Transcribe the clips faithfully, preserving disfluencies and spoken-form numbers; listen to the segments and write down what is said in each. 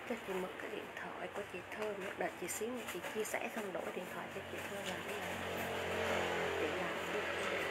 cho chị một cái điện thoại của chị Thơm, đợi chị xíu nữa chị chia sẻ xong đổi điện thoại cho chị Thơm làm cái này. Chị làm được.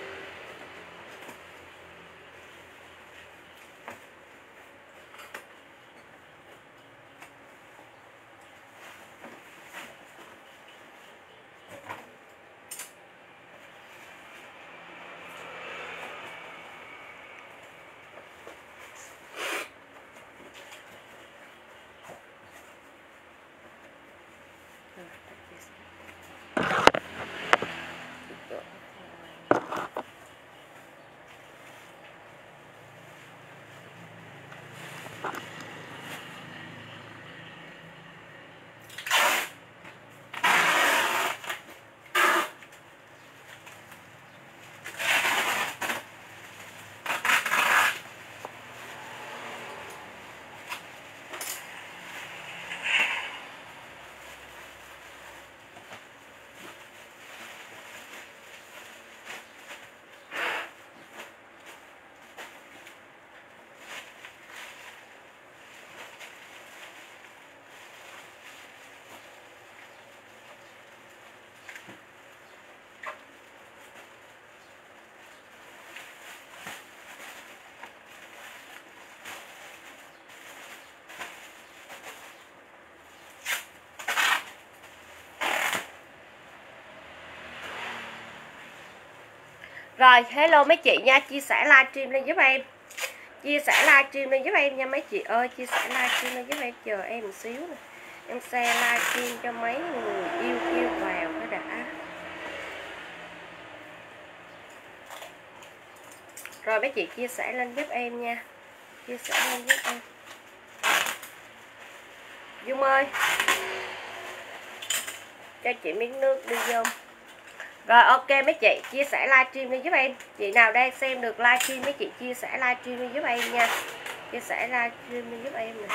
Rồi, hello mấy chị nha, chia sẻ livestream lên giúp em. Chia sẻ livestream lên giúp em nha mấy chị ơi, chia sẻ livestream lên giúp em, chờ em một xíu nè. Em share livestream cho mấy người yêu yêu vào cái đã. Rồi mấy chị chia sẻ lên giúp em nha. Chia sẻ lên giúp em. Dung ơi, cho chị miếng nước đi vô. Rồi ok mấy chị, chia sẻ livestream đi giúp em. Chị nào đang xem được livestream mấy chị chia sẻ livestream đi giúp em nha. Chia sẻ livestream đi giúp em nè.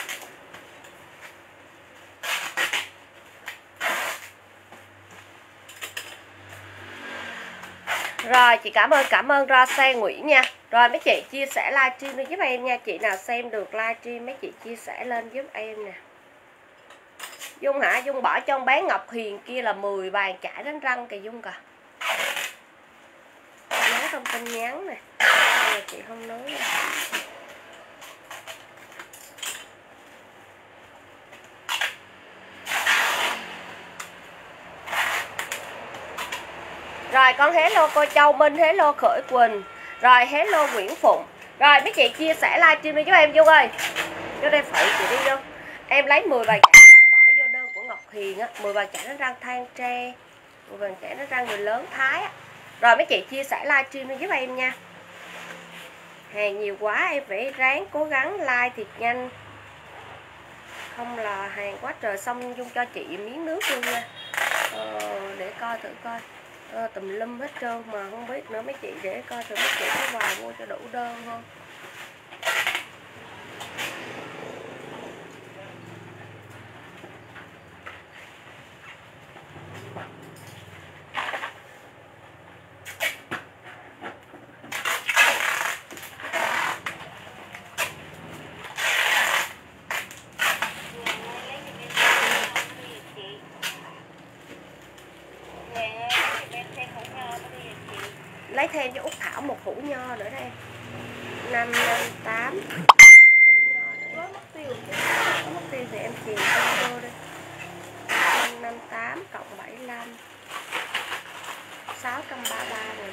Rồi chị cảm ơn cảm ơn Ra Nguyễn nha. Rồi mấy chị chia sẻ livestream đi giúp em nha. Chị nào xem được livestream mấy chị chia sẻ lên giúp em nè. Dung hả? Dung bỏ trong bán Ngọc Hiền kia là mười bàn chải đánh răng kìa Dung kìa. Nói trong tin nhắn nè. Đây là chị không nói nè. Rồi con hello cô Châu Minh, hello Khởi Quỳnh. Rồi hello Nguyễn Phụng. Rồi mấy chị chia sẻ livestream đi giúp em Dung ơi. Vô đây phụ chị đi vô. Em lấy mười bàn chải răng bỏ vô đơn của Ngọc Hiền á, mười bàn chải đánh răng than tre, mười bàn chải đánh răng người lớn Thái á. Rồi mấy chị chia sẻ livestream đi giúp em nha. Hàng nhiều quá em phải ráng cố gắng like thiệt nhanh. Không là hàng quá trời, xong Dung cho chị miếng nước luôn nha. Ờ, để coi thử coi. Ờ, tùm lum hết trơn mà không biết nữa mấy chị, để coi thử mấy chị có vào mua cho đủ đơn không. Lấy thêm cho Út Thảo một hũ nho nữa đây. Năm năm tám hũ nho nữa. Có mất tiêu. Có mất tiêu thì em chìm cho vô đây. Năm năm tám cộng bảy mươi lăm sáu trăm ba mươi ba rồi.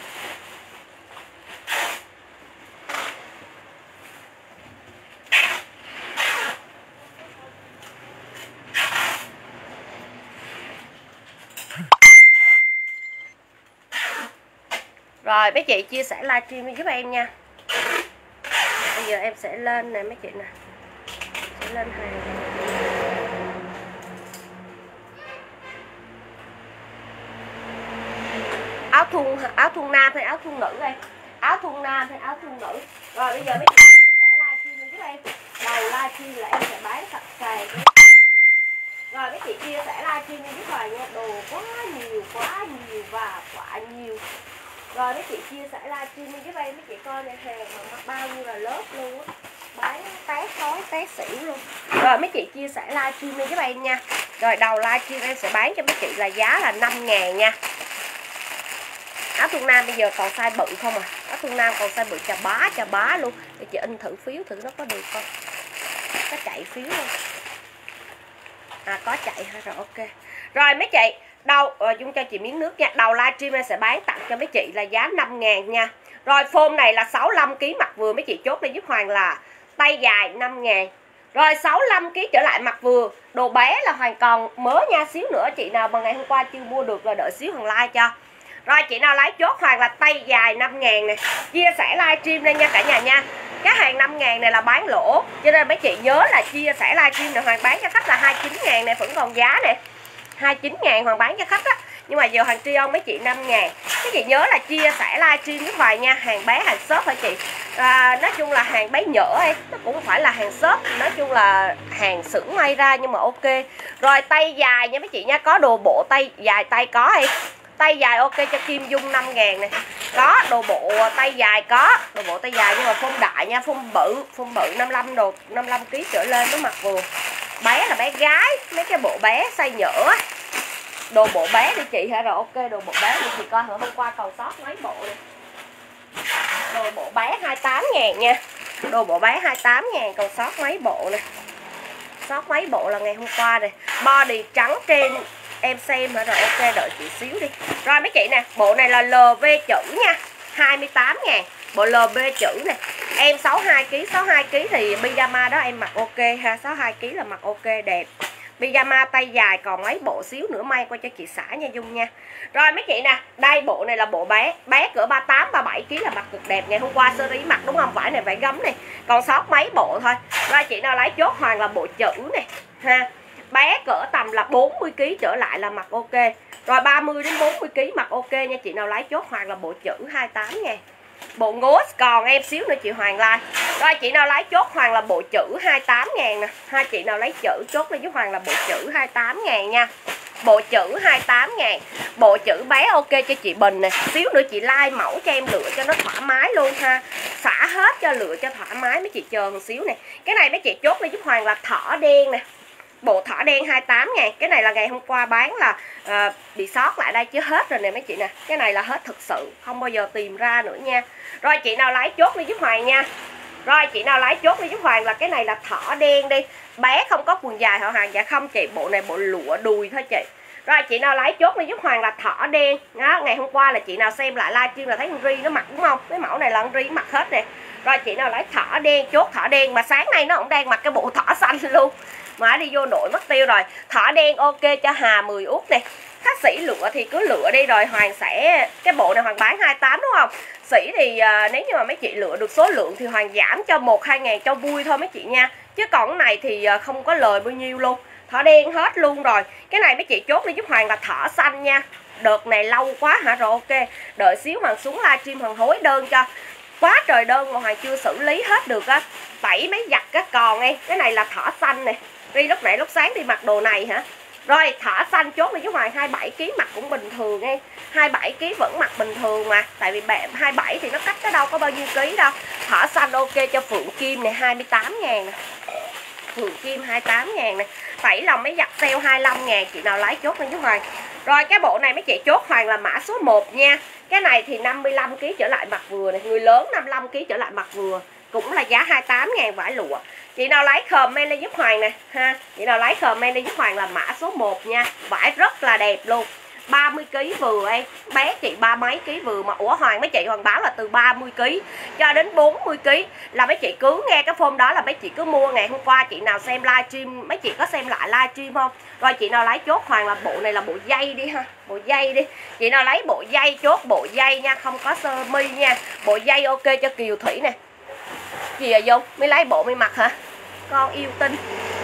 Rồi mấy chị chia sẻ livestream giúp em nha. Bây giờ em sẽ lên nè mấy chị nè. Sẽ lên hàng. Áo thun áo thun nam hay áo thun nữ đây? Áo thun nam hay áo thun nữ? Rồi bây giờ mấy chị chia sẻ livestream giúp em. Đầu livestream là em sẽ bán sạch sàn. Rồi mấy chị chia sẻ livestream giúp rồi nha. Đồ quá nhiều quá nhiều và quả nhiều. Rồi mấy chị chia sẻ livestream giúp em, mấy chị coi này hàng mà bao nhiêu là lớp luôn á, bán té khói té xỉu luôn. Rồi mấy chị chia sẻ livestream đi giúp em nha. Rồi đầu livestream em sẽ bán cho mấy chị là giá là năm ngàn nha. Áo thun nam bây giờ còn size bự không à. Áo thun nam còn size bự chà bá chà bá luôn. Để chị in thử phiếu thử nó có được không. Có chạy phiếu không? À có chạy ha, rồi ok. Rồi mấy chị, đầu uh, Dung cho chị miếng nước nha. Đầu livestream em sẽ bán tặng cho mấy chị là giá năm ngàn nha. Rồi form này là sáu mươi lăm ki lô gam mặt vừa, mấy chị chốt lên giúp Hoàng là tay dài năm ngàn. Rồi sáu mươi lăm ki lô gam trở lại mặt vừa. Đồ bé là Hoàng còn mới nha, xíu nữa chị nào mà ngày hôm qua chưa mua được là đợi xíu Hoàng like cho. Rồi chị nào lấy chốt Hoàng là tay dài năm ngàn nè. Chia sẻ livestream lên nha cả nhà nha. Cái hàng năm ngàn này là bán lỗ, cho nên mấy chị nhớ là chia sẻ livestream này Hoàng bán cho khách là hai mươi chín ngàn này, vẫn còn giá nè. hai mươi chín ngàn Hoàng bán cho khách á. Nhưng mà giờ Hoàng tri ân mấy chị năm ngàn. Mấy chị nhớ là chia sẻ livestream với Hoài nha. Hàng bé hàng shop hả chị? À, nói chung là hàng bé nhỡ ấy, nó cũng không phải là hàng shop, nói chung là hàng xưởng may ra nhưng mà ok. Rồi tay dài nha mấy chị nha, có đồ bộ tay dài tay có hay. Tay dài ok cho Kim Dung năm ngàn này. Có đồ bộ tay dài có, đồ bộ tay dài nhưng mà phông đại nha, phông bự, phông bự năm mươi lăm đồ, năm mươi lăm ki lô gam trở lên nó mặc vừa. Bé là bé gái, mấy cái bộ bé size nhỡ. Đồ bộ bé đi chị hả? Rồi ok, đồ bộ bé đi chị coi, hôm qua còn sót mấy bộ này. Đồ bộ bé hai mươi tám ngàn nha. Đồ bộ bé hai mươi tám ngàn, còn sót mấy bộ này. Sót mấy bộ là ngày hôm qua này. Body trắng trên em xem hả? Rồi ok, đợi chị xíu đi. Rồi mấy chị nè, bộ này là lờ vê chữ nha, hai mươi tám ngàn. Bộ lờ vê chữ nè. Em sáu mươi hai ki lô gam, sáu mươi hai ki lô gam thì pyjama đó em mặc ok ha, sáu mươi hai ki lô gam là mặc ok đẹp. Pyjama tay dài còn mấy bộ xíu nữa may qua cho chị xã nha Dung nha. Rồi mấy chị nè, đây bộ này là bộ bé, bé cỡ ba mươi tám, ba mươi bảy ki lô gam là mặc cực đẹp. Ngày hôm qua sơ rí mặc đúng không? Vải này vải gấm này. Còn sót mấy bộ thôi. Rồi chị nào lấy chốt Hoàng là bộ chữ này ha. Bé cỡ tầm là bốn mươi ki lô gam trở lại là mặc ok. Rồi ba mươi đến bốn mươi ki lô gam mặc ok nha. Chị nào lấy chốt Hoàng là bộ chữ hai mươi tám ngàn. Bộ ngố còn em xíu nữa chị Hoàng like. Rồi chị nào lấy chốt Hoàng là bộ chữ hai mươi tám ngàn nè. Hai chị nào lấy chữ chốt lên giúp Hoàng là bộ chữ hai mươi tám ngàn nha. Bộ chữ hai mươi tám ngàn. Bộ chữ bé ok cho chị Bình nè. Xíu nữa chị like mẫu cho em lựa cho nó thoải mái luôn ha. Xả hết cho lựa cho thoải mái. Mấy chị chờ một xíu nè. Cái này mấy chị chốt lên giúp Hoàng là thỏ đen nè. Bộ thỏ đen hai mươi tám ngàn. Cái này là ngày hôm qua bán là uh, bị sót lại đây chứ hết rồi nè mấy chị nè. Cái này là hết thực sự, không bao giờ tìm ra nữa nha. Rồi chị nào lấy chốt đi giúp Hoàng nha. Rồi chị nào lấy chốt đi giúp Hoàng là cái này là thỏ đen đi. Bé không có quần dài họ hàng. Dạ không chị, bộ này bộ lụa đùi thôi chị. Rồi chị nào lấy chốt đi giúp Hoàng là thỏ đen đó. Ngày hôm qua là chị nào xem lại livestream là thấy con Ri nó mặc đúng không? Cái mẫu này là con Ri mặc hết nè. Rồi chị nào lấy thỏ đen chốt thỏ đen. Mà sáng nay nó cũng đang mặc cái bộ thỏ xanh luôn mà đi vô nội mất tiêu rồi. Thỏ đen ok cho Hà mười út nè. Khách sĩ lựa thì cứ lựa đi. Rồi Hoàng sẽ, cái bộ này Hoàng bán hai mươi tám đúng không? Sĩ thì à, nếu như mà mấy chị lựa được số lượng thì Hoàng giảm cho một hai ngàn cho vui thôi mấy chị nha. Chứ còn cái này thì à, không có lời bao nhiêu luôn. Thỏ đen hết luôn rồi. Cái này mấy chị chốt đi giúp Hoàng là thỏ xanh nha. Đợt này lâu quá hả? Rồi ok, đợi xíu Hoàng xuống livestream Hoàng hối đơn cho. Quá trời đơn mà Hoàng chưa xử lý hết được á. Tẩy mấy giặt á còn em. Cái này là thỏ xanh nè. Đi lúc nãy lúc sáng đi mặc đồ này hả? Rồi thỏ xanh chốt đi với Hoàng hai mươi bảy ki lô gam mặc cũng bình thường em. hai mươi bảy ki lô gam vẫn mặc bình thường mà. Tại vì bạn hai mươi bảy thì nó cách cái đâu có bao nhiêu ký đâu. Thỏ xanh ok cho Phượng Kim này hai mươi tám ngàn nè. Phượng Kim hai mươi tám ngàn nè. Tẩy lòng mấy giặt sale hai mươi lăm ngàn. Chị nào lấy chốt đi với Hoàng. Rồi cái bộ này mấy chị chốt Hoàng là mã số một nha. Cái này thì năm mươi lăm ki lô gam trở lại mặc vừa này. Người lớn năm mươi lăm ki lô gam trở lại mặc vừa. Cũng là giá hai mươi tám ngàn vải lụa. Chị nào lấy comment lên giúp Hoàng nè ha. Chị nào lấy comment lên giúp Hoàng là mã số một nha. Vải rất là đẹp luôn. ba mươi ki lô gam vừa em. Bé chị ba mấy ký vừa mà. Ủa Hoàng mấy chị Hoàng báo là từ ba mươi ki lô gam cho đến bốn mươi ki lô gam. Là mấy chị cứ nghe cái form đó là mấy chị cứ mua. Ngày hôm qua chị nào xem livestream, mấy chị có xem lại livestream không? Rồi chị nào lấy chốt Hoàng là bộ này là bộ dây đi ha. Bộ dây đi. Chị nào lấy bộ dây chốt bộ dây nha. Không có sơ mi nha. Bộ dây ok cho Kiều Thủy nè. Gì vậy Dung? Mới lấy bộ mới mặc hả? Con yêu tinh.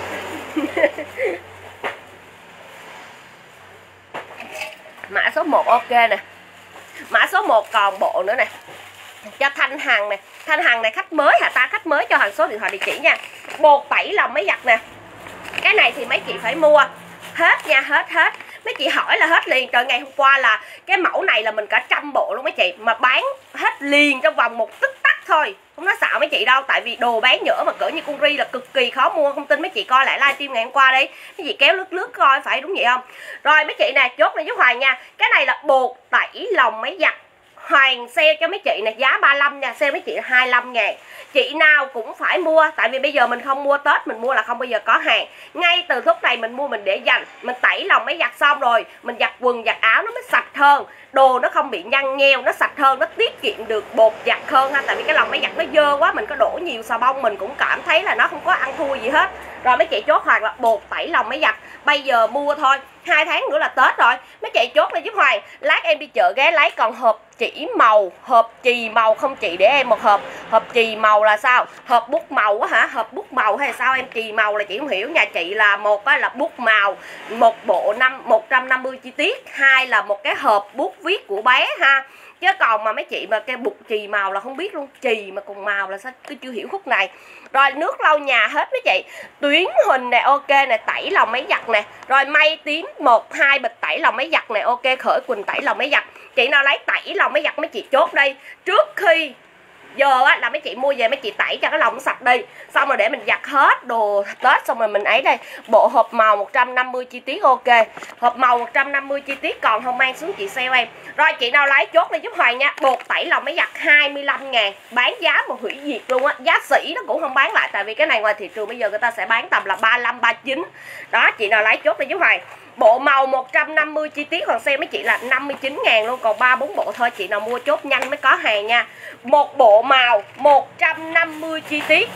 Mã số một ok nè. Mã số một còn bộ nữa nè. Cho Thanh Hằng nè. Thanh Hằng này khách mới hả ta? Khách mới cho Hằng số điện thoại địa chỉ nha. Bột tẩy lòng mấy giặt nè. Cái này thì mấy chị phải mua hết nha, hết hết. Mấy chị hỏi là hết liền. Trời, ngày hôm qua là cái mẫu này là mình cả trăm bộ luôn mấy chị. Mà bán hết liền trong vòng một tích tắc thôi, không nói xạo mấy chị đâu. Tại vì đồ bán nhỡ mà cỡ như con ri là cực kỳ khó mua. Không tin mấy chị coi lại livestream ngày hôm qua đi, mấy chị kéo lướt lướt coi phải đúng vậy không. Rồi mấy chị nè, chốt này giúp Hoàng nha. Cái này là bột tẩy lòng máy giặt, Hoàng sale cho mấy chị nè, giá ba mươi lăm nha, sale mấy chị hai mươi lăm ngàn. Chị nào cũng phải mua, tại vì bây giờ mình không mua Tết, mình mua là không bao giờ có hàng. Ngay từ lúc này mình mua mình để dành, mình tẩy lòng máy giặt xong rồi mình giặt quần giặt áo nó mới sạch hơn, đồ nó không bị nhăn nheo, nó sạch hơn, nó tiết kiệm được bột giặt hơn ha. Tại vì cái lòng máy giặt nó dơ quá, mình có đổ nhiều xà bông mình cũng cảm thấy là nó không có ăn thua gì hết. Rồi mấy chị chốt Hoàng là bột tẩy lòng máy giặt, bây giờ mua thôi, hai tháng nữa là Tết rồi. Mấy chị chốt lên giúp Hoàng, lát em đi chợ ghé lấy còn hộp chỉ màu, hộp chì màu không chị, để em một hộp. Hộp chì màu là sao? Hộp bút màu á hả? Hộp bút màu hay sao em? Chì màu là chị không hiểu, nhà chị là một á là bút màu, một bộ năm một trăm năm mươi chi tiết, hai là một cái hộp bút viết của bé ha. Chứ còn mà mấy chị mà cái bút chì màu là không biết luôn, chì mà cùng màu là sao tôi chưa hiểu khúc này. Rồi nước lau nhà hết mấy chị, tuyến huỳnh nè, ok nè, tẩy lòng máy giặt nè. Rồi mây tím một hai bịch tẩy lòng máy giặt nè, ok, khởi quỳnh tẩy lòng máy giặt. Chị nào lấy tẩy lòng máy giặt mấy chị chốt đây. Trước khi giờ á là mấy chị mua về mấy chị tẩy cho cái lòng nó sạch đi, xong rồi để mình giặt hết đồ Tết xong rồi mình ấy đây. Bộ hộp màu một trăm năm mươi chi tiết, ok, hộp màu một trăm năm mươi chi tiết, còn không mang xuống chị sale em. Rồi chị nào lấy chốt lên giúp Hoàng nha. Bột tẩy lòng máy giặt hai mươi lăm ngàn, bán giá mà hủy diệt luôn á, giá sỉ nó cũng không bán lại. Tại vì cái này ngoài thị trường bây giờ người ta sẽ bán tầm là ba mươi lăm, ba mươi chín. Đó, chị nào lấy chốt lên giúp Hoàng. Bộ màu một trăm năm mươi chi tiết còn xem mấy chị là năm mươi chín ngàn luôn, còn ba bốn bộ thôi. Chị nào mua chốt nhanh mới có hàng nha. Một bộ màu một trăm năm mươi chi tiết,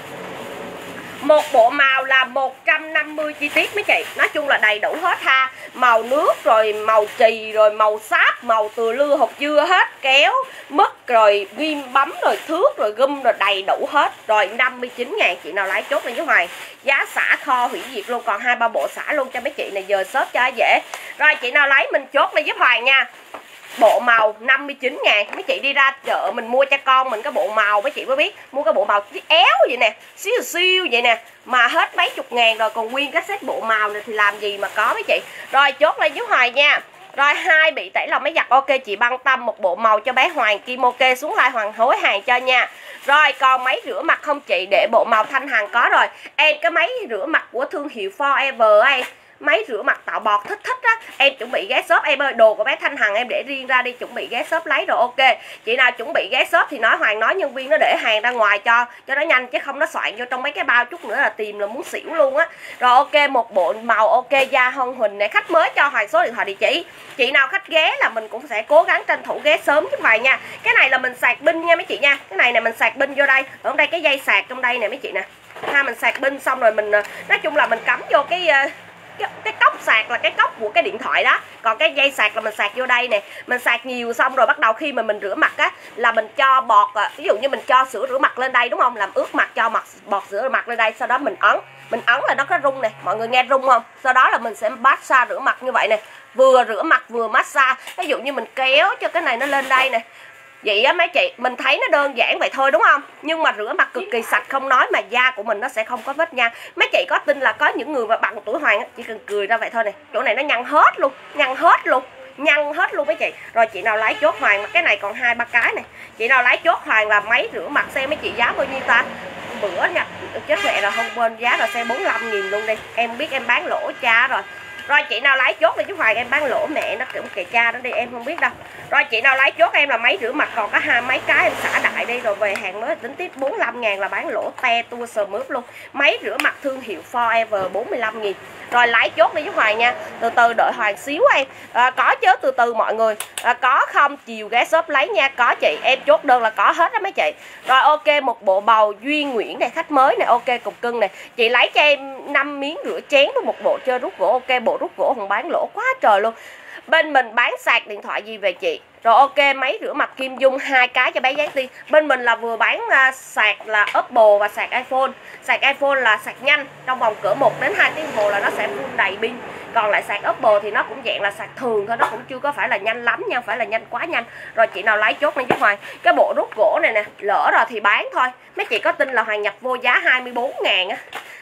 một bộ màu là một trăm năm mươi chi tiết mấy chị. Nói chung là đầy đủ hết ha. Màu nước rồi màu chì rồi màu sáp, màu từ lưa hột dưa hết, kéo mứt rồi ghim bấm rồi thước rồi gum rồi đầy đủ hết. Rồi năm mươi chín ngàn, chị nào lấy chốt lên với Hoàng. Giá xả kho hủy diệt luôn, còn hai ba bộ xả luôn cho mấy chị này, giờ shop cho dễ. Rồi chị nào lấy mình chốt lên giúp Hoàng nha. Bộ màu năm mươi chín ngàn. Mấy chị đi ra chợ mình mua cho con mình cái bộ màu, mấy chị mới biết mua cái bộ màu éo vậy nè, xíu siêu vậy nè, mà hết mấy chục ngàn rồi, còn nguyên cái set bộ màu này thì làm gì mà có mấy chị. Rồi chốt lên giúp Hoài nha. Rồi hai bị tẩy lòng máy giặt, ok chị Băng Tâm một bộ màu cho bé Hoàng Kim, ok xuống like Hoàng hối hàng cho nha. Rồi còn máy rửa mặt không chị, để bộ màu Thanh Hằng có rồi. Em cái máy rửa mặt của thương hiệu Forever ấy, máy rửa mặt tạo bọt thích thích á, em chuẩn bị ghé shop em ơi. Đồ của bé Thanh Hằng em để riêng ra đi, chuẩn bị ghé shop lấy rồi, ok. Chị nào chuẩn bị ghé shop thì nói Hoàng nói nhân viên nó để hàng ra ngoài cho cho nó nhanh, chứ không nó soạn vô trong mấy cái bao chút nữa là tìm là muốn xỉu luôn á. Rồi ok, một bộ màu ok da hân huỳnh này, khách mới cho Hoàng số điện thoại địa chỉ. Chị nào khách ghé là mình cũng sẽ cố gắng tranh thủ ghé sớm giúp Hoàng nha. Cái này là mình sạc pin nha mấy chị nha. Cái này nè mình sạc pin vô đây, ở trong đây cái dây sạc trong đây nè mấy chị nè ha. Mình sạc pin xong rồi mình nói chung là mình cắm vô cái Cái, cái cốc sạc là cái cốc của cái điện thoại đó, còn cái dây sạc là mình sạc vô đây nè. Mình sạc nhiều xong rồi bắt đầu khi mà mình rửa mặt á là mình cho bọt, ví dụ như mình cho sữa rửa mặt lên đây đúng không, làm ướt mặt, cho mặt bọt sữa rửa mặt lên đây, sau đó mình ấn mình ấn là nó có rung nè, mọi người nghe rung không. Sau đó là mình sẽ massage rửa mặt như vậy nè, vừa rửa mặt vừa massage. Ví dụ như mình kéo cho cái này nó lên đây nè, vậy á mấy chị, mình thấy nó đơn giản vậy thôi đúng không, nhưng mà rửa mặt cực kỳ sạch không nói, mà da của mình nó sẽ không có vết nhăn. Mấy chị có tin là có những người mà bằng tuổi Hoàng á, chỉ cần cười ra vậy thôi nè, chỗ này nó nhăn hết luôn, nhăn hết luôn, nhăn hết luôn mấy chị. Rồi chị nào lấy chốt Hoàng, mà cái này còn hai ba cái này, chị nào lấy chốt Hoàng là máy rửa mặt xem mấy chị giá bao nhiêu ta. Bữa nha, chết mẹ rồi, không quên giá là xe bốn mươi lăm nghìn luôn đi, em biết em bán lỗ cha rồi. Rồi chị nào lấy chốt đi chứ Hoàng em bán lỗ mẹ nó cũng kề cha nó đi, em không biết đâu. Rồi chị nào lấy chốt em là máy rửa mặt còn có hai mấy cái em xả đại đi, rồi về hàng mới tính tiếp bốn mươi lăm ngàn là bán lỗ te tua sờ mướp luôn. Máy rửa mặt thương hiệu Forever bốn mươi lăm nghìn. Rồi lấy chốt đi chứ Hoàng nha, từ từ đợi Hoàng xíu em. À, có chứ, từ từ mọi người. À, có không chiều ghé shop lấy nha. Có chị, em chốt đơn là có hết đó mấy chị. Rồi ok, một bộ bầu Duy Nguyễn này, khách mới này, ok cục cưng này. Chị lấy cho em năm miếng rửa chén với một bộ chơi rút gỗ, ok. Bộ rút gỗ không bán lỗ quá trời luôn. Bên mình bán sạc điện thoại gì về chị? Rồi ok, máy rửa mặt Kim Dung hai cái cho bé Giáng Tiên. Bên mình là vừa bán uh, sạc là Oppo và sạc iPhone. Sạc iPhone là sạc nhanh, trong vòng cỡ một đến hai tiếng hồ là nó sẽ full đầy pin. Còn lại sạc Oppo thì nó cũng dạng là sạc thường thôi, nó cũng chưa có phải là nhanh lắm nha, phải là nhanh quá nhanh. Rồi chị nào lấy chốt lên chứ Hoàng. Cái bộ rút gỗ này nè, lỡ rồi thì bán thôi. Mấy chị có tin là Hoàng nhập vô giá hai mươi bốn ngàn á.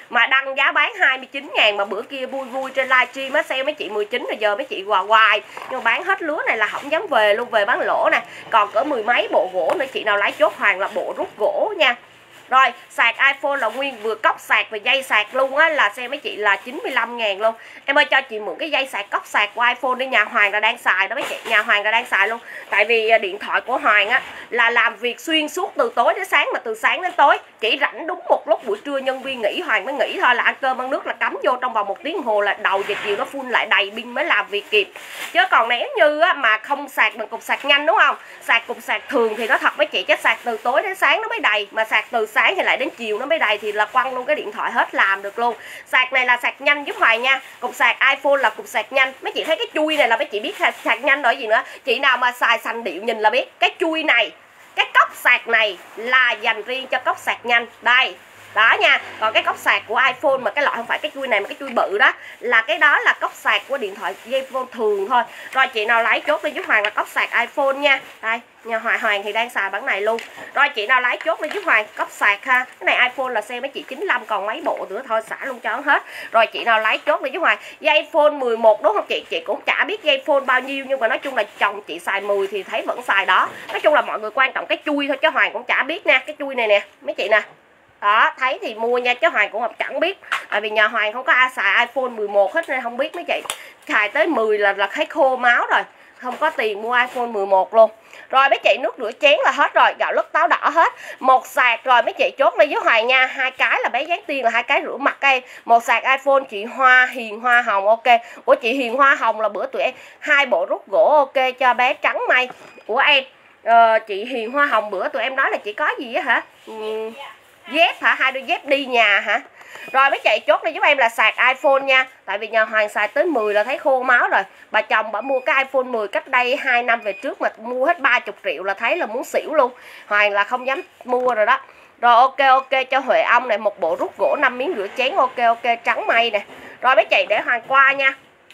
Mà đăng giá bán hai mươi chín ngàn mà bữa kia vui vui trên livestream á sale mấy chị mười chín rồi giờ mấy chị hoài hoài. Nhưng mà bán hết lứa này là không dám về luôn, về bán lỗ nè. Còn cỡ mười mấy bộ gỗ nữa, chị nào lấy chốt hoàng là bộ rút gỗ nha. Rồi sạc iPhone là nguyên vừa cốc sạc và dây sạc luôn á, là xe mấy chị là chín mươi lăm ngàn luôn. Em ơi cho chị mượn cái dây sạc cốc sạc của iPhone đi, nhà Hoàng là đang xài đó mấy chị, nhà Hoàng là đang xài luôn. Tại vì điện thoại của Hoàng á là làm việc xuyên suốt từ tối đến sáng, mà từ sáng đến tối chỉ rảnh đúng một lúc buổi trưa nhân viên nghỉ Hoàng mới nghỉ thôi, là ăn cơm ăn nước là cắm vô trong vòng một tiếng đồng hồ là đầu giờ chiều nó full lại đầy pin mới làm việc kịp. Chứ còn nếu như á, mà không sạc bằng cục sạc nhanh đúng không, sạc cục sạc thường thì nó thật mấy chị, chứ sạc từ tối đến sáng nó mới đầy, mà sạc từ sáng thì lại đến chiều nó mới đầy thì là quăng luôn cái điện thoại hết làm được luôn. Sạc này là sạc nhanh giúp Hoài nha, cục sạc iPhone là cục sạc nhanh. Mấy chị thấy cái chui này là mấy chị biết sạc nhanh rồi gì nữa. Chị nào mà xài sành điệu nhìn là biết cái chui này, cái cốc sạc này là dành riêng cho cốc sạc nhanh đây đó nha. Còn cái cốc sạc của iPhone mà cái loại không phải cái chui này mà cái chui bự đó, là cái đó là cốc sạc của điện thoại iPhone thường thôi. Rồi chị nào lấy chốt lên giúp Hoàng là cốc sạc iPhone nha. Đây nhà Hoàng Hoàng thì đang xài bản này luôn. Rồi chị nào lấy chốt lên giúp Hoàng cốc sạc ha. Cái này iPhone là xe mấy chị chín mươi lăm, còn mấy bộ nữa thôi xả luôn cho hết. Rồi chị nào lấy chốt lên giúp Hoàng dây iPhone mười một đúng không chị? Chị cũng chả biết dây iPhone bao nhiêu, nhưng mà nói chung là chồng chị xài mười thì thấy vẫn xài đó. Nói chung là mọi người quan trọng cái chui thôi, chứ Hoàng cũng chả biết nha. Cái chui này nè mấy chị nè, đó thấy thì mua nha, chứ Hoàng cũng chẳng biết. Tại vì nhà Hoàng không có ai xài iPhone mười một hết nên không biết mấy chị. Xài tới mười là là thấy khô máu rồi, không có tiền mua iPhone mười một luôn. Rồi mấy chị nước rửa chén là hết rồi, gạo lứt táo đỏ hết. Một sạc rồi mấy chị chốt lên với Hoàng nha. Hai cái là bé Giáng Tiên là hai cái rửa mặt cây. Một sạc iPhone chị Hoa Hiền Hoa Hồng ok. Của chị Hiền Hoa Hồng là bữa tụi em hai bộ rút gỗ ok cho bé Trắng Mây. Của em ờ, chị Hiền Hoa Hồng bữa tụi em nói là chị có gì á hả? Ừ, dép hả? Hai đôi dép đi nhà hả? Rồi mấy chị chốt đi giúp em là sạc iPhone nha. Tại vì nhà Hoàng xài tới mười là thấy khô máu rồi. Bà chồng bà mua cái iPhone mười cách đây hai năm về trước mà mua hết ba mươi triệu là thấy là muốn xỉu luôn. Hoàng là không dám mua rồi đó. Rồi ok ok cho Huệ Ông này, một bộ rút gỗ năm miếng rửa chén ok ok Trắng Mây nè. Rồi mấy chị để Hoàng qua nha.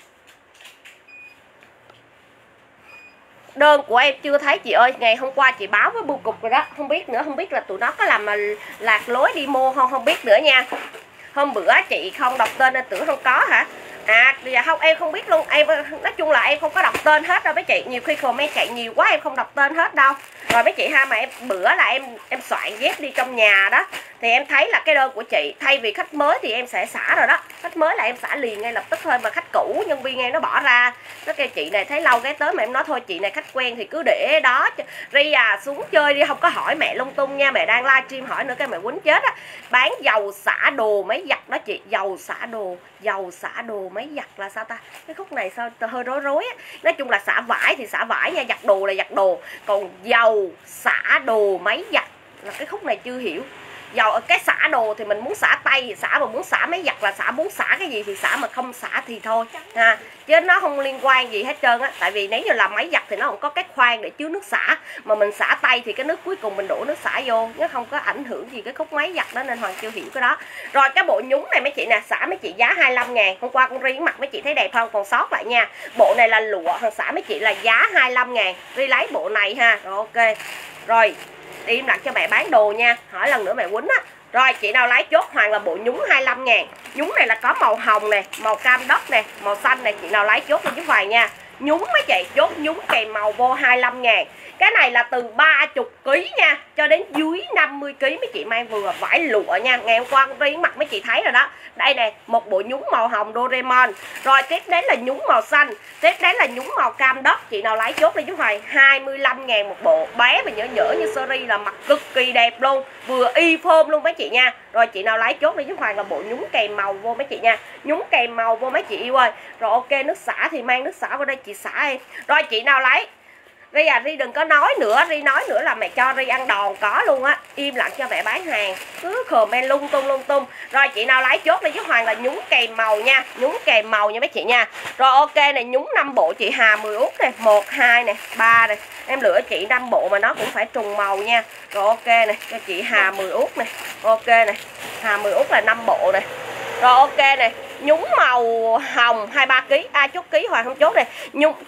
Đơn của em chưa thấy chị ơi, ngày hôm qua chị báo với bưu cục rồi đó, không biết nữa, không biết là tụi nó có làm mà lạc lối đi mua không, không biết nữa nha. Hôm bữa chị không đọc tên nên tưởng không có hả? À dạ không, em không biết luôn. Em nói chung là em không có đọc tên hết đâu mấy chị, nhiều khi comment chạy nhiều quá em không đọc tên hết đâu. Rồi mấy chị ha, mà em bữa là em em soạn dép đi trong nhà đó thì em thấy là cái đơn của chị, thay vì khách mới thì em sẽ xả rồi đó. Khách mới là em xả liền ngay lập tức thôi, mà khách cũ nhân viên em nó bỏ ra. Nó kêu chị này thấy lâu cái tới mà em nói thôi chị này khách quen thì cứ để đó. Ri à xuống chơi đi, không có hỏi mẹ lung tung nha, mẹ đang livestream hỏi nữa cái mẹ quýnh chết á. Bán dầu xả đồ máy giặt đó chị, dầu xả đồ, dầu xả đồ máy giặt là sao ta? Cái khúc này sao hơi rối rối á. Nói chung là xả vải thì xả vải nha, giặt đồ là giặt đồ, còn dầu xả đồ máy giặt là cái khúc này chưa hiểu. Dầu cái xả đồ thì mình muốn xả tay thì xả, mà muốn xả máy giặt là xả, muốn xả cái gì thì xả, mà không xả thì thôi ha. Chứ nó không liên quan gì hết trơn á. Tại vì nếu như làm máy giặt thì nó không có cái khoan để chứa nước xả, mà mình xả tay thì cái nước cuối cùng mình đổ nước xả vô, nó không có ảnh hưởng gì cái khúc máy giặt đó, nên Hoàng chưa hiểu cái đó. Rồi cái bộ nhúng này mấy chị nè, xả mấy chị giá hai mươi lăm ngàn. Hôm qua con Ri mặt mấy chị thấy đẹp không, còn sót lại nha. Bộ này là lụa, Hoàng xả mấy chị là giá hai mươi lăm ngàn. Ri lấy bộ này ha. Rồi ok. Rồi đi im lặng cho mẹ bán đồ nha, hỏi lần nữa mẹ quýnh á. Rồi chị nào lấy chốt Hoàng là bộ nhúng hai mươi lăm ngàn. Nhúng này là có màu hồng nè, màu cam đất nè, màu xanh này. Chị nào lấy chốt lên giúp Hoàng nha. Nhúng mấy chị, chốt nhúng kèm màu vô hai mươi lăm ngàn. Cái này là từ ba mươi ký nha cho đến dưới năm mươi ký mấy chị mang vừa, vải lụa nha. Ngày hôm qua con Ri mặt mấy chị thấy rồi đó. Đây nè, một bộ nhúng màu hồng Doraemon. Rồi tiếp đến là nhúng màu xanh, tiếp đến là nhúng màu cam đất. Chị nào lấy chốt lên giúp Hoàng hai mươi lăm ngàn một bộ. Bé và nhỡ nhỡ như Seri là mặt cực kỳ đẹp luôn, vừa y phơm luôn mấy chị nha. Rồi chị nào lấy chốt lên giúp Hoàng là bộ nhúng kèm màu vô mấy chị nha. Nhúng kèm màu vô mấy chị yêu ơi. Rồi ok, nước xả thì mang nước xả vào đây chị xả em. Rồi chị nào lấy Ri à, Ri đừng có nói nữa, Ri nói nữa là mẹ cho Ri ăn đòn có luôn á. Im lặng cho mẹ bán hàng, cứ comment lung tung lung tung. Rồi chị nào lấy chốt đi giúp Hoàng là nhúng kèm màu nha, nhúng kèm màu nha mấy chị nha. Rồi ok này, nhúng năm bộ chị Hà mười út này, một, hai này, ba này. Em lựa chị năm bộ mà nó cũng phải trùng màu nha. Rồi ok này, cho chị Hà mười út này. Ok này, Hà mười út là năm bộ này. Rồi ok này, nhúng màu hồng hai mươi ba ký. Ai chốt ký Hoàng không chốt này. Nhúng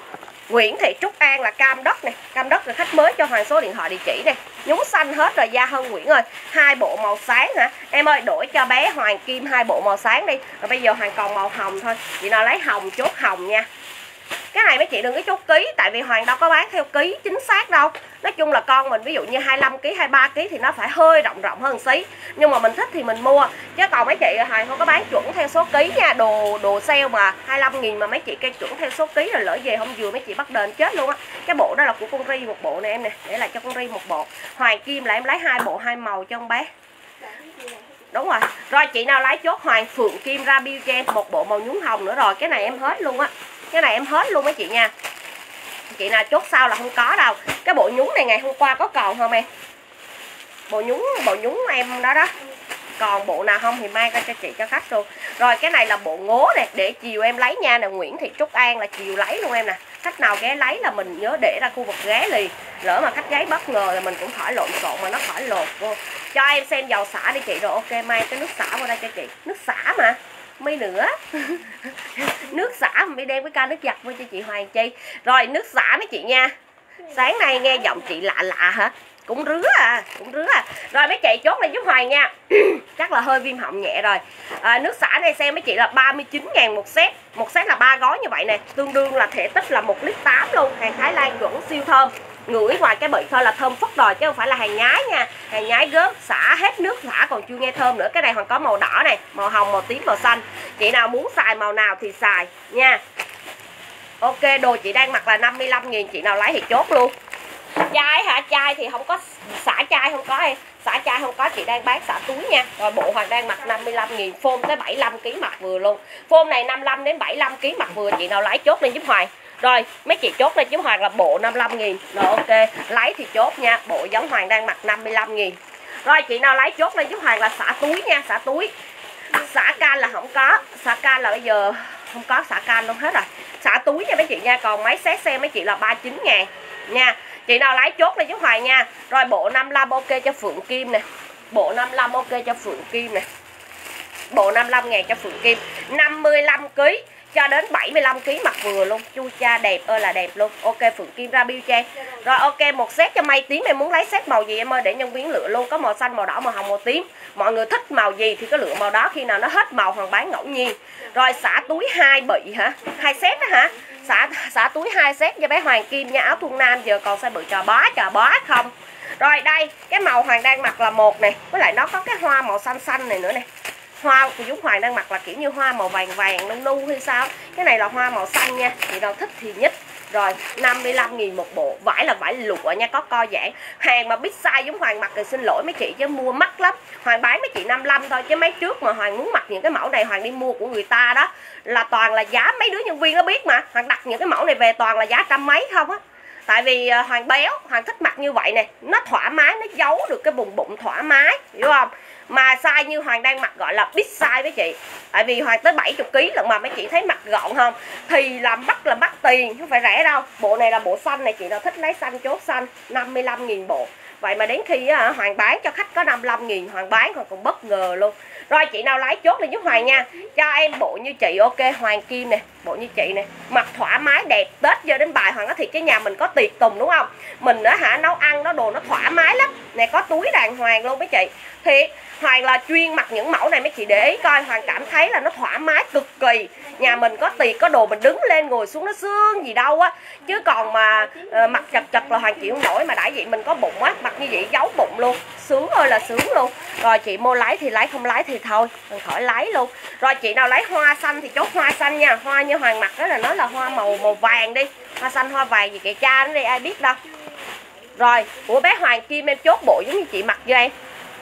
Nguyễn Thị Trúc An là cam đất này, cam đất là khách mới cho Hoàng số điện thoại địa chỉ này. Nhúng xanh hết rồi da Hân Nguyễn ơi. Hai bộ màu sáng hả? Em ơi đổi cho bé Hoàng Kim hai bộ màu sáng đi. Rồi bây giờ Hoàng còn màu hồng thôi. Chị nào lấy hồng chốt hồng nha. Cái này mấy chị đừng có chốt ký, tại vì Hoàng đâu có bán theo ký chính xác đâu. Nói chung là con mình ví dụ như hai mươi lăm ki lô gam, hai mươi ba ki lô gam thì nó phải hơi rộng rộng hơn xí. Nhưng mà mình thích thì mình mua. Chứ còn mấy chị Hoàng không có bán chuẩn theo số ký nha. Đồ đồ sale mà hai mươi lăm nghìn mà mấy chị cây chuẩn theo số ký rồi lỡ về không vừa mấy chị bắt đền chết luôn á. Cái bộ đó là của con Ri một bộ nè em nè, để lại cho con Ri một bộ. Hoàng Kim là em lấy hai bộ hai màu cho con bé. Đúng rồi. Rồi chị nào lấy chốt Hoàng Phượng Kim ra bill cho em một bộ màu nhúng hồng nữa rồi. Cái này em hết luôn á. Cái này em hết luôn mấy chị nha. Chị nào chốt sau là không có đâu. Cái bộ nhúng này ngày hôm qua có còn không em? Bộ nhúng bộ nhúng em đó đó. Còn bộ nào không thì mang ra cho chị cho khách luôn. Rồi cái này là bộ ngố nè, để chiều em lấy nha nè. Nguyễn Thị Trúc An là chiều lấy luôn em nè. Khách nào ghé lấy là mình nhớ để ra khu vực ghé liền. Lỡ mà khách ghé bất ngờ là mình cũng khỏi lộn xộn mà nó khỏi lột vô. Cho em xem dầu xả đi chị. Rồi ok, mang cái nước xả vào đây cho chị. Nước xả mà mấy nữa. Nước xả mới đem cái ca nước giặt vô cho chị Hoàng Chi. Rồi nước xả mấy chị nha. Sáng nay nghe giọng chị lạ lạ hả? Cũng rứa à, cũng rứa à. Rồi mấy chị chốt này giúp Hoàng nha. Chắc là hơi viêm họng nhẹ rồi. à, Nước xả này xem mấy chị là ba mươi chín ngàn một set. Một set là ba gói như vậy nè. Tương đương là thể tích là một lít tám luôn. Hàng Thái Lan chuẩn siêu thơm. Ngửi ngoài cái bị thôi là thơm phất rồi, chứ không phải là hàng nhái nha. Hàng nhái gớm xả hết nước xả còn chưa nghe thơm nữa. Cái này Hoàng có màu đỏ này, màu hồng, màu tím, màu xanh. Chị nào muốn xài màu nào thì xài nha. Ok, đồ chị đang mặc là năm mươi lăm nghìn. Chị nào lấy thì chốt luôn. Chai hả? Chai thì không có. Xả chai không có em. Xả chai không có, chị đang bán xả túi nha. Rồi bộ Hoàng đang mặc năm mươi lăm nghìn. Phôm tới bảy mươi lăm ki lô gam mặc vừa luôn. Phôm này năm mươi lăm đến bảy mươi lăm ki lô gam mặc vừa. Chị nào lấy chốt lên giúp Hoàng. Rồi mấy chị chốt lên giúp Hoàng là bộ năm mươi lăm nghìn. Rồi ok, lấy thì chốt nha. Bộ giống Hoàng đang mặc năm mươi lăm nghìn. Rồi chị nào lấy chốt lên giúp Hoàng là xả túi nha. Xả túi. Xả can là không có. Xả can là bây giờ không có xả can luôn hết rồi. Xả túi nha mấy chị nha. Còn máy xét xem mấy chị là ba mươi chín ngàn nha. Chị nào lấy chốt lên giúp Hoàng nha. Rồi bộ năm mươi lăm ok cho Phượng Kim nè. Bộ năm mươi lăm ok cho Phượng Kim nè. Bộ năm mươi lăm ngàn cho Phượng Kim. Năm mươi lăm ki lô gam cho đến bảy mươi lăm ki lô gam mặc vừa luôn. Chu cha đẹp ơi là đẹp luôn. Ok Phượng Kim ra bill cho em. Rồi ok, một set cho May tím. Em muốn lấy set màu gì em ơi, để nhân viên lựa luôn. Có màu xanh, màu đỏ, màu hồng, màu tím. Mọi người thích màu gì thì cứ lựa màu đó. Khi nào nó hết màu Hoàng bán ngẫu nhiên. Rồi xả túi hai bị hả? Hai set đó hả? Xả, xả túi hai set cho bé Hoàng Kim nha. Áo thun nam giờ còn size bự trò bó trò bó không. Rồi đây, cái màu Hoàng đang mặc là một này. Với lại nó có cái hoa màu xanh xanh này nữa nè. Hoa của Dũng Hoàng đang mặc là kiểu như hoa màu vàng vàng nu nu hay sao. Cái này là hoa màu xanh nha. Chị nào thích thì nhích. Rồi năm mươi lăm nghìn một bộ. Vải là vải lụa nha, có co giãn. Hàng mà big size Dũng Hoàng mặc thì xin lỗi mấy chị chứ mua mắc lắm. Hoàng bán mấy chị năm mươi lăm thôi. Chứ mấy trước mà Hoàng muốn mặc những cái mẫu này Hoàng đi mua của người ta đó là toàn là giá, mấy đứa nhân viên nó biết mà. Hoàng đặt những cái mẫu này về toàn là giá trăm mấy không á. Tại vì Hoàng béo, Hoàng thích mặc như vậy nè. Nó thoải mái, nó giấu được cái vùng bụng thoải mái, hiểu không? Mà size như Hoàng đang mặc gọi là big size với chị. Tại vì Hoàng tới bảy mươi ki lô gam lần mà mấy chị thấy mặc gọn không? Thì làm mắc là mắc tiền, không phải rẻ đâu. Bộ này là bộ xanh này, chị nào thích lấy xanh chốt xanh. Năm mươi lăm nghìn bộ. Vậy mà đến khi á, Hoàng bán cho khách có năm mươi lăm nghìn. Hoàng bán Hoàng còn bất ngờ luôn. Rồi chị nào lấy chốt lên giúp Hoàng nha. Cho em bộ như chị ok, Hoàng Kim nè. Bộ như chị nè, mặc thoải mái đẹp. Tết giờ đến bài Hoàng nói thiệt, cái nhà mình có tiệc tùng đúng không? Mình á hả, nấu ăn nó đồ nó thoải mái lắm. Nè có túi đàng hoàng luôn mấy chị. Thiệt, Hoàng là chuyên mặc những mẫu này mấy chị để ý coi. Hoàng cảm thấy là nó thoải mái cực kỳ. Nhà mình có tiệc có đồ mình đứng lên ngồi xuống nó sướng gì đâu á. Chứ còn mà uh, mặc chật chật là Hoàng chịu không nổi. Mà đã vậy mình có bụng á, mặc như vậy giấu bụng luôn. Sướng ơi là sướng luôn. Rồi chị mua lấy thì lấy, không lấy thì thôi, mình khỏi lấy luôn. Rồi chị nào lấy hoa xanh thì chốt hoa xanh nha. Hoa như Hoàng mặc đó là nó là hoa màu màu vàng đi. Hoa xanh hoa vàng gì kệ cha nó đi, ai biết đâu. Rồi của bé Hoàng Kim em chốt bộ giống như chị mặc cho em.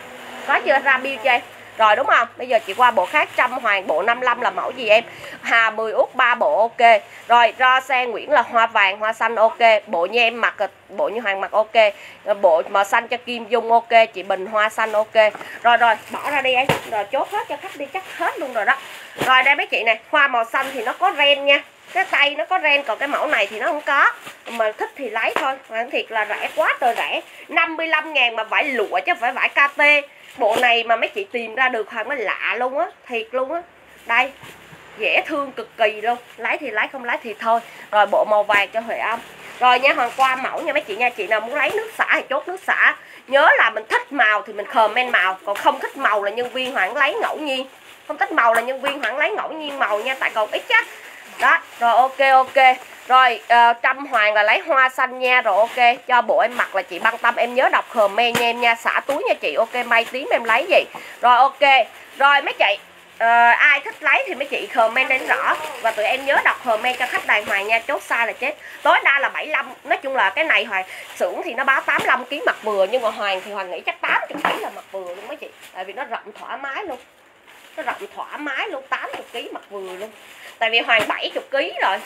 Có chưa, ra bill cho em. Rồi đúng không? Bây giờ chị qua bộ khác. Trăm Hoàng bộ năm mươi lăm là mẫu gì em? Hà mười út ba bộ ok. Rồi Ro Xe Nguyễn là hoa vàng, hoa xanh ok. Bộ như em mặc, bộ như Hoàng mặc ok. Bộ màu xanh cho Kim Dung ok. Chị Bình hoa xanh ok. Rồi rồi bỏ ra đi em. Rồi chốt hết cho khách đi, chắc hết luôn rồi đó. Rồi đây mấy chị này, hoa màu xanh thì nó có ren nha. Cái tay nó có ren, còn cái mẫu này thì nó không có. Mà thích thì lấy thôi. Hoàng thiệt là rẻ quá trời rẻ. Năm mươi lăm ngàn mà vải lụa chứ không phải vải ca tê. Bộ này mà mấy chị tìm ra được Hoàng mới lạ luôn á. Thiệt luôn á. Đây dễ thương cực kỳ luôn. Lấy thì lấy, không lấy thì thôi. Rồi bộ màu vàng cho Huệ Âm. Rồi nha, Hoàng qua mẫu nha mấy chị nha. Chị nào muốn lấy nước xả thì chốt nước xả. Nhớ là mình thích màu thì mình comment màu, còn không thích màu là nhân viên Hoàng lấy ngẫu nhiên. Không thích màu là nhân viên Hoàng lấy ngẫu nhiên màu nha, tại còn ít á. Đó, rồi ok ok. Rồi uh, Trâm Hoàng là lấy hoa xanh nha. Rồi ok, cho bộ em mặc là chị Băng Tâm em nhớ đọc comment nha em nha, xả túi nha chị. Ok, may tím em lấy gì. Rồi ok. Rồi mấy chị uh, ai thích lấy thì mấy chị comment lên rõ. Và tụi em nhớ đọc comment cho khách đàng hoàng nha, chốt sai là chết. Tối đa là bảy mươi lăm. Nói chung là cái này Hoàng xưởng thì nó báo tám mươi lăm ký mặc vừa, nhưng mà Hoàng thì Hoàng nghĩ chắc tám mươi ký là mặc vừa luôn mấy chị. Tại vì nó rộng thoải mái luôn. Nó rộng thoải mái luôn, tám mươi ký mặc vừa luôn. Tại vì Hoàng bảy mươi ký rồi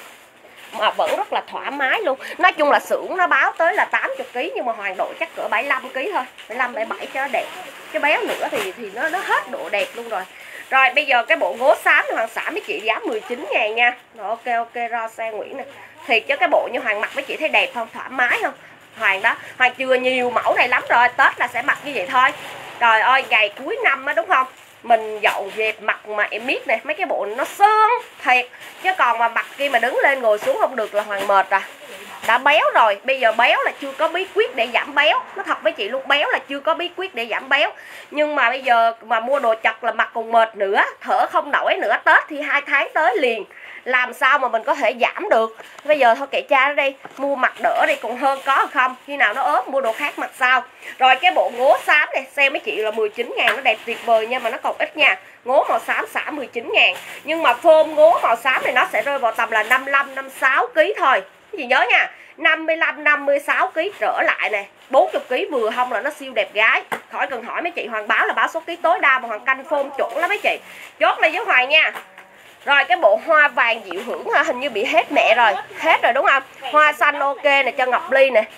mà vẫn rất là thoải mái luôn. Nói chung là xưởng nó báo tới là tám mươi ký, nhưng mà Hoàng độ chắc cỡ bảy mươi lăm ký thôi, bảy mươi lăm bảy mươi bảy cho nó đẹp. Chứ béo nữa thì thì nó nó hết độ đẹp luôn rồi. Rồi bây giờ cái bộ gố xám Hoàng xả mấy chị giá mười chín ngàn nha. Rồi ok ok, ro xe Nguyễn nè. Thiệt chứ cái bộ như Hoàng mặc mấy chị thấy đẹp không, thoải mái không? Hoàng đó, Hoàng chưa nhiều mẫu này lắm rồi, Tết là sẽ mặc như vậy thôi. Trời ơi, ngày cuối năm á đúng không? Mình dọn dẹp mặt mà em biết nè, mấy cái bộ nó sương thiệt. Chứ còn mà mặt kia mà đứng lên ngồi xuống không được là Hoàng mệt à. Đã béo rồi, bây giờ béo là chưa có bí quyết để giảm béo. Nó thật với chị luôn, béo là chưa có bí quyết để giảm béo. Nhưng mà bây giờ mà mua đồ chật là mặt còn mệt nữa, thở không nổi nữa. Tết thì hai tháng tới liền, làm sao mà mình có thể giảm được. Bây giờ thôi kệ cha nó đi, mua mặt đỡ đi còn hơn có không. Khi nào nó ốm mua đồ khác mặt sau. Rồi cái bộ ngố xám này xem mấy chị là mười chín ngàn, nó đẹp tuyệt vời nha, mà nó còn ít nha. Ngố màu xám xả mười chín ngàn. Nhưng mà phôm ngố màu xám này nó sẽ rơi vào tầm là năm mươi lăm, năm mươi sáu ký thôi. Cái gì nhớ nha, năm mươi lăm, năm mươi sáu ký trở lại nè, bốn mươi ký vừa không là nó siêu đẹp gái. Khỏi cần hỏi mấy chị, Hoàng báo là báo số ký tối đa mà Hoàng canh phôm chuẩn lắm mấy chị. Chốt lên với Hoàng nha. Rồi cái bộ hoa vàng Diệu Hưởng hình như bị hết mẹ rồi. Hết rồi đúng không? Hoa xanh ok nè, cho Ngọc Ly nè.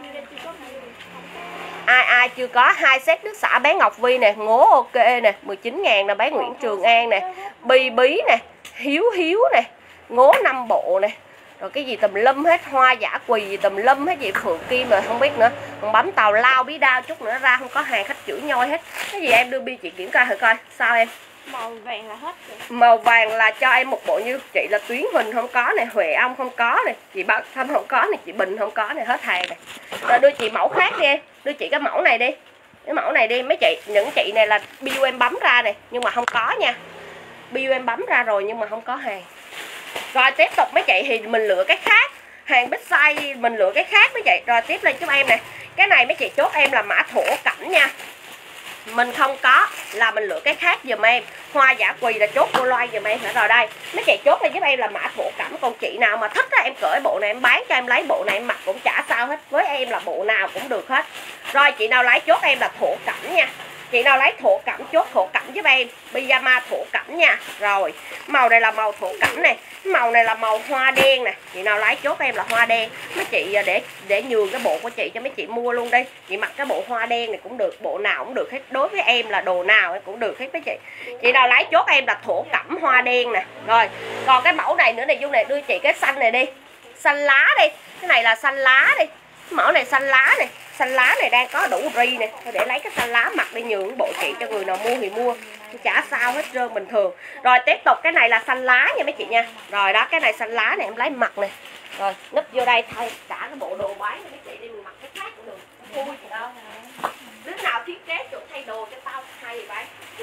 Ai ai chưa có hai set nước xả bé Ngọc Vi nè, ngố ok nè, mười chín ngàn nè, bé Nguyễn Trường An nè, Bi Bí nè, Hiếu Hiếu nè, ngố năm bộ nè. Rồi cái gì tùm lum hết, hoa giả quỳ gì tùm lum hết, gì Phượng Kim rồi không biết nữa. Còn bấm tàu lao bí đao chút nữa ra không có hàng, khách chửi nhoi hết. Cái gì em đưa Bi chị kiểm tra thử coi. Sao em? Màu vàng là hết rồi. Màu vàng là cho em một bộ như chị là Tuyến Huỳnh không có này, Huệ Ông không có này, chị Bảo Thanh không có này, chị Bình không có này, hết hàng này. Rồi đưa chị mẫu khác đi em, đưa chị cái mẫu này đi. Cái mẫu này đi mấy chị, những chị này là bill em bấm ra này nhưng mà không có nha. Bill em bấm ra rồi nhưng mà không có hàng. Rồi tiếp tục mấy chị thì mình lựa cái khác. Hàng big size mình lựa cái khác mấy chị. Rồi tiếp lên giúp em nè. Cái này mấy chị chốt em là mã thổ cẩm nha. Mình không có là mình lựa cái khác giùm em. Hoa giả quỳ là chốt cô loay giùm em. Rồi đây, mấy chị chốt lên giúp em là mã thổ cẩm. Còn chị nào mà thích á, em cởi bộ này em bán cho em lấy bộ này em mặc cũng chả sao hết. Với em là bộ nào cũng được hết. Rồi chị nào lấy chốt em là thổ cẩm nha. Chị nào lấy thổ cẩm chốt thổ cẩm giúp em. Pyjama thổ cẩm nha. Rồi màu này là màu thổ cẩm này. Màu này là màu hoa đen nè. Chị nào lấy chốt em là hoa đen. Mấy chị để để nhường cái bộ của chị cho mấy chị mua luôn đi. Chị mặc cái bộ hoa đen này cũng được, bộ nào cũng được hết. Đối với em là đồ nào em cũng được hết mấy chị. Chị nào lấy chốt em là thổ cẩm hoa đen nè. Rồi còn cái mẫu này nữa này, Dung này đưa chị cái xanh này đi. Xanh lá đi. Cái này là xanh lá đi. Mẫu này xanh lá này. Xanh lá này đang có đủ ri nè. Để lấy cái xanh lá mặc đi nhường bộ chị, cho người nào mua thì mua, chả sao hết trơn, bình thường. Rồi tiếp tục cái này là xanh lá nha mấy chị nha. Rồi đó, cái này xanh lá này em lấy mặc nè. Rồi núp vô đây thay cả cái bộ đồ bán cho mấy chị đi, mình mặc cái khác cũng được. Vui gì đâu. Đứa nào thiết kế chỗ thay đồ cho tao hay vậy?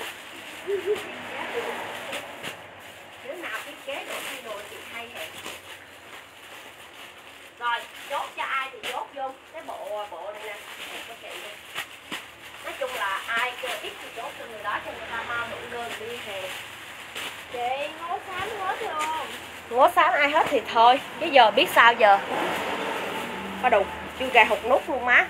Đứa nào thiết kế chỗ thay đồ chị hay vậy? Rồi chốt cho ai thì chốt vô cái bộ bộ này nè. Cho chị đi. Nói chung là ai ít thì chốt cho người đó, cho người ta mau đủ đơn đi hè. Chị ngố xám hết luôn. Ngố xám ai hết thì thôi, chứ giờ biết sao giờ. Có đủ chưa gà hụt nút luôn má.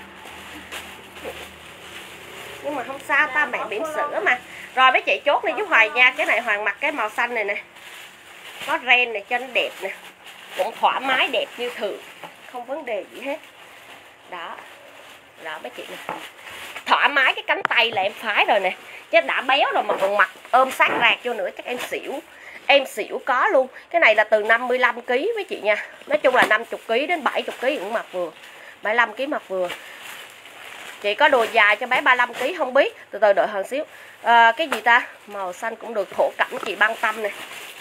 Nhưng mà không sao, ta mẹ bỉm sữa mà. Rồi mấy chị chốt đi giúp Hoài nha. Cái này Hoàng mặc cái màu xanh này nè, có ren này cho nó đẹp nè, cũng thoải mái đẹp như thường, không vấn đề gì hết. Đó, đó mấy chị nè, thoải mái cái cánh tay là em phái rồi nè. Chứ đã béo rồi mà còn mặc ôm sát rạc vô nữa chắc em xỉu. Em xỉu có luôn. Cái này là từ năm mươi lăm ký với chị nha. Nói chung là năm mươi ký đến bảy mươi ký cũng mặc vừa, bảy mươi lăm ký mặc vừa. Chị có đồ dài cho bé ba mươi lăm ký không biết, từ từ đợi hơn xíu. À, cái gì ta, màu xanh cũng được, thổ cẩm chị Băng Tâm nè.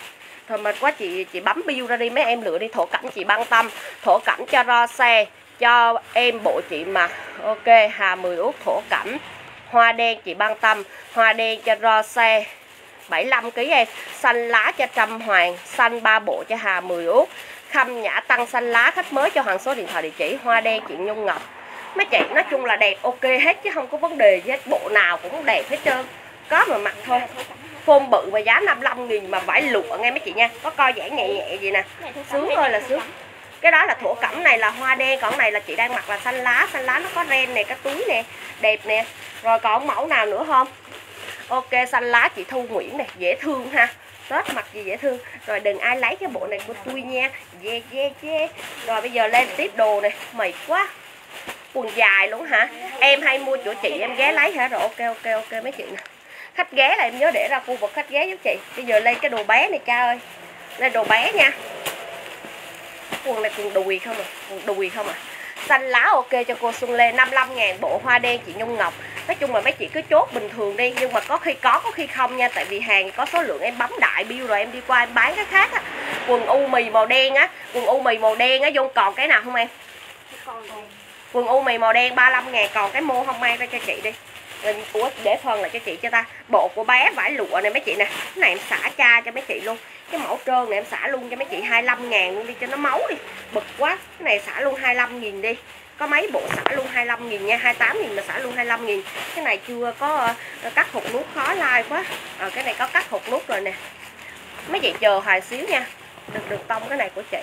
Thôi mệt quá chị chị bấm bill ra đi, mấy em lựa đi. Thổ cẩm chị Băng Tâm, thổ cẩm cho ro xe cho em bộ chị mà. Ok, Hà mười út thổ cẩm. Hoa đen chị Băng Tâm, hoa đen cho ro xe bảy mươi lăm ki lô gam em. Xanh lá cho Trâm Hoàng, xanh ba bộ cho Hà mười út. Khâm Nhã Tăng xanh lá, khách mới cho Hoàng số điện thoại địa chỉ. Hoa đen chị Nhung Ngọc. Mấy chị nói chung là đẹp ok hết chứ không có vấn đề gì hết, bộ nào cũng đẹp hết trơn, có mà mặc thôi. Phôm bự mà giá năm mươi lăm nghìn mà vải lụa nghe mấy chị nha, có co giãn nhẹ nhẹ gì nè, sướng ơi là sướng. Cái đó là thổ cẩm, này là hoa đen, còn này là chị đang mặc là xanh lá, xanh lá nó có ren nè, cái túi nè, đẹp nè. Rồi còn mẫu nào nữa không? Ok, xanh lá chị Thu Nguyễn này, dễ thương ha. Tết mặc gì dễ thương. Rồi đừng ai lấy cái bộ này của tôi nha. Yeah, yeah, yeah. Rồi bây giờ lên tiếp đồ này, mệt quá. Quần dài luôn hả? Em hay mua chỗ chị em ghé lấy hả? Rồi ok ok ok mấy chị nè. Khách ghé là em nhớ để ra khu vực khách ghé giúp chị. Bây giờ lên cái đồ bé này cha ơi. Lên đồ bé nha. Quần này quần đùi không à? Quần đùi không à? Xanh lá ok cho cô Xuân Lê, năm mươi lăm ngàn bộ. Hoa đen chị Nhung Ngọc. Nói chung là mấy chị cứ chốt bình thường đi, nhưng mà có khi có có khi không nha, tại vì hàng có số lượng em bấm đại bill rồi em đi qua em bán cái khác á. Quần u mì màu đen á, quần u mì màu đen á, vô còn cái nào không em? Quần u mì màu đen ba mươi lăm ngàn, còn cái mô không mang ra cho chị đi. Rồi, ủa, để phần lại cho chị cho ta. Bộ của bé vải lụa này mấy chị nè. Cái này em xả cha cho mấy chị luôn. Cái mẫu trơn này em xả luôn cho mấy chị hai mươi lăm ngàn luôn đi cho nó máu đi. Bực quá. Cái này xả luôn hai mươi lăm nghìn đi. Có mấy bộ xả luôn hai mươi lăm nghìn nha, hai mươi tám nghìn mà xả luôn hai mươi lăm nghìn. Cái này chưa có uh, cắt hột nút, khó like quá. Ờ, cái này có cắt hột nút rồi nè. Mấy chị chờ hoài xíu nha. Đừng đừng tông cái này của chị.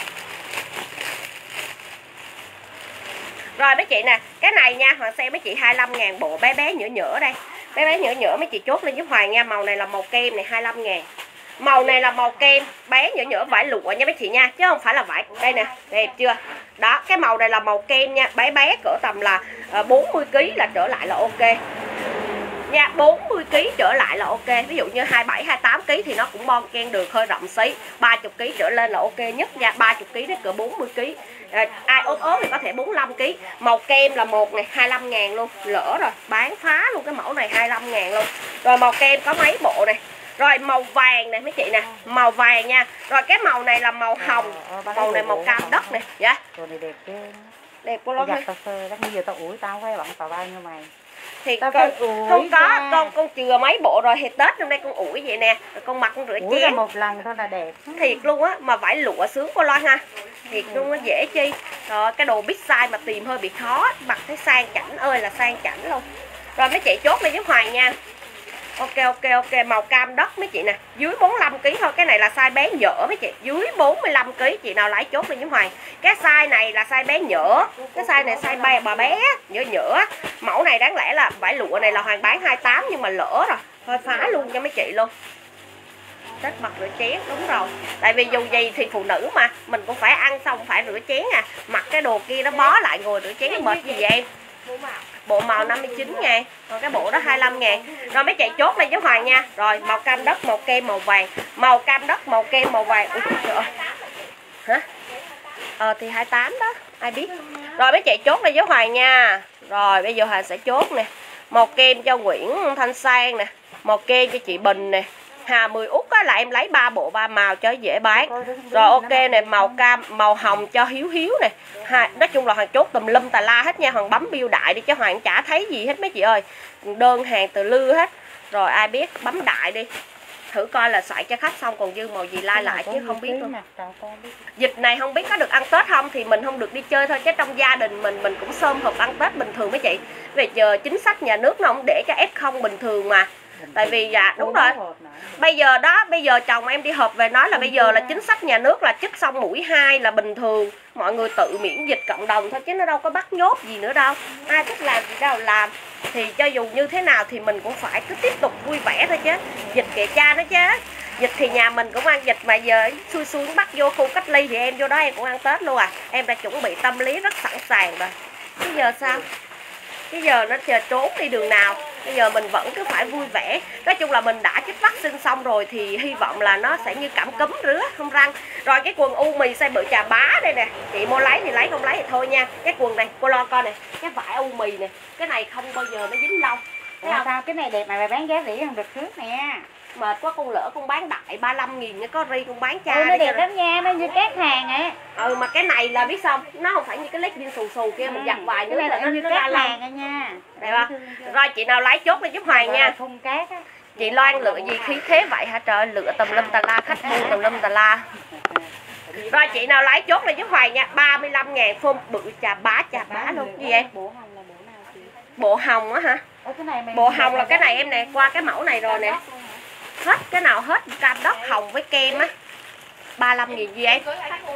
Rồi mấy chị nè, cái này nha, Hoàng xem mấy chị hai mươi lăm ngàn bộ bé bé nhỡ nhỡ đây. Bé bé nhỡ nhỡ mấy chị chốt lên giúp Hoàng nha, màu này là màu kem này hai mươi lăm ngàn. Màu này là màu kem, bé nhỡ nhỡ vải lụa nha mấy chị nha, chứ không phải là vải. Đây nè, đẹp chưa? Đó, cái màu này là màu kem nha, bé bé cỡ tầm là bốn mươi ki lô gam là trở lại là ok. Nha, bốn mươi ki lô gam trở lại là ok. Ví dụ như hai mươi bảy, hai mươi tám ki lô gam thì nó cũng bon ken được, hơi rộng xí. ba mươi ki lô gam trở lên là ok nhất nha, ba mươi ki lô gam đến cỡ bốn mươi ki lô gam. À, ai ốm ốm thì có thể bốn mươi lăm ki lô gam. Màu kem là một này, hai mươi lăm ngàn luôn. Lỡ rồi, bán phá luôn cái mẫu này hai mươi lăm ngàn luôn. Rồi màu kem có mấy bộ này. Rồi màu vàng này mấy chị nè, màu vàng nha. Rồi cái màu này là màu hồng, màu này màu cam đất này. Dạ. Đồ này đẹp chứ. Đẹp quá lắm. Tao sơ, bây giờ tao ủi tao quay bận tao bao nhiêu mày. Thì con, không có ra. con con chừa mấy bộ rồi thì Tết hôm nay con ủi vậy nè, rồi con mặc con rửa ủi chén một lần thôi là đẹp. Thiệt luôn á, mà vải lụa sướng cô Loan ha. Thiệt luôn á, dễ chi. Rồi cái đồ big size mà tìm hơi bị khó, mặc thấy sang chảnh ơi là sang chảnh luôn. Rồi mấy chị chốt lên giúp Hoàng nha. Ok ok ok, màu cam đất mấy chị nè, dưới bốn mươi lăm ki lô gam thôi, cái này là size bé nhỡ mấy chị, dưới bốn mươi lăm ki lô gam chị nào lấy chốt lên với Hoàng. Cái size này là size bé nhỡ, cái size này size bé bà bé nhỡ nhỡ. Mẫu này đáng lẽ là vải lụa này là Hoàng bán hai mươi tám nhưng mà lỡ rồi, thôi phá luôn cho mấy chị luôn. Tết mặc rửa chén, đúng rồi. Tại vì dù gì thì phụ nữ mà, mình cũng phải ăn xong phải rửa chén à. Mặc cái đồ kia nó bó lại ngồi rửa chén mệt gì vậy em. Bộ màu năm mươi chín ngàn, còn cái bộ đó hai mươi lăm ngàn. Rồi mấy chị chốt lên với Hoàng nha. Rồi màu cam đất, màu kem, màu vàng. Màu cam đất, màu kem, màu vàng. Ui, trời ơi. Hả? Ờ thì hai mươi tám đó, ai biết. Rồi mấy chị chốt lên với Hoàng nha. Rồi bây giờ Hoàng sẽ chốt nè. Màu kem cho Nguyễn Thanh Sang nè, màu kem cho chị Bình nè. Hà mười út á là em lấy ba bộ ba màu cho dễ bán. Rồi ok nè, màu cam, màu hồng cho Hiếu Hiếu nè. Ha, nói chung là Hoàng chốt tùm lum tà la hết nha, Hoàng bấm bill đại đi cho Hoàng chả thấy gì hết mấy chị ơi. Đơn hàng từ lưa hết. Rồi ai biết bấm đại đi. Thử coi là soạn cho khách xong còn dư màu gì like lại chứ không biết luôn. Dịch này không biết có được ăn Tết không thì mình không được đi chơi thôi, chứ trong gia đình mình mình cũng xôm hộp ăn Tết bình thường mấy chị. Về giờ chính sách nhà nước nó không để cho ép không bình thường mà. Tại vì dạ đúng rồi. Bây giờ đó, bây giờ chồng em đi họp về nói là bây giờ là chính sách nhà nước là chích xong mũi hai là bình thường, mọi người tự miễn dịch cộng đồng thôi chứ nó đâu có bắt nhốt gì nữa đâu. Ai thích làm gì đâu làm. Thì cho dù như thế nào thì mình cũng phải cứ tiếp tục vui vẻ thôi chứ. Dịch kệ cha nó chứ. Dịch thì nhà mình cũng ăn dịch mà giờ xui xui bắt vô khu cách ly thì em vô đó em cũng ăn Tết luôn à. Em đã chuẩn bị tâm lý rất sẵn sàng rồi. Bây giờ sao? Bây giờ nó chờ trốn đi đường nào. Bây giờ mình vẫn cứ phải vui vẻ. Nói chung là mình đã chích vaccine xong rồi thì hy vọng là nó sẽ như cảm cúm rứa không răng. Rồi cái quần u mì size bự Trà Bá đây nè, chị mua lấy thì lấy, không lấy thì thôi nha. Cái quần này cô lo coi nè, cái vải u mì nè, cái này không bao giờ nó dính lông. Ủa sao cái này đẹp mà mày bán giá rẻ hơn đợt trước nè. Mệt quá con lỡ con bán đại ba mươi lăm nghìn nó có ri con bán cha. Ừ, nó đẹp lắm nha, nó như cát hàng á. Ừ mà cái này là biết sao nó không phải như cái lít viên xù xù kia, mình giặt vài nữa là nó như nó cát ra lông hàng á nha. đẹp không? Rồi chị nào lấy chốt đi giúp Hoàng nha. Thùng cát á. Chị Loan lựa gì khí thế vậy hả trời, lựa tùm lum tà la, khách mua tùm lum tà la. Rồi chị nào lấy chốt này giúp Hoàng nha, ba mươi lăm ngàn phôm bự chà bá chà bá luôn. Gì vậy? Bộ hồng là bộ nào chị? Bộ hồng á hả? Ở cái này mày Bộ hồng là cái này em nè, qua cái mẫu này rồi nè. Hết cái nào hết cam đất hồng với kem á. ba mươi lăm nghìn gì vậy?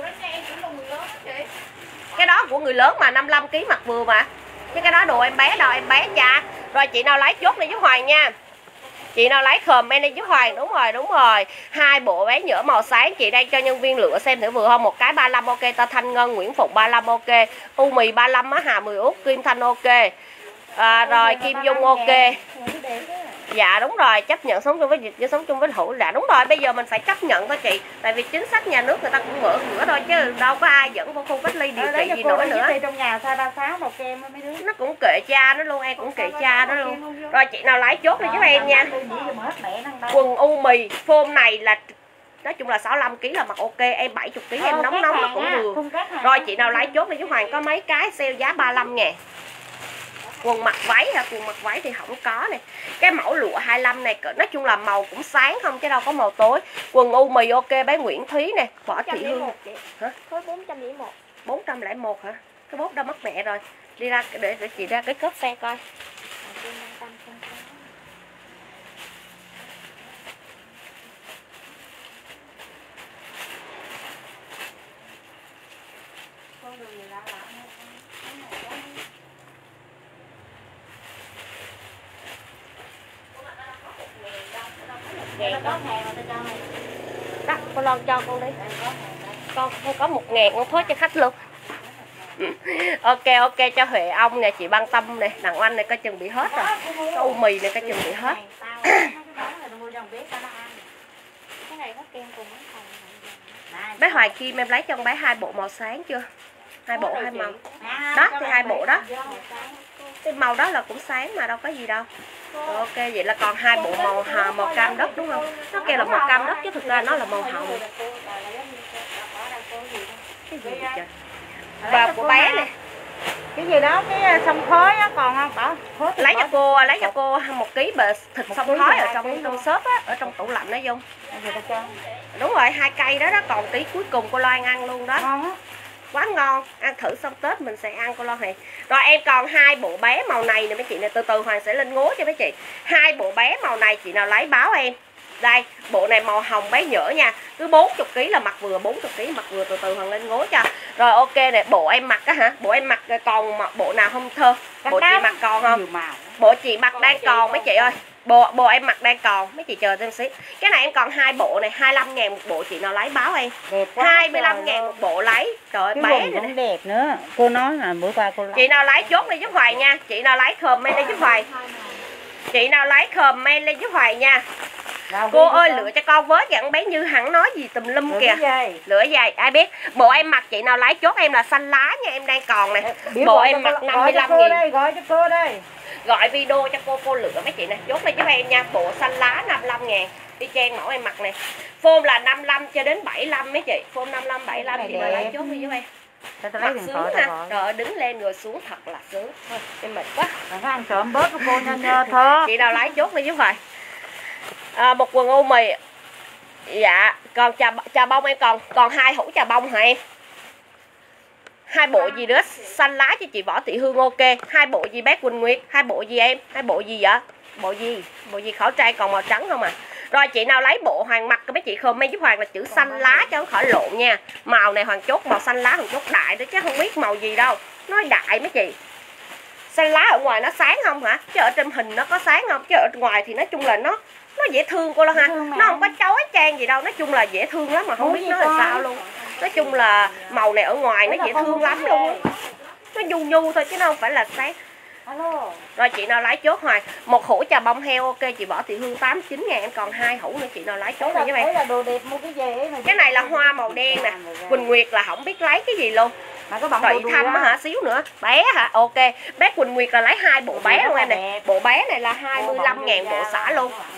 Cái đó của người lớn mà, năm mươi lăm ki lô gam mặc vừa mà. Chứ cái đó đồ em bé đâu, em bé cha. Rồi chị nào lấy chốt này giúp Hoàng nha. Chị nào lấy comment đi giúp Hoàng, đúng rồi, đúng rồi. Hai bộ váy nhỡ màu sáng chị đang cho nhân viên lựa xem thử vừa không. Một cái ba mươi lăm ok, ta Thanh Ngân, Nguyễn Phục ba mươi lăm ok, U Mì ba mươi lăm á, Hà mười út, Kim Thanh ok. À, rồi Kim Dung ok. Dạ đúng rồi, chấp nhận sống chung với dịch với sống chung với hữu. Dạ đúng rồi, bây giờ mình phải chấp nhận thôi chị. Tại vì chính sách nhà nước người ta cũng mở cửa thôi chứ đâu có ai dẫn vô khu cách ly điều trị gì nữa nữa. Trong nhà size ba mươi sáu màu kem mấy đứa. Nó cũng kệ cha nó luôn, em cũng kệ cha nó luôn. Rồi chị nào lấy chốt đi giúp em nha. Quần U Mì phôm này là nói chung là sáu mươi lăm ki lô gam là mặc ok, em bảy mươi ki lô gam em nóng nóng nó cũng vừa. Rồi chị nào lấy chốt đi giúp Hoàng, có mấy cái sale giá ba mươi lăm ngàn. Quần mặc váy hả? Quần mặc váy thì không có này. Cái mẫu lụa hai mươi lăm này nói chung là màu cũng sáng không chứ đâu có màu tối. Quần U Mì ok, bé Nguyễn Thúy nè, Võ Thị Hương. Hả? Khối bốn trăm lẻ một. bốn trăm lẻ một hả? Cái bốt đâu mất mẹ rồi. Đi ra để, để chị ra cái cốp xe coi. Đó, con Loan cho con đi. Con không có một ngàn con phớt cho khách luôn. Ok ok cho Huệ ông nè, chị Ban Tâm nè, đằng Oanh này coi chừng bị hết rồi. Cái U Mì này coi chừng bị hết. Bé Hoài Kim em lấy cho con bé hai bộ màu sáng chưa? Hai bộ hai màu. Đó thì hai bộ đó. Cái màu đó là cũng sáng mà đâu có gì đâu. Rồi, ok vậy là còn hai bộ màu hà, màu cam đất đúng không? Nó kêu là màu cam đất chứ thực ra nó là màu hồng. Cái gì vậy trời? Và của bé này. Cái gì đó, cái sông khói á còn không bảo? Lấy cho cô, lấy cho cô một ký bờ thịt sông khói ở trong trong shop á, ở trong tủ lạnh đó Dung. Đúng rồi, hai cây đó đó, còn tí cuối cùng cô Loan ăn luôn đó. Ngon á. Quá ngon, ăn thử xong Tết mình sẽ ăn cô Loan này. Rồi em còn hai bộ bé màu này nè mấy chị nè, từ từ Hoàng sẽ lên ngố cho mấy chị. Hai bộ bé màu này chị nào lấy báo em. Đây, bộ này màu hồng bé nhỡ nha. Cứ bốn mươi ki lô gam là mặc vừa, bốn mươi ki lô gam mặc vừa, từ từ Hoàng lên ngố cho. Rồi ok nè, bộ em mặc á hả? Bộ em mặc còn bộ nào không Thơ? Bộ chị mặc còn không? Bộ chị mặc đang còn mấy chị ơi. Bộ bộ em mặc đang còn, mấy chị chờ thêm xí. Cái này em còn hai bộ này, hai mươi lăm ngàn một bộ, chị nào lấy báo em. hai mươi lăm ngàn một bộ lấy. Trời ơi, bé này cũng đẹp nữa. Cô nói là bữa qua cô lấy. Chị nào lấy chốt đi giúp Hoài nha. Chị nào lấy comment đi giúp Hoài. Chị nào lấy comment lên giúp Hoài nha. Đâu, cô ơi lựa cho con với gặn bé Như Hằng nói gì tùm lum lựa kìa. Lựa giày ai biết. Bộ em mặc chị nào lấy chốt em là xanh lá nha, em đang còn nè. Bộ em mặc năm mươi lăm nghìn. Gọi cho cô đây. Gọi video cho cô, cô lựa mấy chị nè. Chốt đi giúp em nha. Bộ xanh lá năm mươi lăm ngàn. Đi trang mẫu em mặc nè. Phôm là năm mươi lăm cho đến bảy mươi lăm mấy chị. Phôm năm mươi lăm, bảy mươi lăm chị nào lấy chốt đi giúp em. Mặt sướng ha. Rồi đứng lên rồi xuống thật là sướng. Thôi em mệt quá. Đừng có ăn sớm bớt của cô nha nha Thơ. Chị nào lấy chốt đi giúp Hoài. À, một quần U Mì. Dạ, còn trà trà bông em còn còn hai hũ trà bông hả em? Hai bộ gì nữa, xanh lá cho chị Võ Thị Hương ok. Hai bộ gì bé Quỳnh Nguyệt, hai bộ gì em? Hai bộ gì vậy? Bộ gì? Bộ gì khẩu trang còn màu trắng không à? Rồi chị nào lấy bộ Hoàng mặc mấy chị comment giúp Hoàng là chữ xanh lá cho khỏi lộn nha. Màu này Hoàng chốt màu xanh lá, Hoàng chốt đại đó chứ không biết màu gì đâu. Nói đại mấy chị. Xanh lá ở ngoài nó sáng không hả? Chứ ở trên hình nó có sáng không? Chứ ở ngoài thì nói chung là nó nó dễ thương cô lo ha. Nó không có chói chang gì đâu, nói chung là dễ thương lắm mà không biết nó là sao luôn. Nói chung là màu này ở ngoài nó dễ thương lắm luôn. Nó nhu nhu thôi chứ nó không phải là sáng. Alo. Rồi chị nào lấy chốt Hoài. Một hũ trà bông heo ok chị Võ Thị Hương tám mươi chín ngàn em còn hai hũ nữa, chị nào lấy chốt này với em. Là đồ đẹp mua cái gì ấy mà. Cái này là hoa màu đen nè. Quỳnh Nguyệt là không biết lấy cái gì luôn. Mà có Rồi Thăm hả? Xíu nữa. Bé hả? Ok. Bé Quỳnh Nguyệt là lấy hai bộ bé luôn em nè. Bộ bé này là hai mươi lăm ngàn bộ xả luôn.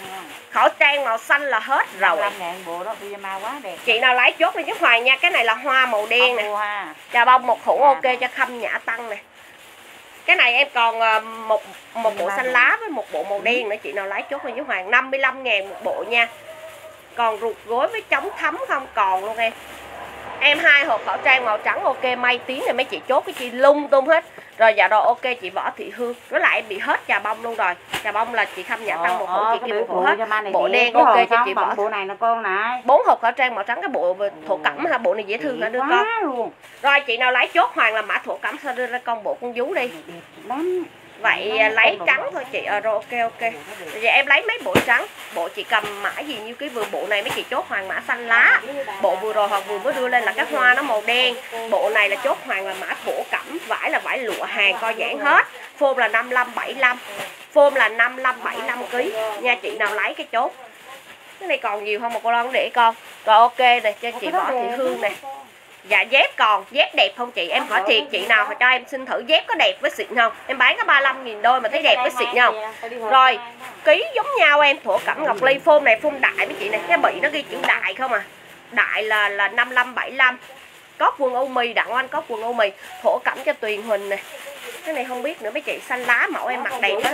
Khẩu trang màu xanh là hết rồi. năm ngàn bộ đó pyjama quá đẹp. Chị nào lấy chốt đi chứ Hoàng nha. Cái này là hoa màu đen nè. Chà bông một hũ ok cho Khâm Nhã Tăng nè. Cái này em còn một một bộ xanh lá với một bộ màu đen nữa. Chị nào lấy chốt đi chứ Hoàng. Năm mươi lăm ngàn một bộ nha. Còn ruột gối với chống thấm không còn luôn em. Em hai hộp khẩu trang màu trắng ok. May tiếng này mấy chị chốt cái chị lung tung hết. Rồi dạ rồi ok chị Võ Thị Hương. Với lại em bị hết trà bông luôn rồi. Trà bông là chị Khâm Nhã Tăng một hộp, chị kia một hộp hết. Bộ đen ok cho chị Võ. Bộ này là con này. Bốn hộp khẩu trang màu trắng, cái bộ thổ cẩm ha, bộ này dễ thương hả đưa con. Luôn. Rồi chị nào lấy chốt Hoàng là mã thổ cẩm sao đưa ra con bộ con vú đi. Lắm. Vậy lấy trắng thôi chị. Ờ rồi ok ok. Vậy em lấy mấy bộ trắng. Bộ chị cầm mã gì như cái vừa bộ này mấy chị chốt Hoàng mã xanh lá. Bộ vừa rồi hoặc vừa mới đưa lên là cái hoa nó màu đen. Bộ này là chốt Hoàng là mã thổ cẩm, vải là vải lụa hàng co giãn hết. Phôm là năm mươi lăm bảy mươi lăm. Phôm là năm mươi lăm bảy mươi lăm ký nha. Chị nào lấy cái chốt. Cái này còn nhiều không mà cô Loan để con. Rồi ok này cho chị Võ Thị Hương nè. Dạ dép còn, dép đẹp không chị? Em hỏi thiệt chị nào cho em xin thử dép có đẹp với xịn không? Em bán có ba mươi lăm nghìn đôi mà thấy đẹp với xịn không? Rồi, ký giống nhau em, thổ cẩm ngọc ly, phôm này phôm đại mấy chị này, cái bị nó ghi chữ đại không à. Đại là là năm mươi lăm bảy mươi lăm. Có quần ô mì, Đặng Oanh có quần ô mì, thổ cẩm cho Tuyền Huỳnh nè. Cái này không biết nữa mấy chị, xanh lá mẫu em mặc đẹp á.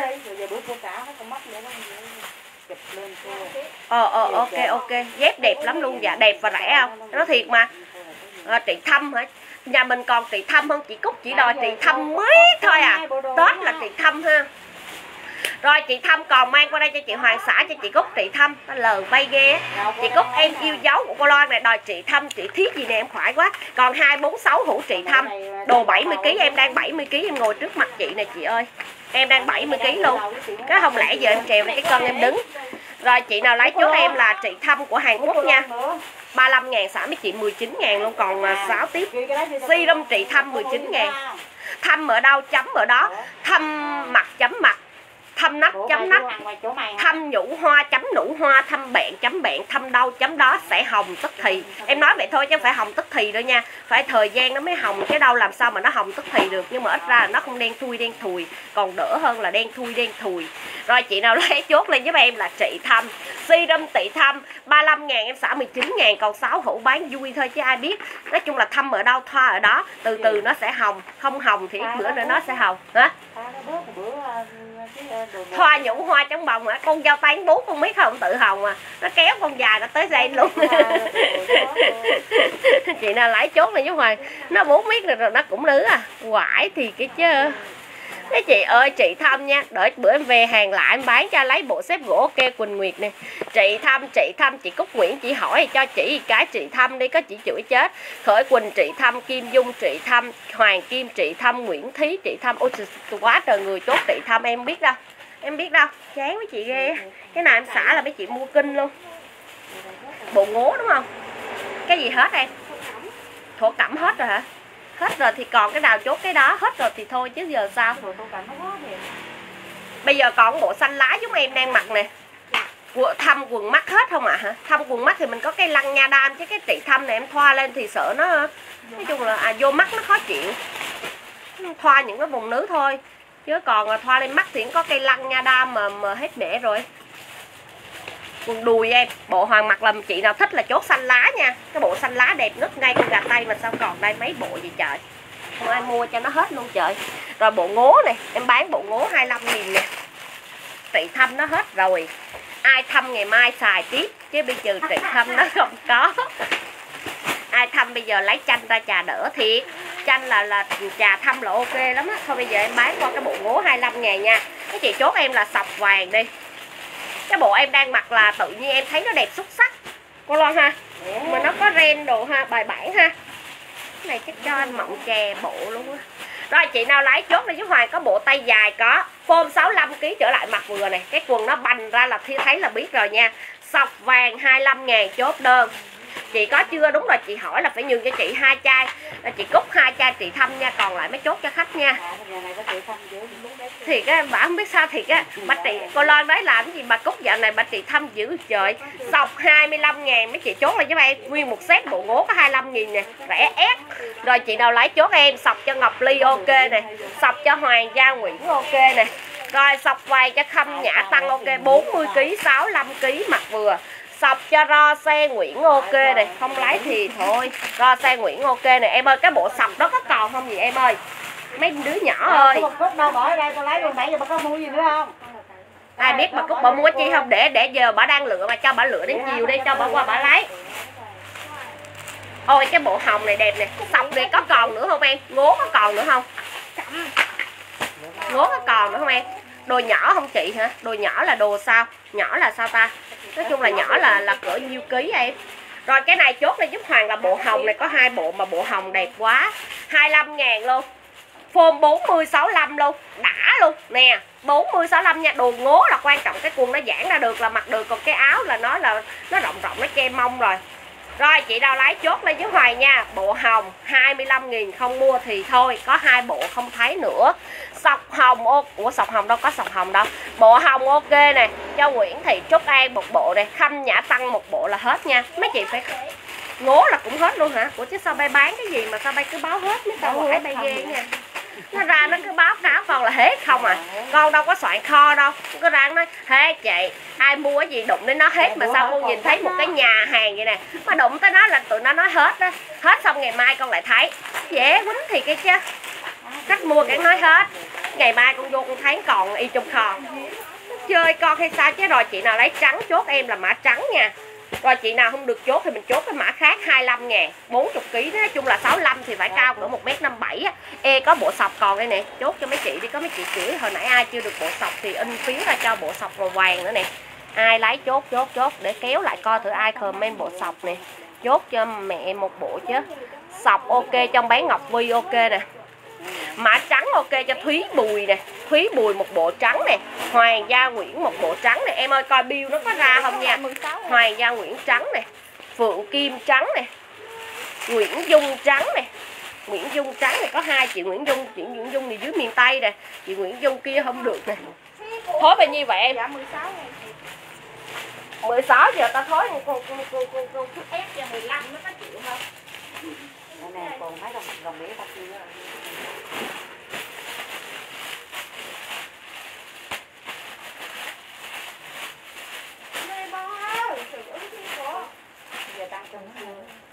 Ờ ờ ok ok, dép đẹp lắm luôn, dạ đẹp và rẻ không? Nó thiệt mà. À, chị Thâm hả? Nhà mình còn chị Thâm không? Chị Cúc chỉ đòi chị Thâm mới thôi à. Tết là chị Thâm ha. Rồi chị Thâm còn mang qua đây cho chị Hoàng xã cho chị Cúc. Chị Thâm nó lờ bay ghê. Chị Cúc em yêu dấu của cô Loan này đòi chị Thâm. Chị thiết gì nè em khoái quá. Còn hai bốn sáu hũ chị Thâm. Đồ bảy mươi ký em đang bảy mươi ký em ngồi trước mặt chị nè chị ơi. Em đang bảy mươi ký luôn. Cái không lẽ giờ em trèo lên cái cân em đứng. Rồi chị nào lấy chốt em là chị Thâm của Hàn Quốc nha. ba mươi lăm ngàn xả mấy chị mười chín ngàn luôn. Còn sáu tiếp. Serum chị Thâm mười chín ngàn. Thâm ở đâu chấm ở đó. Thâm mặt chấm mặt. Thâm nách chấm nách. Thâm nhũ hoa chấm nhũ hoa. Thâm bẹn chấm bẹn. Thâm đâu chấm đó sẽ hồng tức thì. Em nói vậy thôi chứ không phải hồng tức thì đâu nha. Phải thời gian nó mới hồng. Cái đâu làm sao mà nó hồng tức thì được. Nhưng mà ít ra là nó không đen thui đen thùi. Còn đỡ hơn là đen thui đen thùi. Rồi chị nào lấy chốt lên với em là chị Thâm. Serum chị Thâm ba mươi lăm ngàn em xả mười chín ngàn. Còn sáu hũ bán vui thôi chứ ai biết. Nói chung là Thâm ở đâu thoa ở đó. Từ từ nó sẽ hồng. Không hồng thì ít bữa nữa nó sẽ hồng. Hả? Thoa nhũ hoa trong bồng hả? Con dao tay bú con biết không? Tự hồng à. Nó kéo con dài nó tới dây luôn. Chị nào lấy chốt này chứ Hoàng. Nó bốn biết rồi, rồi nó cũng nữ à. Quải thì cái chứ. Thế chị ơi chị Thâm nha. Đợi bữa em về hàng lại em bán cho lấy bộ xếp gỗ ok Quỳnh Nguyệt nè. Chị Thâm, chị Thâm, chị Cúc Nguyễn chị hỏi cho chị cái chị Thâm đi có chị chửi chết. Khởi Quỳnh chị Thâm, Kim Dung chị Thâm, Hoàng Kim chị Thâm, Nguyễn Thí chị Thâm. Ôi quá trời người chốt chị Thâm em biết đâu. Em biết đâu, chán với chị ghê. Cái nào em xả là mấy chị mua kinh luôn. Bộ ngố đúng không? Cái gì hết em? Thổ cẩm hết rồi hả? Hết rồi thì còn cái nào chốt cái đó. Hết rồi thì thôi chứ giờ sao. Bây giờ còn bộ xanh lá chúng em đang mặc nè. Thâm quần mắt hết không ạ? À? Thâm quần mắt thì mình có cái lăng nha đam. Chứ cái chị Thâm này em thoa lên thì sợ nó. Nói chung là à, vô mắt nó khó chịu. Thoa những cái vùng nữ thôi. Chứ còn thoa lên mắt thì có cây lăng nha đam mà, mà hết mẻ rồi. Quần đùi em. Bộ Hoàng mặc là chị nào thích là chốt xanh lá nha. Cái bộ xanh lá đẹp nứt ngay con gà tây mà sao còn đây mấy bộ gì trời. Không ai mua cho nó hết luôn trời. Rồi bộ ngố này. Em bán bộ ngố hai mươi lăm nghìn nè. Chị Thâm nó hết rồi. Ai Thâm ngày mai xài tiếp. Chứ bây giờ chị Thâm nó không có. Ai Thâm bây giờ lấy chanh ra trà đỡ thiệt. Chanh là là trà Thâm là ok lắm á. Thôi bây giờ em bán qua cái bộ ngố hai mươi lăm ngàn nha. Cái chị chốt em là sọc vàng đi. Cái bộ em đang mặc là tự nhiên em thấy nó đẹp xuất sắc. Cô Loan ha. Mà nó có ren đồ ha, bài bản ha. Cái này chắc cho anh mộng chè bộ luôn á. Rồi chị nào lấy chốt này chứ Hoàng có bộ tay dài có. Phôm sáu mươi lăm ký trở lại mặc vừa này. Cái quần nó bành ra là thi thấy là biết rồi nha. Sọc vàng hai mươi lăm ngàn chốt đơn. Chị có chưa? Đúng rồi chị hỏi là phải nhường cho chị hai chai. Là chị Cúc hai chai chị Thâm nha. Còn lại mới chốt cho khách nha. Thiệt á, bà không biết sao thiệt á. Bà chị, cô Loan đấy làm cái gì bà Cúc dạo này bà chị Thâm dữ trời. Sọc hai mươi lăm ngàn mấy chị chốt lại với em. Nguyên một set bộ ngố có hai mươi lăm nghìn nè. Rẻ ép. Rồi chị nào lấy chốt em. Sọc cho Ngọc Ly ok nè. Sọc cho Hoàng Gia Nguyễn ok nè. Rồi sọc vàng cho Khâm Nhã tăng ok, bốn mươi ki lô gam, sáu mươi lăm ki lô gam mặt vừa. Sọc cho Ro Xe Nguyễn ok này, không lấy thì thôi. Ro Xe Nguyễn ok này. Em ơi cái bộ sọc đó có còn không gì em ơi? Mấy đứa nhỏ ơi. Một cúc đâu bỏ ở đây tôi lấy luôn, nãy giờ bà có mua gì nữa không? Ai biết mà Cúc bà mua chi không, để để giờ bà đang lựa mà cho bà lựa đến chiều đi, cho bà qua bà lấy. Ôi cái bộ hồng này đẹp nè. Sọc này có còn nữa không em? Ngố có còn nữa không? Ngố có còn nữa không em? Đồ nhỏ không chị hả? Đồ nhỏ là đồ sao? Nhỏ là sao ta? Nói chung là nhỏ là là cỡ nhiêu ký em? Rồi cái này chốt này giúp Hoàng là bộ hồng này có hai bộ mà bộ hồng đẹp quá. hai mươi lăm ngàn luôn. Form bốn mươi sáu mươi lăm luôn, đã luôn nè, bốn mươi sáu mươi lăm nha. Đồ ngố là quan trọng, cái quần nó giãn ra được là mặc được, còn cái áo là nó là nó rộng rộng nó che mông rồi. Rồi chị nào lấy chốt lên với Hoài nha. Bộ hồng hai mươi lăm nghìn, không mua thì thôi, có hai bộ không thấy nữa. Sọc hồng ô, ủa sọc hồng đâu có sọc hồng đâu. Bộ hồng ok nè, cho Nguyễn Thị Trúc An một bộ này, Khâm Nhã Tăng một bộ là hết nha. Mấy chị phải ngố là cũng hết luôn hả? Ủa chứ sao bay bán cái gì mà sao bay cứ báo hết mấy tao phải bay ghê nha. Nó ra nó cứ báo cáo con là hết không à, con đâu có soạn kho đâu. Cứ ra nói thế chị ai mua cái gì đụng đến nó hết, mà sao con nhìn thấy một cái nhà hàng vậy nè mà đụng tới nó là tụi nó nói hết đó. Hết xong ngày mai con lại thấy dễ quýnh thì cái chứ, khách mua cái nói hết, ngày mai con vô con thấy còn y trong kho. Chơi con hay sao chứ. Rồi chị nào lấy trắng chốt em là mã trắng nha. Rồi chị nào không được chốt thì mình chốt cái mã khác hai mươi lăm ngàn, bốn mươi ki lô gam, nói chung là sáu mươi lăm thì phải cao cỡ một mét năm mươi bảy á. Ê có bộ sọc còn đây nè, chốt cho mấy chị đi, có mấy chị chửi hồi nãy ai chưa được bộ sọc thì in phiếu ra cho bộ sọc màu vàng nữa nè. Ai lấy chốt chốt chốt để kéo lại coi thử ai comment bộ sọc nè. Chốt cho mẹ em một bộ chứ. Sọc ok trong bán Ngọc Vi ok nè. Mã trắng ok cho Thúy Bùi nè, Thúy Bùi một bộ trắng nè, Hoàng Gia Nguyễn một bộ trắng nè. Em ơi coi bill nó có ra không nha. Hoàng Gia Nguyễn trắng nè, Phượng Kim trắng nè, Nguyễn Dung trắng nè. Nguyễn Dung trắng này có hai chị Nguyễn Dung, chị Nguyễn Dung này dưới miền Tây nè, chị Nguyễn Dung kia không được nè. Thối bao nhiêu vậy em? Dạ mười sáu ngàn. mười sáu giờ ta thối con con con con con con ép cho mười lăm nó có chịu không? Nè còn mấy đồng đồng đĩa tao kia. Nè bò ơi, sự ứng thiên của. Giờ tăng cho nó.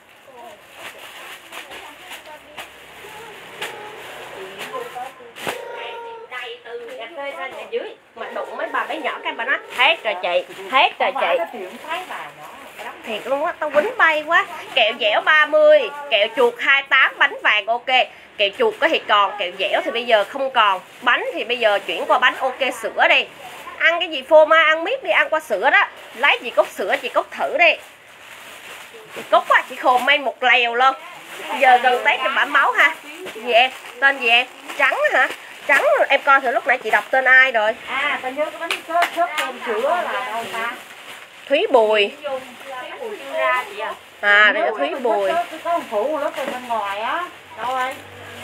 Đây từ nhà thuê ra nhà dưới mà đụng mấy bà bé nhỏ cái bà nói hết rồi chị, hết rồi chị. Thiệt luôn á, tao quýnh bay quá. Kẹo dẻo ba mươi, kẹo chuột hai mươi tám, bánh vàng ok. Kẹo chuột có thì còn, kẹo dẻo thì bây giờ không còn. Bánh thì bây giờ chuyển qua bánh ok sữa đi. Ăn cái gì phô mai ăn miết đi, ăn qua sữa đó. Lấy chị cốc sữa chị cốc thử đi. Chị cốc á, chị khồn men một lèo luôn. Giờ gần Tết thì bả máu ha. Gì em? Tên gì em? Trắng hả? Trắng em coi thử lúc nãy chị đọc tên ai rồi. À tao nhớ cái bánh sốt sốt tôm sữa là đâu ta? Thúy Bùi. Ra chị à. À đây là Thúy Bùi. Có một phụ lớp bên ngoài á. Đâu ơi?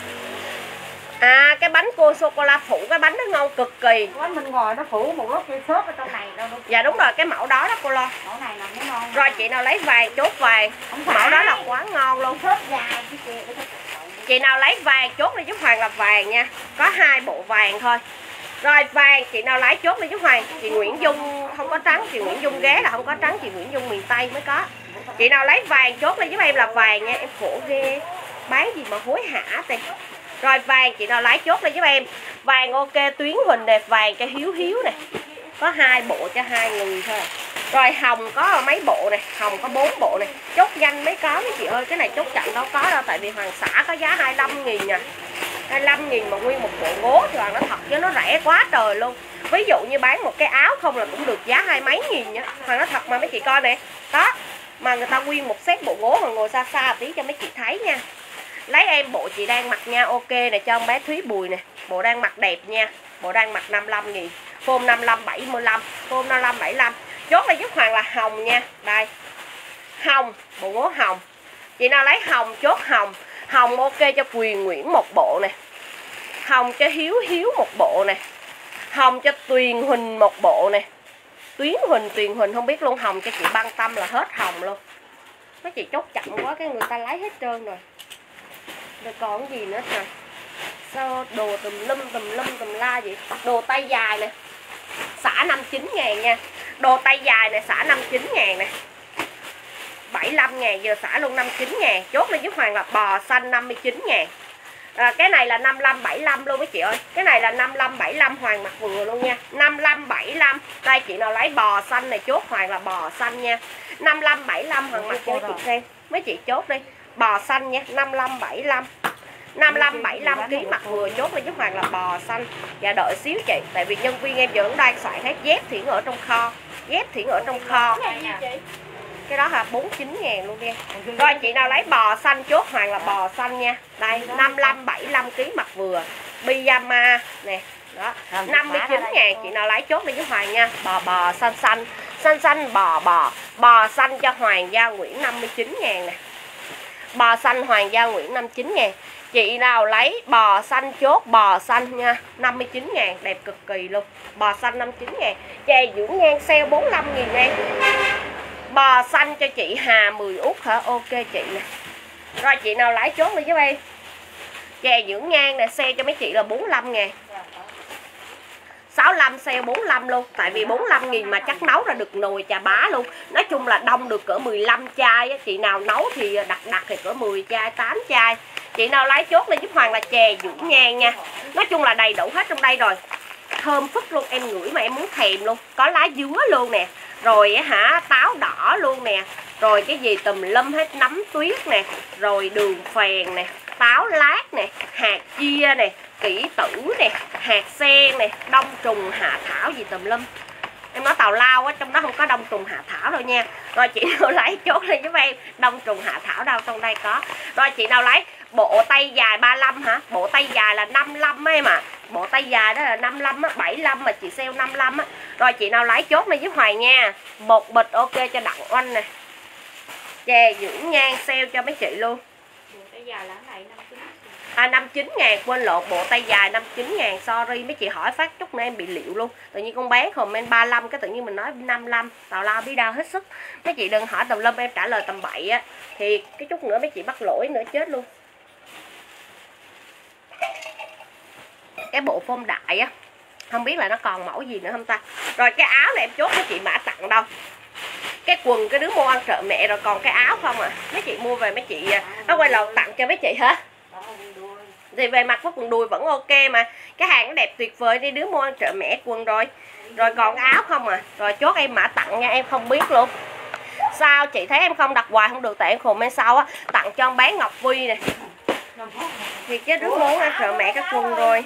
À cái bánh cô sô cô la phủ, cái bánh nó ngon cực kỳ. Cái bánh bên ngoài nó phủ một lớp cây xốp ở trong này đâu đúng. Dạ đúng rồi, cái mẫu đó đó cô lo. Mẫu này là mới ngon. Rồi chị nào lấy vàng chốt vàng. Mẫu đó là quá ngon luôn. Xốp dài chứ kìa. Chị nào lấy vàng chốt đi giúp Hoàng là vàng nha. Có hai bộ vàng thôi. Rồi vàng chị nào lấy chốt đi giúp Hoàng. Chị Nguyễn Dung không có trắng, chị Nguyễn Dung ghé là không có trắng, chị Nguyễn Dung miền Tây mới có. Chị nào lấy vàng chốt đi giúp em là vàng nha. Em khổ ghê, bán gì mà hối hả tì. Rồi vàng chị nào lấy chốt đi giúp em. Vàng ok Tuyến Huỳnh đẹp, vàng cho Hiếu Hiếu nè. Có hai bộ cho hai người thôi. Rồi hồng có mấy bộ này, hồng có bốn bộ này. Chốt nhanh mới có mấy chị ơi, cái này chốt chậm đâu có đâu. Tại vì Hoàng xả có giá hai mươi lăm nghìn nha. hai mươi lăm nghìn mà nguyên một bộ ngố thì Hoàng nó thật chứ nó rẻ quá trời luôn. Ví dụ như bán một cái áo không là cũng được giá hai mấy nghìn nha. Hoàng nó thật mà mấy chị coi nè. Đó, mà người ta nguyên một set bộ ngố mà ngồi xa xa tí cho mấy chị thấy nha. Lấy em bộ chị đang mặc nha, ok nè, cho con bé Thúy Bùi nè. Bộ đang mặc đẹp nha. Bộ đang mặc năm mươi lăm nghìn. Form năm mươi lăm bảy mươi lăm, form năm mươi lăm bảy mươi lăm. Chốt là giúp Hoàng là hồng nha. Đây. Hồng, bộ ngố hồng. Chị nào lấy hồng chốt hồng. Hồng ok cho Quyền Nguyễn một bộ nè. Hồng cho Hiếu Hiếu một bộ nè. Hồng cho Tuyền Huỳnh một bộ nè. Tuyến Huỳnh, Tuyền Huỳnh không biết luôn. Hồng cho chị Băng Tâm là hết hồng luôn. Mấy chị chốt chậm quá cái người ta lấy hết trơn rồi. Rồi còn gì nữa trời. Sao đồ tùm lum tùm lum tùm la vậy. Đồ tay dài nè, xả năm mươi chín ngàn nha. Đồ tay dài này xả năm mươi chín ngàn nè, bảy mươi lăm ngàn, giờ xả luôn năm mươi chín ngàn. Chốt lên giúp Hoàng là bò xanh năm mươi chín ngàn. À, cái này là năm mươi lăm bảy mươi lăm luôn mấy chị ơi. Cái này là năm mươi lăm bảy mươi lăm, Hoàng mặc vừa luôn nha. năm mươi lăm bảy mươi lăm. Đây chị nào lấy bò xanh này chốt Hoàng là bò xanh nha. năm mươi lăm bảy mươi lăm Hoàng mặc cho mấy chị xem. Mấy chị chốt đi. Bò xanh nha, năm mươi lăm bảy mươi lăm. năm mươi lăm bảy mươi lăm ký mặc vừa, chốt lên giúp Hoàng là bò xanh. Và đợi xíu chị, tại vì nhân viên em vẫn đang soạn hết. Dép thì ở trong kho. Dép thì ở trong kho. Cái đó là bốn mươi chín ngàn luôn nha. Rồi chị nào lấy bò xanh chốt Hoàng là bò xanh nha. Đây năm mươi lăm bảy mươi lăm ký mặc vừa. Pyjama nè. Đó, năm mươi chín ngàn chị nào lấy chốt đi với Hoàng nha. Bò bò xanh xanh, xanh xanh bò bò. Bò xanh cho Hoàng Gia Nguyễn năm mươi chín ngàn nè. Bò xanh Hoàng Gia Nguyễn năm mươi chín ngàn. Chị nào lấy bò xanh chốt bò xanh nha, năm mươi chín ngàn, đẹp cực kỳ luôn. Bò xanh năm mươi chín ngàn. Chè dưỡng ngang sale bốn mươi lăm nghìn em. Bò xanh cho chị Hà mười út hả? Ok chị nè. Rồi chị nào lấy chốt đi với em. Chè dưỡng ngang nè, xe cho mấy chị là bốn mươi lăm ngàn. sáu mươi lăm sale bốn mươi lăm luôn. Tại vì bốn mươi lăm nghìn mà chắc nấu ra được nồi chà bá luôn. Nói chung là đông được cỡ mười lăm chai á. Chị nào nấu thì đặt đặt thì cỡ mười chai, tám chai. Chị nào lấy chốt lên giúp Hoàng là chè dưỡng ngang nha. Nói chung là đầy đủ hết trong đây rồi. Thơm phức luôn, em ngửi mà em muốn thèm luôn. Có lá dứa luôn nè. Rồi hả, táo đỏ luôn nè. Rồi cái gì tùm lum hết, nấm tuyết nè. Rồi đường phèn nè, táo lát nè, hạt chia nè, kỷ tử nè, hạt sen nè, đông trùng hạ thảo gì tùm lum. Em nói tào lao á, trong đó không có đông trùng hạ thảo đâu nha. Rồi chị nào lấy chốt lên giúp em. Đông trùng hạ thảo đâu, trong đây có. Rồi chị nào lấy bộ tay dài ba mươi lăm hả? Bộ tay dài là năm mươi lăm em à. Bộ tay dài đó là năm mươi lăm á, bảy mươi lăm mà chị sale năm mươi lăm á. Rồi chị nào lấy chốt lên giúp Hoàng nha. Một bịch ok cho Đặng Oanh nè. Chè dưỡng ngang sale cho mấy chị luôn. Bộ tay dài là cái này năm mươi chín. À năm mươi chín ngàn, quên lộn, bộ tay dài năm mươi chín ngàn, sorry mấy chị hỏi phát chút nữa em bị liệu luôn. Tự nhiên con bán comment ba mươi lăm cái tự nhiên mình nói năm mươi lăm, tào lao bí đao hết sức. Mấy chị đừng hỏi tầm lâm em trả lời tầm bậy á thì cái chút nữa mấy chị bắt lỗi nữa chết luôn. Cái bộ phông đại á, không biết là nó còn mẫu gì nữa không ta. Rồi cái áo này em chốt mấy chị mã tặng đâu. Cái quần cái đứa mua ăn trợ mẹ rồi, còn cái áo không à. Mấy chị mua về mấy chị nó quay lầu tặng cho mấy chị hả? Thì về mặt với quần đùi vẫn ok mà. Cái hàng nó đẹp tuyệt vời đi, đứa mua ăn trợ mẹ quần rồi. Rồi còn áo không à. Rồi chốt em mã tặng nha, em không biết luôn. Sao chị thấy em không đặt hoài không được, tại em comment sau á. Tặng cho ông bán Ngọc Vi nè. Thì chứ đứa mua ăn trợ mẹ cái quần rồi.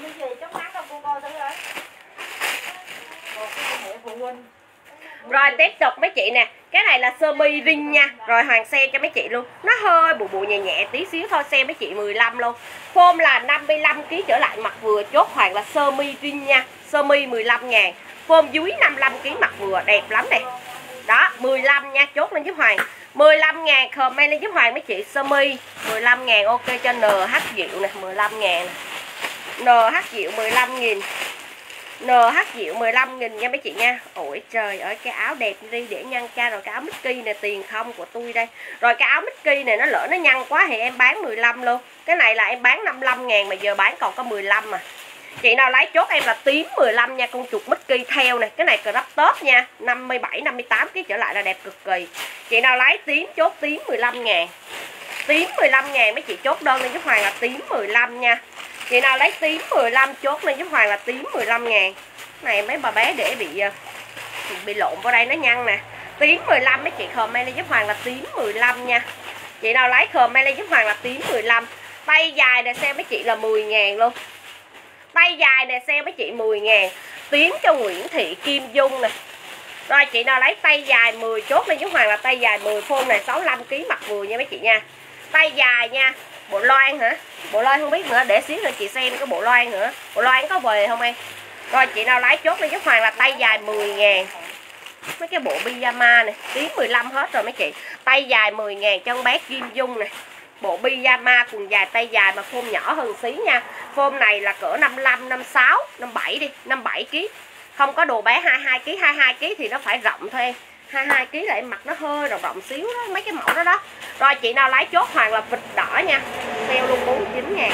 Rồi tiếp tục mấy chị nè. Cái này là sơ mi ring nha. Rồi Hoàng xe cho mấy chị luôn. Nó hơi bù bù nhẹ nhẹ tí xíu thôi, xe mấy chị mười lăm luôn. Form là năm mươi lăm ký trở lại mặc vừa, chốt Hoàng là sơ mi ring nha. Sơ mi mười lăm ngàn. Form dưới năm mươi lăm ký mặc vừa, đẹp lắm nè. Đó mười lăm nha, chốt lên giúp Hoàng. mười lăm ngàn, comment lên giúp Hoàng mấy chị. Sơ mi mười lăm ngàn ok cho en hát Diệu nè, mười lăm ngàn. en hát Diệu mười lăm nghìn. en hát Diệu mười lăm nghìn nha mấy chị nha. Ôi trời ơi cái áo đẹp đi để nhăn cha. Rồi cái áo Mickey này tiền không của tôi đây. Rồi cái áo Mickey này nó lỡ nó nhăn quá thì em bán mười lăm luôn. Cái này là em bán năm mươi lăm ngàn mà giờ bán còn có mười lăm mà. Chị nào lấy chốt em là tím mười lăm nha, con chuột Mickey theo này. Cái này crop top nha, năm mươi bảy năm mươi tám ký trở lại là đẹp cực kỳ. Chị nào lấy tím chốt tím mười lăm ngàn. Tím mười lăm ngàn mấy chị chốt đơn lên giúp Hoàng là tím mười lăm nha. Chị nào lấy tím mười lăm chốt lên giúp Hoàng là tím mười lăm ngàn. Này mấy bà bé để bị bị lộn vào đây nó nhăn nè. Tím mười lăm mấy chị comment lên giúp Hoàng là tím mười lăm nha. Chị nào lấy comment lên giúp Hoàng là tím mười lăm. Tay dài nè xe mấy chị là mười ngàn luôn. Tay dài nè xe mấy chị mười ngàn. Tím cho Nguyễn Thị Kim Dung nè. Rồi chị nào lấy tay dài mười chốt lên giúp Hoàng là tay dài mười, phôn này sáu mươi lăm ký mặc vừa nha mấy chị nha. Tay dài nha. Bộ loan hả? Bộ loan không biết nữa, để xíu nữa chị xem cái bộ loan nữa. Bộ loan có về không em? Rồi chị nào lấy chốt lên giúp Hoàng là tay dài mười ngàn. Mấy cái bộ pyjama này, tím mười lăm hết rồi mấy chị. Tay dài mười ngàn cho con bé Kim Dung này. Bộ pyjama quần dài tay dài mà phôn nhỏ hơn xí nha. Phôn này là cỡ năm mươi lăm, năm mươi sáu, năm mươi bảy đi, năm mươi bảy ký. Không có đồ bé hai mươi hai ký, hai mươi hai ký thì nó phải rộng thôi em. hai mươi hai ký là em mặc nó hơi rộng rộng xíu đó, mấy cái mẫu đó đó. Rồi chị nào lấy chốt Hoàng là vịt đỏ nha. Sale luôn bốn mươi chín ngàn.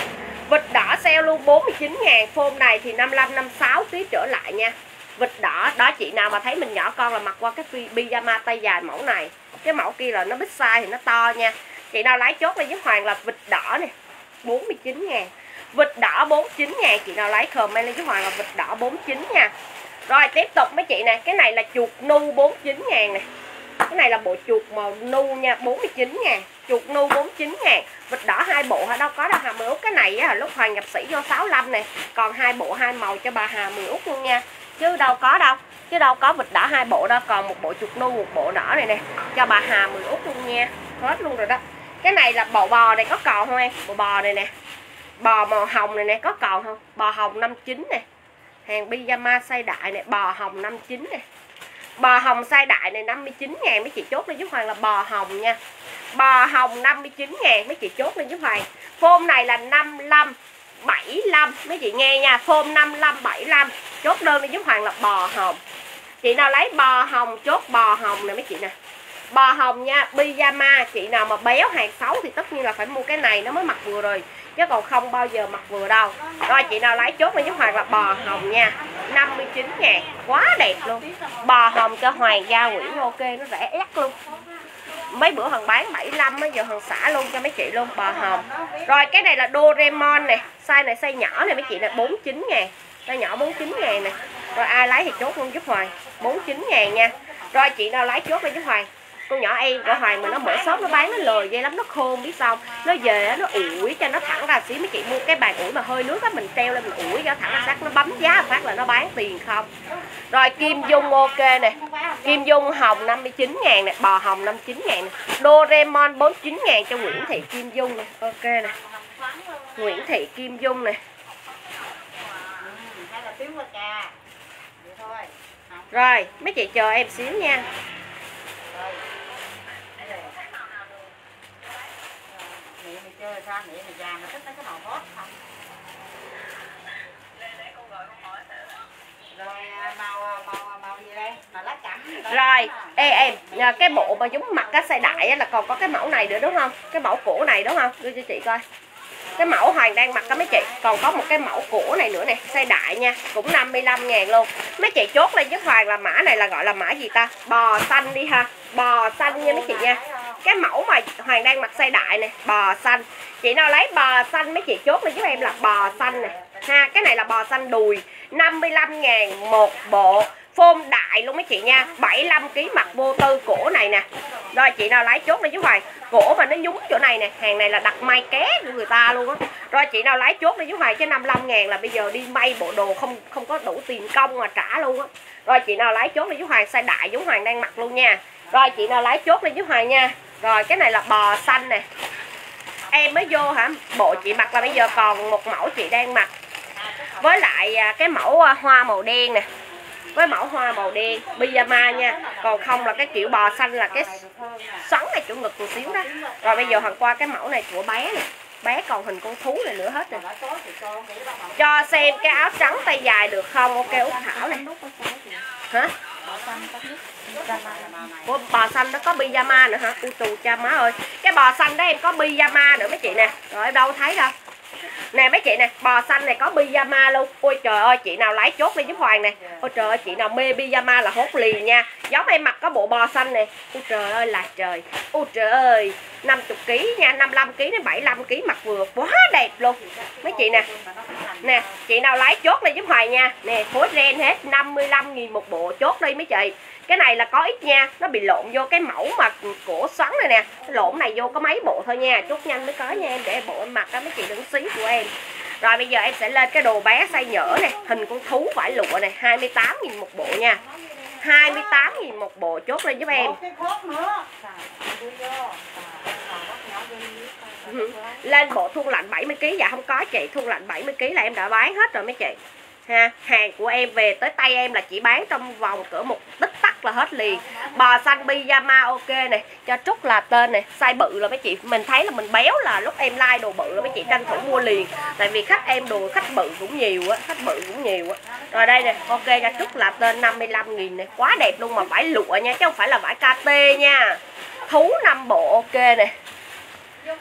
Vịt đỏ sale luôn bốn mươi chín ngàn. Phôm này thì năm mươi lăm, năm mươi sáu ký trở lại nha. Vịt đỏ, đó chị nào mà thấy mình nhỏ con là mặc qua cái pyjama tay dài mẫu này. Cái mẫu kia là nó big size thì nó to nha. Chị nào lấy chốt lên giúp Hoàng là vịt đỏ này bốn mươi chín ngàn. Vịt đỏ bốn mươi chín ngàn. Chị nào lấy comment lên giúp Hoàng là vịt đỏ bốn mươi chín nha. Rồi tiếp tục mấy chị nè. Cái này là chuột nu bốn mươi chín ngàn nè. Cái này là bộ chuột màu nu nha, bốn mươi chín ngàn. Chuột nu bốn mươi chín ngàn. Vịt đỏ hai bộ hả? Đâu có đâu Hà Mười Út. Cái này á, lúc Hoàng nhập sĩ vô sáu mươi lăm nè. Còn hai bộ hai màu cho bà Hà Mười Út luôn nha. Chứ đâu có đâu. Chứ đâu có vịt đỏ hai bộ đâu. Còn một bộ chuột nu, một bộ đỏ này nè. Cho bà Hà Mười Út luôn nha. Hết luôn rồi đó. Cái này là bộ bò này có còn không em? Bộ bò này nè. Bò màu hồng này nè có còn không? Bò hồng năm mươi chín nè. Hàng pyjama size đại này. Bò hồng năm mươi chín nè. Bò hồng size đại này năm mươi chín ngàn. Mấy chị chốt lên giúp Hoàng là bò hồng nha. Bò hồng năm mươi chín ngàn. Mấy chị chốt lên giúp Hoàng. Phôm này là năm mươi lăm, bảy mươi lăm. Mấy chị nghe nha. Phôm năm mươi lăm, bảy mươi lăm. Chốt đơn lên giúp Hoàng là bò hồng. Chị nào lấy bò hồng chốt bò hồng nè mấy chị nè. Bò hồng nha. Pyjama. Chị nào mà béo hàng xấu thì tất nhiên là phải mua cái này nó mới mặc vừa rồi. Chứ còn không bao giờ mặc vừa đâu. Rồi chị nào lấy chốt lên giúp Hoàng là bò hồng nha. năm mươi chín ngàn. Quá đẹp luôn. Bò hồng cho Hoàng Gia Nguyễn ok. Nó rẻ ép luôn. Mấy bữa Hằng bán bảy mươi lăm giờ Hằng xả luôn cho mấy chị luôn. Bò hồng. Rồi cái này là Doraemon nè. Size này size nhỏ này mấy chị nè. bốn mươi chín ngàn. Size nhỏ bốn mươi chín ngàn nè. Rồi ai lấy thì chốt luôn giúp Hoàng. bốn mươi chín ngàn nha. Rồi chị nào lấy chốt lên giúp Hoàng. Con nhỏ em của Hoàng mà nó mở shop nó bán nó lời dây lắm, nó khôn biết sao. Nó về nó ủi cho nó thẳng ra xíu. Mấy chị mua cái bàn ủi mà hơi nước á, mình treo lên mình ủi cho thẳng ra sắc, nó bấm giá phát là nó bán tiền không. Rồi Kim Dung ok nè. Kim Dung hồng năm mươi chín ngàn nè. Bò hồng năm mươi chín ngàn nè. Doraemon bốn mươi chín ngàn cho Nguyễn Thị Kim Dung nè. Ok nè. Nguyễn Thị Kim Dung nè. Rồi mấy chị chờ em xíu nha. Rồi, ê em, cái bộ mà giống mặc cái size đại là còn có cái mẫu này nữa đúng không? Cái mẫu cổ này đúng không? Đưa cho chị coi. Cái mẫu Hoàng đang mặc đó mấy chị. Còn có một cái mẫu cổ này nữa nè, size đại nha. Cũng năm mươi lăm ngàn luôn. Mấy chị chốt lên giúp Hoàng là mã này là gọi là mã gì ta? Bò xanh đi ha. Bò xanh nha mấy chị nha. Cái mẫu mà Hoàng đang mặc size đại nè, bò xanh. Chị nào lấy bò xanh mấy chị chốt lên giúp em là bò xanh nè. Ha, cái này là bò xanh đùi, năm mươi lăm ngàn một bộ. Phôm đại luôn mấy chị nha. bảy mươi lăm ki lô gam mặt vô tư cổ này nè. Rồi chị nào lấy chốt lên giúp Hoàng. Cổ mà nó nhúng chỗ này nè. Hàng này là đặt may ké của người ta luôn á. Rồi chị nào lấy chốt lên giúp Hoàng. Chứ năm mươi lăm ngàn là bây giờ đi may bộ đồ không không có đủ tiền công mà trả luôn á. Rồi chị nào lấy chốt lên giúp Hoàng. Size đại giống Hoàng đang mặc luôn nha. Rồi chị nào lấy chốt lên giúp Hoàng nha. Rồi cái này là bò xanh nè. Em mới vô hả. Bộ chị mặc là bây giờ còn một mẫu chị đang mặc. Với lại cái mẫu hoa màu đen nè. Với mẫu hoa màu đen pyjama nha. Còn không là cái kiểu bò xanh là cái xoắn này chỗ ngực một xíu đó. Rồi bây giờ Hằng qua cái mẫu này của bé này. Bé còn hình con thú này nữa hết rồi. Cho xem cái áo trắng tay dài được không? Ok Út Thảo này. Hả? Ủa, bò xanh nó có pyjama nữa hả? Ui tù cha má ơi. Cái bò xanh đó em có pyjama nữa mấy chị nè. Rồi em đâu thấy đâu. Nè mấy chị nè, bò xanh này có pyjama luôn. Ôi trời ơi, chị nào lấy chốt đi giúp Hoàng nè. Ôi trời ơi, chị nào mê pyjama là hốt liền nha. Giống em mặc có bộ bò xanh nè. Ôi trời ơi là trời. Ôi trời ơi, năm mươi ki lô gam nha, năm mươi lăm ki lô gam đến bảy mươi lăm ki lô gam mặc vừa quá đẹp luôn. Mấy chị nè. Nè, chị nào lấy chốt đi giúp Hoàng nha. Nè, phối ren hết năm mươi lăm nghìn một bộ, chốt đi mấy chị. Cái này là có ít nha, nó bị lộn vô cái mẫu mà cổ xoắn này nè. Lộn này vô có mấy bộ thôi nha, chốt nhanh mới có nha em, để bộ em mặc đó mấy chị đừng xí của em. Rồi bây giờ em sẽ lên cái đồ bé size nhỏ nè, hình con thú vải lụa này, hai mươi tám nghìn một bộ nha. hai mươi tám nghìn một bộ, chốt lên giúp em. Ừ. Lên bộ thun lạnh bảy mươi ki lô gam, dạ không có chị, thun lạnh bảy mươi ki lô gam là em đã bán hết rồi mấy chị. Ha, hàng của em về tới tay em là chỉ bán trong vòng cỡ một tích tắc là hết liền. Bò xanh pyjama ok này, cho Trúc là tên này, size bự là mấy chị, mình thấy là mình béo là lúc em like đồ bự là mấy chị tranh thủ mua liền. Tại vì khách em đồ khách bự cũng nhiều á, khách bự cũng nhiều á. Rồi đây nè, ok cho Trúc là tên năm mươi lăm nghìn này, quá đẹp luôn mà vải lụa nha, chứ không phải là vải ca tê nha. Thú năm bộ ok nè.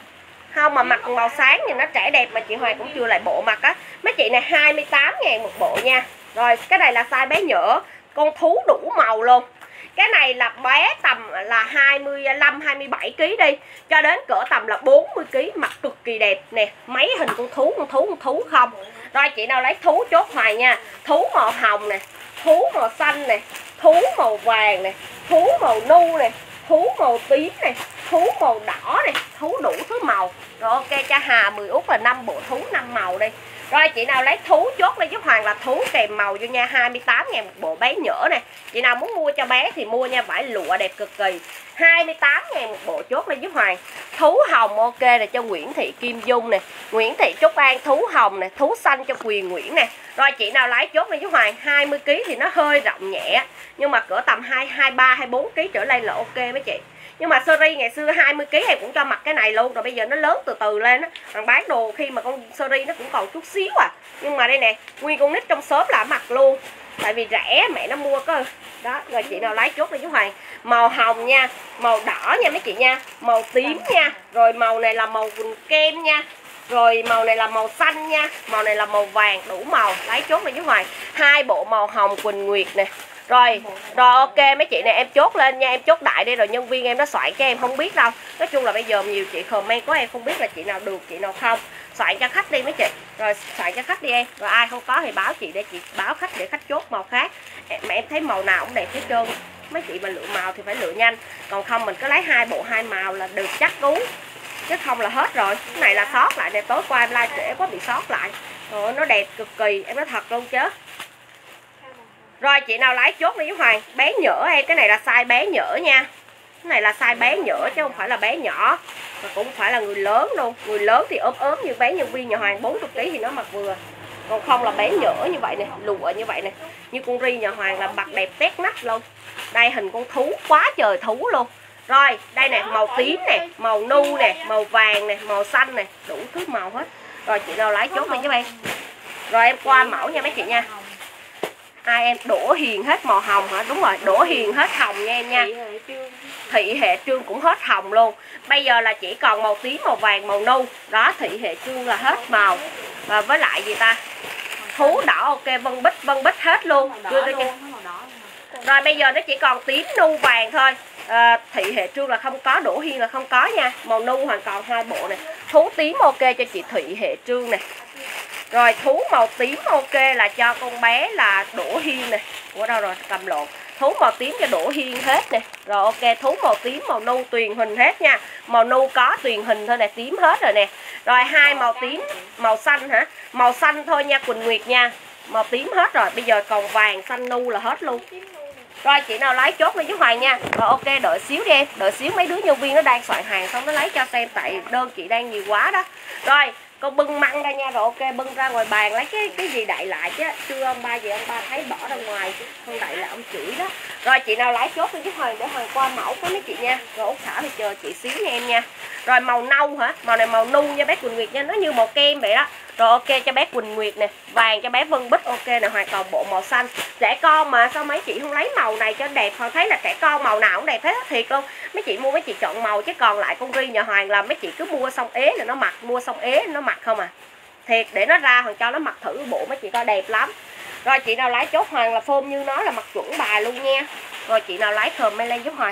Không mà mặc màu sáng thì nó trẻ đẹp mà chị Hoàng cũng chưa lại bộ mặc á. Mấy chị này hai mươi tám ngàn một bộ nha. Rồi cái này là size bé nhỏ, con thú đủ màu luôn. Cái này là bé tầm là hai mươi lăm hai mươi bảy ki lô gam đi, cho đến cỡ tầm là bốn mươi ki lô gam, mặc cực kỳ đẹp nè. Mấy hình con thú, con thú, con thú không. Rồi chị nào lấy thú chốt Hoàng nha. Thú màu hồng nè, thú màu xanh nè, thú màu vàng nè, thú màu nu nè, thú màu tím nè, thú màu đỏ nè, thú đủ thứ màu. Rồi ok cho Hà mười út là năm bộ thú năm màu đi. Rồi chị nào lấy thú chốt lên giúp Hoàng là thú kèm màu vô nha, hai mươi tám ngàn một bộ bé nhỏ nè. Chị nào muốn mua cho bé thì mua nha, vải lụa đẹp cực kỳ. hai mươi tám ngàn một bộ chốt lên giúp Hoàng. Thú hồng ok là cho Nguyễn Thị Kim Dung nè, Nguyễn Thị Trúc An thú hồng nè, thú xanh cho Quyền Nguyễn nè. Rồi chị nào lấy chốt lên giúp Hoàng, hai mươi ki lô gam thì nó hơi rộng nhẹ, nhưng mà cỡ tầm hai, hai mươi ba, hai mươi bốn ki lô gam trở lên là ok mấy chị. Nhưng mà series ngày xưa hai mươi ki lô gam em cũng cho mặc cái này luôn, rồi bây giờ nó lớn từ từ lên á. Thằng bán đồ khi mà con series nó cũng còn chút xíu à. Nhưng mà đây nè, nguyên con nít trong xóm là mặc luôn. Tại vì rẻ mẹ nó mua cơ. Đó, rồi chị nào lấy chốt lên chú Hoàng. Màu hồng nha, màu đỏ nha mấy chị nha, màu tím nha, rồi màu này là màu kem nha. Rồi màu này là màu xanh nha, màu này là màu vàng, đủ màu, lấy chốt lên chú Hoàng. Hai bộ màu hồng Quỳnh Nguyệt nè. Rồi, rồi ok mấy chị này em chốt lên nha, em chốt đại đây rồi nhân viên em nó soạn cho em không biết đâu. Nói chung là bây giờ nhiều chị comment có em không biết là chị nào được, chị nào không. Soạn cho khách đi mấy chị. Rồi soạn cho khách đi em. Rồi ai không có thì báo chị để chị báo khách để khách chốt màu khác. Mà em thấy màu nào cũng đẹp hết trơn. Mấy chị mà lựa màu thì phải lựa nhanh. Còn không mình cứ lấy hai bộ hai màu là được chắc cú. Chứ không là hết rồi. Cái này là sót lại nè, tối qua em like trễ quá bị sót lại. Rồi nó đẹp cực kỳ, em nói thật luôn chứ. Rồi chị nào lấy chốt đi với Hoàng. Bé nhỏ em, cái này là size bé nhỏ nha. Cái này là size bé nhỏ chứ không phải là bé nhỏ. Mà cũng phải là người lớn luôn. Người lớn thì ốm ốm như bé nhân viên nhà Hoàng bốn mươi ki lô gam thì nó mặc vừa. Còn không là bé nhỏ như vậy nè, lụa như vậy nè. Như con Ri nhà Hoàng là mặc đẹp tét nách luôn. Đây hình con thú, quá trời thú luôn. Rồi đây nè, màu tím nè, màu nu nè, màu vàng nè, màu xanh nè, đủ thứ màu hết. Rồi chị nào lấy chốt đi với em. Rồi em qua mẫu nha mấy chị nha. Ai em Đỗ Hiền hết màu hồng hả? Đúng rồi, Đỗ Hiền hết hồng nha em nha. Thị Hệ Trương cũng hết hồng luôn. Bây giờ là chỉ còn màu tím, màu vàng, màu nu. Đó, Thị Hệ Trương là hết màu. Và với lại gì ta? Thú đỏ ok, vân bích, vân bích hết luôn. Đưa cho. Rồi bây giờ nó chỉ còn tím, nu, vàng thôi. À, Thị Hệ Trương là không có, Đỗ Hiền là không có nha. Màu nu hoàn còn hai bộ này. Thú tím ok cho chị Thị Hệ Trương này. Rồi thú màu tím ok là cho con bé là Đỗ Hiên nè. Ủa đâu rồi, cầm lộn. Thú màu tím cho Đỗ Hiên hết nè. Rồi ok, thú màu tím, màu nu tùy hình hết nha. Màu nu có tùy hình thôi nè, tím hết rồi nè. Rồi hai màu tím, màu xanh hả? Màu xanh thôi nha Quỳnh Nguyệt nha. Màu tím hết rồi, bây giờ còn vàng, xanh nu là hết luôn. Rồi chị nào lấy chốt lên với Hoàng nha. Rồi ok, đợi xíu đi em. Đợi xíu mấy đứa nhân viên nó đang soạn hàng xong nó lấy cho xem, tại đơn chị đang nhiều quá đó. Rồi con bưng măng ra nha. Rồi ok, bưng ra ngoài bàn lấy cái cái gì đậy lại chứ. Chưa ông ba gì ông ba thấy bỏ ra ngoài, không đậy là ông chửi đó. Rồi chị nào lấy chốt lên với Hoàng để Hoàng qua mẫu với mấy chị nha. Rồi Út Thảo thì chờ chị xíu nha em nha. Rồi màu nâu hả? Màu này màu nu nha bé Quỳnh Nguyệt nha, nó như màu kem vậy đó. Rồi ok cho bé Quỳnh Nguyệt nè, vàng cho bé Vân Bích ok nè, Hoàng còn bộ màu xanh. Trẻ con mà sao mấy chị không lấy màu này cho đẹp? Hoàng thấy là trẻ con màu nào cũng đẹp hết, thiệt luôn. Mấy chị mua mấy chị chọn màu chứ còn lại con Ri nhà Hoàng là mấy chị cứ mua xong ế là nó mặc, mua xong ế nó mặc không à. Thiệt, để nó ra Hoàng cho nó mặc thử bộ mấy chị coi đẹp lắm. Rồi chị nào lấy chốt Hoàng là phôm như nó là mặc chuẩn bài luôn nha. Rồi chị nào lấy comment lên giúp Hoàng.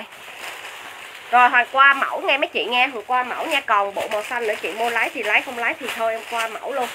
Rồi Hoàng qua mẫu nghe mấy chị nghe, Hoàng qua mẫu nha. Còn bộ màu xanh nữa chị mua lấy thì lấy, không lấy thì thôi em qua mẫu luôn.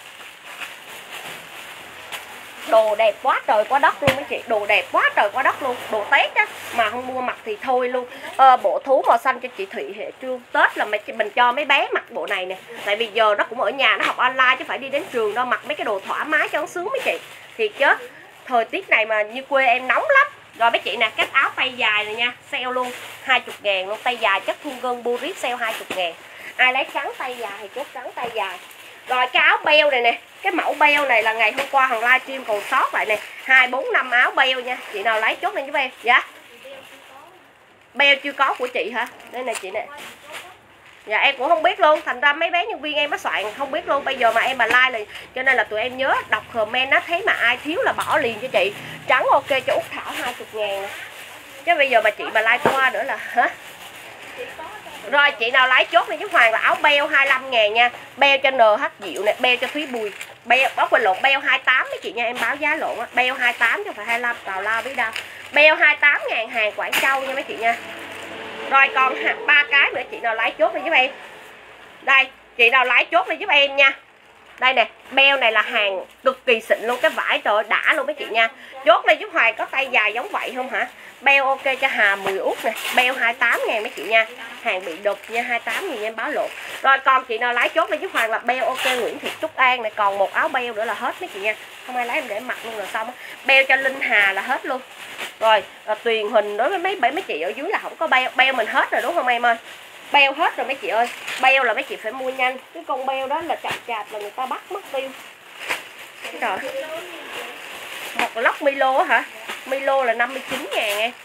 Đồ đẹp quá trời quá đất luôn mấy chị. Đồ đẹp quá trời quá đất luôn. Đồ Tết á, mà không mua mặc thì thôi luôn. ờ, Bộ thú màu xanh cho chị Thụy Hệ Trương. Tết là mình cho mấy bé mặc bộ này nè. Tại vì giờ nó cũng ở nhà, nó học online chứ phải đi đến trường đâu. Mặc mấy cái đồ thoải mái cho nó sướng mấy chị. Thiệt chứ, thời tiết này mà như quê em nóng lắm. Rồi mấy chị nè, cái áo tay dài này nha, sale luôn hai mươi ngàn luôn. Tay dài chất thun gân Burit sale hai mươi ngàn. Ai lấy trắng tay dài thì chốt trắng tay dài. Rồi cái áo beo này nè, cái mẫu beo này là ngày hôm qua Hoàng livestream còn sót lại nè, hai bốn năm áo beo nha. Chị nào lấy chốt lên giúp em. Dạ. Beo chưa có của chị hả? Đây nè chị nè. Dạ em cũng không biết luôn, thành ra mấy bé nhân viên em nó soạn không biết luôn. Bây giờ mà em mà like là cho nên là tụi em nhớ đọc comment á, thấy mà ai thiếu là bỏ liền cho chị. Trắng ok cho Út Thảo hai mươi ngàn nè. Chứ bây giờ mà chị mà like qua nữa là hả? Rồi chị nào lấy chốt đi giúp Hoàng là áo beo hai mươi lăm ngàn nha. Beo cho en hát Diệu nè, beo cho Thúy Bùi. Beo, bóc quên lộn, beo hai mươi tám mấy chị nha, em báo giá lộn á. Beo hai mươi tám chứ không phải hai mươi lăm, tào lao biết đâu. Beo hai mươi tám ngàn hàng Quảng Châu nha mấy chị nha. Rồi còn ba cái nữa chị nào lấy chốt đi giúp em. Đây, chị nào lấy chốt đi giúp em nha. Đây nè, beo này là hàng cực kỳ xịn luôn, cái vải trời ơi, đã luôn mấy chị nha. Chốt này giúp Hoàng có tay dài giống vậy không hả? Beo ok cho Hà mười út nè, beo hai mươi tám ngàn mấy chị nha. Hàng bị đục nha, hai mươi tám ngàn em báo lộn. Rồi còn chị nào lấy chốt này giúp Hoàng là beo ok Nguyễn Thị Trúc An này, còn một áo beo nữa là hết mấy chị nha. Không ai lấy em để mặc luôn là xong. Beo cho Linh Hà là hết luôn. Rồi, Tuyền Huỳnh đối với mấy bảy mấy chị ở dưới là không có beo, beo mình hết rồi đúng không em ơi? Beo hết rồi mấy chị ơi. Beo là mấy chị phải mua nhanh. Cái con beo đó là chặt chạp là người ta bắt mất tiêu. Trời. Một lốc Milo á hả? Milo là năm mươi chín ngàn em.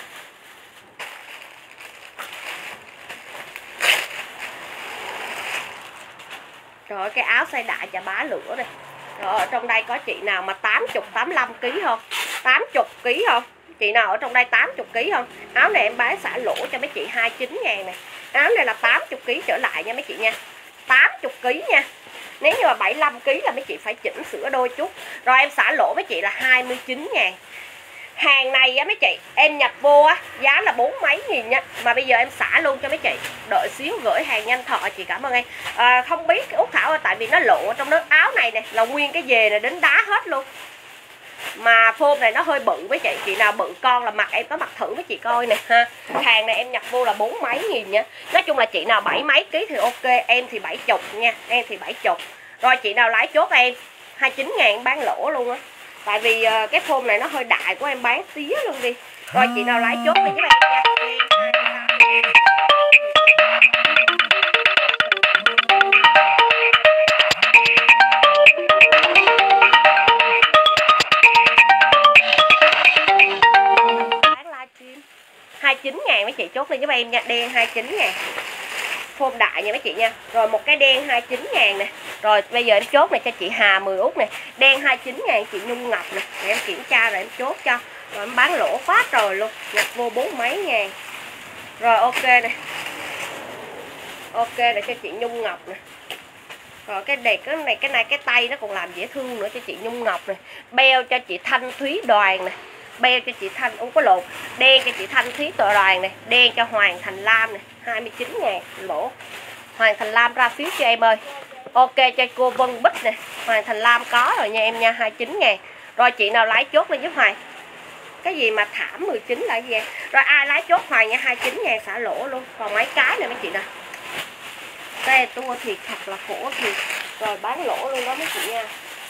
Trời ơi, cái áo size đại chà bá lửa đây. Rồi ở trong đây có chị nào mà tám mươi, tám mươi lăm ký không? tám mươi ký không? Chị nào ở trong đây tám mươi ký không? Áo này em bán xả lỗ cho mấy chị hai mươi chín ngàn này. Áo này là tám mươi ký trở lại nha mấy chị nha. tám mươi ký nha. Nếu như mà bảy mươi lăm ký là mấy chị phải chỉnh sửa đôi chút. Rồi em xả lỗ mấy chị là hai mươi chín ngàn. Hàng này á mấy chị, em nhập vô á giá là bốn mấy nghìn nha. Mà bây giờ em xả luôn cho mấy chị. Đợi xíu gửi hàng nhanh thọ, chị cảm ơn em. à, Không biết Út Thảo tại vì nó lộ trong đó. Áo này nè là nguyên cái dề này đến đá hết luôn. Mà phôm này nó hơi bự với chị. Chị nào bự con là mặc em có mặc thử với chị coi nè ha. Hàng này em nhập vô là bốn mấy nghìn nha. Nói chung là chị nào bảy mấy ký thì ok. Em thì bảy chục nha. Em thì bảy chục. Rồi chị nào lái chốt em hai mươi chín ngàn bán lỗ luôn á. Tại vì uh, cái phôm này nó hơi đại của em bán tía luôn đi. Rồi chị nào lái chốt đi với em nha. hai mươi chín ngàn mấy chị chốt lên giúp em nha. Đen hai mươi chín ngàn. Phôm đại nha mấy chị nha. Rồi một cái đen hai mươi chín ngàn nè. Rồi bây giờ em chốt này cho chị Hà mười út nè. Đen hai mươi chín ngàn chị Nhung Ngọc nè. Để em kiểm tra rồi em chốt cho. Rồi em bán lỗ quá trời luôn. Nhập vô bốn mấy ngàn. Rồi ok nè. Ok để cho chị Nhung Ngọc nè. Rồi cái đẹp cái này cái này cái tay nó còn làm dễ thương nữa cho chị Nhung Ngọc nè. Beo cho chị Thanh Thúy Đoàn nè. Beo cho chị Thanh, không có lộn. Đen cho chị Thanh Thúy Tọa Đoàn này. Đen cho Hoàng Thành Lam này hai mươi chín ngàn lỗ. Hoàng Thành Lam ra phiếu cho em ơi. Ok cho cô Vân Bích nè. Hoàng Thành Lam có rồi nha em nha, hai mươi chín ngàn. Rồi chị nào lái chốt lên giúp Hoàng. Cái gì mà thảm mười chín là gì vậy? Rồi ai lái chốt Hoàng nha, hai mươi chín ngàn xả lỗ luôn. Còn mấy cái này mấy chị nè. Cái tua thiệt thật là khổ thiệt. Rồi bán lỗ luôn đó mấy chị nha.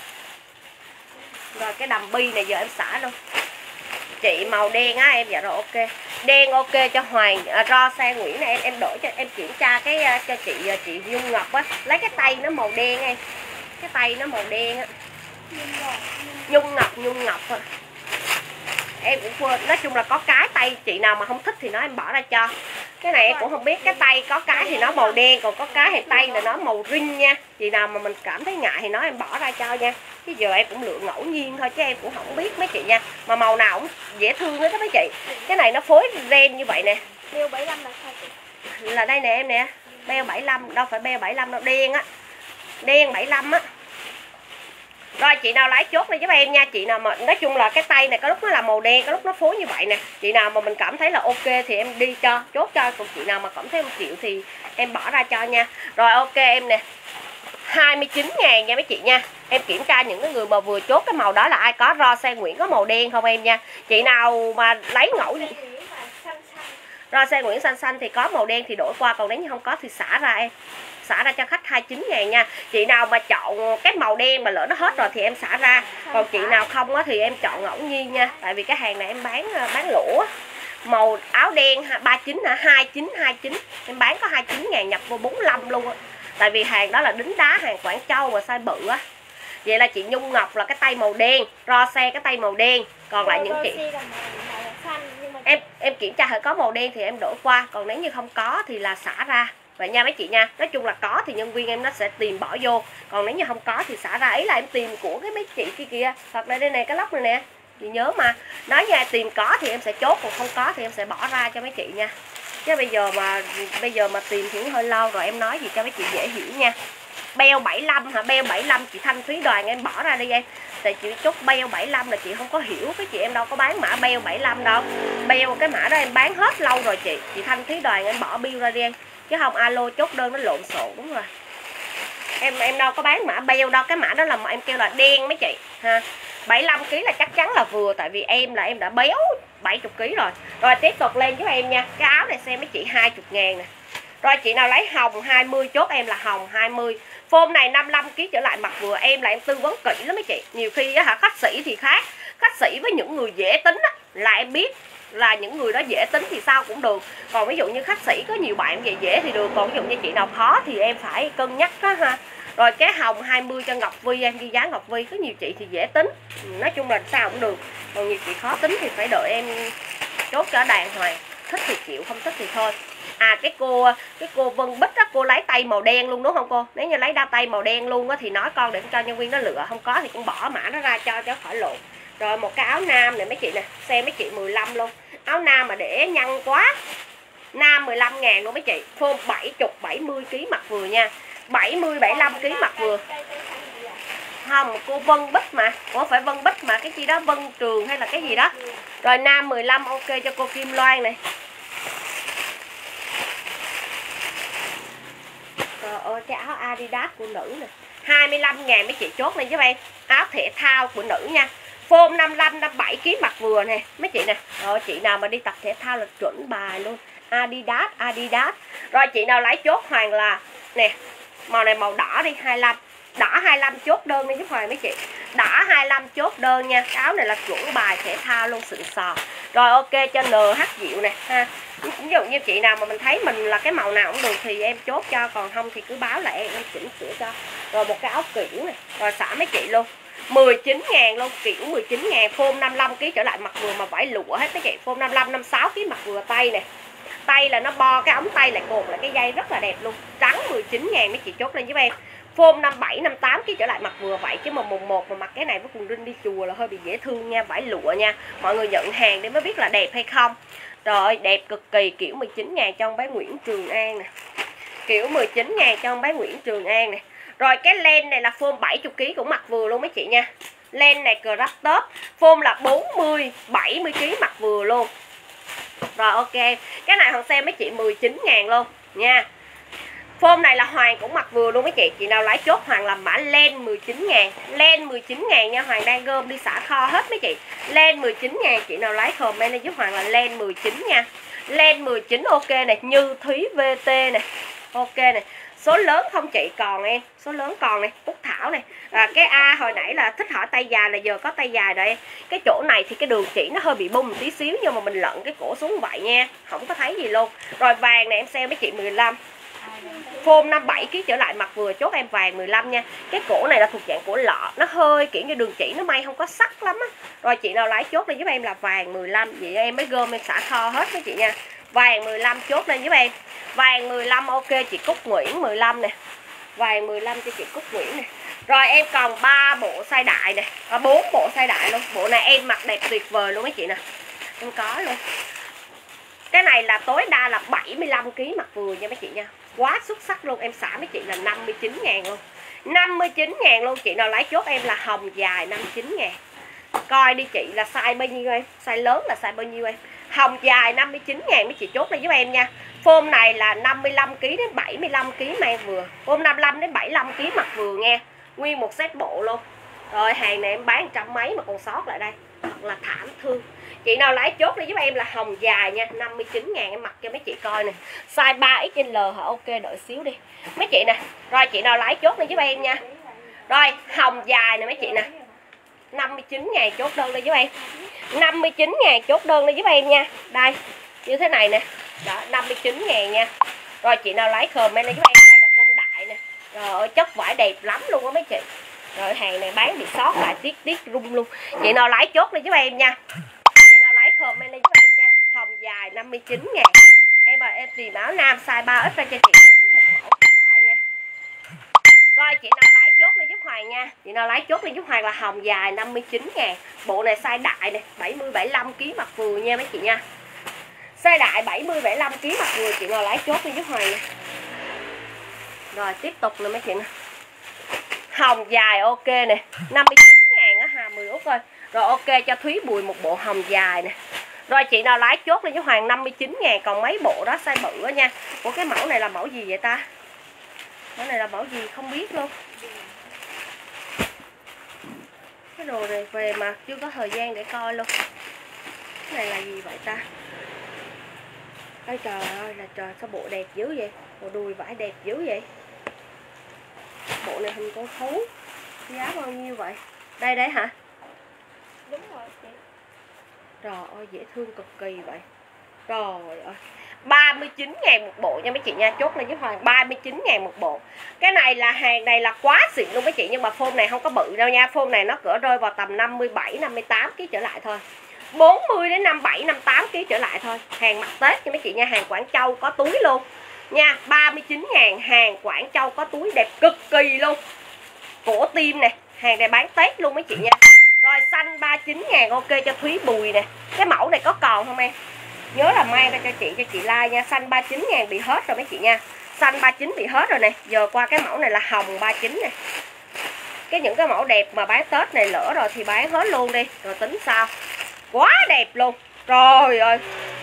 Rồi cái đầm bi này giờ em xả luôn. Chị màu đen á em, dạ rồi ok. Đen ok cho Hoàng à, ro xe Nguyễn này em em đổi cho em kiểm tra cái cho chị chị Nhung Ngọc á, lấy cái tay nó màu đen em. Cái tay nó màu đen á. Nhung Ngọc Nhung Ngọc á. Em cũng quên, nói chung là có cái tay chị nào mà không thích thì nó em bỏ ra cho. Cái này em cũng không biết, cái tay có cái thì nó màu đen, còn có cái thì tay là nó màu ring nha. Chị nào mà mình cảm thấy ngại thì nó em bỏ ra cho nha. Chứ giờ em cũng lựa ngẫu nhiên thôi chứ em cũng không biết mấy chị nha. Mà màu nào cũng dễ thương hết đó mấy chị. Cái này nó phối ren như vậy nè. Beo bảy mươi lăm là sao chị? Là đây nè em nè. Beo bảy mươi lăm, đâu phải beo bảy mươi lăm đâu, đen á. Đen bảy mươi lăm á. Rồi chị nào lái chốt này giúp em nha. Chị nào mà nói chung là cái tay này có lúc nó là màu đen, có lúc nó phối như vậy nè. Chị nào mà mình cảm thấy là ok thì em đi cho, chốt cho. Còn chị nào mà cảm thấy em chịu thì em bỏ ra cho nha. Rồi ok em nè, hai mươi chín ngàn nha mấy chị nha. Em kiểm tra những cái người mà vừa chốt cái màu đó là ai có ro xe Nguyễn có màu đen không em nha. Chị nào mà lấy ngẫu ro xe Nguyễn xanh xanh thì có màu đen thì đổi qua. Còn nếu như không có thì xả ra em. Xả ra cho khách hai mươi chín ngàn nha. Chị nào mà chọn cái màu đen mà lỡ nó hết rồi thì em xả ra. Còn chị nào không á thì em chọn ngẫu nhiên nha. Tại vì cái hàng này em bán bán lỗ á. Màu áo đen ba mươi chín hả? hai mươi chín, hai mươi chín. Em bán có hai mươi chín ngàn nhập vô bốn mươi lăm luôn á. Tại vì hàng đó là đính đá, hàng Quảng Châu mà size bự á. Vậy là chị Nhung Ngọc là cái tay màu đen, ro xe cái tay màu đen. Còn lại những chị em em kiểm tra thử có màu đen thì em đổi qua. Còn nếu như không có thì là xả ra. Vậy nha mấy chị nha. Nói chung là có thì nhân viên em nó sẽ tìm bỏ vô. Còn nếu như không có thì xả ra. Ý là em tìm của cái mấy chị kia kìa. Hoặc là đây nè, cái lóc này nè. Chị nhớ mà. Nói nha, tìm có thì em sẽ chốt. Còn không có thì em sẽ bỏ ra cho mấy chị nha. Chứ bây giờ mà bây giờ mà tìm thì hơi lâu rồi, em nói gì cho mấy chị dễ hiểu nha. Beo bảy lăm hả? Beo bảy lăm chị Thanh Thúy Đoàn em bỏ ra đi em. Tại chị chốt beo bảy lăm là chị không có hiểu, cái chị em đâu có bán mã beo bảy lăm đâu. Beo cái mã đó em bán hết lâu rồi chị. Chị Thanh Thúy Đoàn em bỏ bill ra đi em. Chứ không alo chốt đơn nó lộn xộn, đúng rồi. Em em đâu có bán mã beo đâu, cái mã đó là mà em kêu là đen mấy chị ha. bảy mươi lăm ki lô gam là chắc chắn là vừa, tại vì em là em đã béo bảy mươi ki lô gam rồi. Rồi tiếp tục lên giúp em nha. Cái áo này xem mấy chị hai mươi ngàn nè. Rồi chị nào lấy hồng hai mươi chốt em là hồng hai mươi. Form này năm mươi lăm ki lô gam trở lại mặc vừa, em là em tư vấn kỹ lắm mấy chị. Nhiều khi á hả, khách sĩ thì khác. Khách sĩ với những người dễ tính á, là em biết là những người đó dễ tính thì sao cũng được. Còn ví dụ như khách sĩ có nhiều bạn về dễ thì được, còn ví dụ như chị nào khó thì em phải cân nhắc đó ha. Rồi cái hồng hai mươi cho Ngọc Vi, em ghi giá Ngọc Vi. Có nhiều chị thì dễ tính, nói chung là sao cũng được. Còn nhiều chị khó tính thì phải đợi em chốt cho đàng hoàng. Thích thì chịu, không thích thì thôi. À cái cô cái cô Vân Bích á, cô lấy tay màu đen luôn đúng không cô? Nếu như lấy đa tay màu đen luôn á thì nói con để cho nhân viên nó lựa, không có thì cũng bỏ mã nó ra cho cho khỏi lộn. Rồi một cái áo nam này mấy chị nè, xem mấy chị mười lăm luôn. Áo nam mà để nhăn quá. Nam mười lăm ngàn luôn mấy chị. Form bảy mươi bảy mươi ki lô gam mặc vừa nha. bảy mươi bảy mươi lăm ki lô gam mặc vừa. Không, cô Vân Bích mà. Ủa phải Vân Bích mà, cái gì đó Vân Trường hay là cái gì đó. Rồi nam mười lăm ok cho cô Kim Loan này. Trời ơi cái áo Adidas của nữ nè, hai mươi lăm ngàn mấy chị chốt lên giúp em. Áo thể thao của nữ nha. Form năm mươi lăm năm mươi bảy ki lô gam mặc vừa nè mấy chị nè. Rồi chị nào mà đi tập thể thao là chuẩn bài luôn. Adidas Adidas. Rồi chị nào lấy chốt Hoàng là nè, màu này màu đỏ đi, hai mươi lăm. Đỏ hai mươi lăm chốt đơn đi giúp Hoàng mấy chị. Đỏ hai mươi lăm chốt đơn nha. Cái áo này là chuẩn bài thể thao luôn, xịn sò. Rồi ok cho en hát Diệu nè ha. Ví dụ như chị nào mà mình thấy mình là cái màu nào cũng được thì em chốt cho, còn không thì cứ báo là em em chỉnh sửa cho. Rồi một cái áo kiểu này, rồi xả mấy chị luôn. mười chín ngàn luôn, kiểu mười chín ngàn. Form năm mươi lăm ki lô gam trở lại mặc vừa mà vải lụa hết mấy chị. Form năm mươi lăm năm mươi sáu ki lô gam mặc vừa tay nè. Tay là nó bo cái ống tay lại cột lại cái dây rất là đẹp luôn. Trắng mười chín ngàn mấy chị chốt lên giúp em. Form năm mươi bảy năm mươi tám ki lô gam trở lại mặc vừa vậy, chứ mà mùng một mà mặc cái này với quần jean đi chùa là hơi bị dễ thương nha, vải lụa nha. Mọi người nhận hàng để mới biết là đẹp hay không. Rồi đẹp cực kỳ, kiểu mười chín ngàn cho bé Nguyễn Trường An nè. Kiểu mười chín ngàn cho bé Nguyễn Trường An nè. Rồi cái len này là form bảy mươi ki lô gam cũng mặc vừa luôn mấy chị nha. Len này crop top, form là bốn mươi bảy mươi ki lô gam mặc vừa luôn. Rồi ok, cái này Hoàng xem mấy chị mười chín ngàn luôn nha. Form này là Hoàng cũng mặc vừa luôn mấy chị. Chị nào lấy chốt Hoàng làm mã len mười chín ngàn. Len mười chín ngàn nha, Hoàng đang gom đi xả kho hết mấy chị. Len mười chín ngàn, chị nào lấy comment lên giúp Hoàng là len mười chín nha. Len mười chín ok này, Như Thúy vê tê này. Ok này. Số lớn không chị, còn em, số lớn còn này, Út Thảo này. À, cái A hồi nãy là thích hỏi tay dài là giờ có tay dài rồi em. Cái chỗ này thì cái đường chỉ nó hơi bị bung một tí xíu, nhưng mà mình lận cái cổ xuống vậy nha, không có thấy gì luôn. Rồi vàng này em xem mấy chị mười lăm. Form năm mươi bảy ki lô gam trở lại mặc vừa, chốt em vàng mười lăm nha. Cái cổ này là thuộc dạng cổ lọ, nó hơi kiểu như đường chỉ nó may không có sắc lắm á. Rồi chị nào lấy chốt lên giúp em là vàng mười lăm. Vậy em mới gom em xả kho hết với chị nha. Vàng mười lăm chốt lên giúp em. Vàng mười lăm ok chị Cúc Nguyễn mười lăm nè. Vàng mười lăm cho chị Cúc Nguyễn nè. Rồi em còn ba bộ size đại nè, và bốn bộ size đại luôn. Bộ này em mặc đẹp tuyệt vời luôn mấy chị nè. Em có luôn. Cái này là tối đa là bảy mươi lăm ki lô gam mặc vừa nha mấy chị nha. Quá xuất sắc luôn, em xả mấy chị là năm mươi chín ngàn luôn. năm mươi chín ngàn luôn, chị nào lấy chốt em là hồng dài năm mươi chín ngàn. Coi đi chị là size bao nhiêu em, size lớn là size bao nhiêu em. Hồng dài năm mươi chín ngàn mấy chị chốt lên giúp em nha. Form này là năm mươi lăm ki lô gam đến bảy mươi lăm ki lô gam mang vừa. Form năm mươi lăm đến bảy mươi lăm ki lô gam mặc vừa nha. Nguyên một set bộ luôn. Rồi hàng này em bán trăm mấy mà còn sót lại đây. Thật là thảm thương. Chị nào lấy chốt lên giúp em là hồng dài nha, năm mươi chín ngàn em mặc cho mấy chị coi nè. Size ba ích lờ hả? Ok đợi xíu đi. Mấy chị nè. Rồi chị nào lấy chốt lên giúp em nha. Rồi hồng dài nè mấy chị nè. năm mươi chín ngàn chốt đơn lên giúp em. năm mươi chín ngàn chốt đơn lên giúp em nha. Đây, như thế này nè. Đó, năm mươi chín ngàn nha. Rồi chị nào lấy comment lên giúp em. Đây là phong đại nè. Rồi chất vải đẹp lắm luôn á mấy chị. Rồi hàng này bán bị sót lại tiết tiết rung luôn. Chị nào lấy chốt lên giúp em nha. Chị nào lấy comment lên giúp em nha. Hồng dài năm mươi chín ngàn. Em ơi em tìm áo nam size ba ích ra cho chị mỗi thứ một mẫu like nha. Rồi chị nào lấy chốt lên giúp Hoàng nha. Chị nào lấy chốt lên giúp Hoàng là hồng dài năm mươi chín ngàn. Bộ này size đại này, bảy mươi bảy mươi lăm ki lô gam mặc vừa nha mấy chị nha. Size đại bảy mươi bảy mươi lăm ký mặc vừa, chị nào lấy chốt đi giúp Hoàng nè. Rồi tiếp tục nè mấy chị nè. Hồng dài ok nè, năm mươi chín ngàn á Hà mười út ơi. Rồi ok cho Thúy Bùi một bộ hồng dài nè. Rồi chị nào lái chốt lên với Hoàng năm mươi chín ngàn. Còn mấy bộ đó size bự đó nha. Ủa cái mẫu này là mẫu gì vậy ta? Mẫu này là mẫu gì không biết luôn. Cái đồ này về mà chưa có thời gian để coi luôn. Cái này là gì vậy ta? Ây trời ơi là trời, sao bộ đẹp dữ vậy? Bộ đùi vải đẹp dữ vậy? Bộ này hình con thú. Giá bao nhiêu vậy? Đây đấy hả? Đúng rồi chị. Trời ơi dễ thương cực kỳ vậy. Trời ơi, ba mươi chín ngàn một bộ nha mấy chị nha. Chốt lên với Hoàng ba mươi chín ngàn một bộ. Cái này là hàng này là quá xịn luôn mấy chị. Nhưng mà phone này không có bự đâu nha. Phone này nó cỡ rơi vào tầm năm mươi bảy năm mươi tám ký trở lại thôi, bốn mươi đến năm mươi bảy năm mươi tám ký trở lại thôi. Hàng mặt Tết nha mấy chị nha. Hàng Quảng Châu có túi luôn nha. Ba mươi chín ngàn. Hàng Quảng Châu có túi đẹp cực kỳ luôn. Cổ tim nè. Hàng này bán Tết luôn mấy chị nha. Rồi xanh ba mươi chín ngàn ok cho Thúy Bùi nè. Cái mẫu này có còn không em? Nhớ là mang ra cho chị, cho chị like nha. Xanh ba mươi chín ngàn bị hết rồi mấy chị nha. Xanh ba mươi chín bị hết rồi nè. Giờ qua cái mẫu này là hồng ba mươi chín nè. Cái những cái mẫu đẹp mà bán Tết này lỡ rồi thì bán hết luôn đi. Rồi tính sao. Quá đẹp luôn. Trời ơi.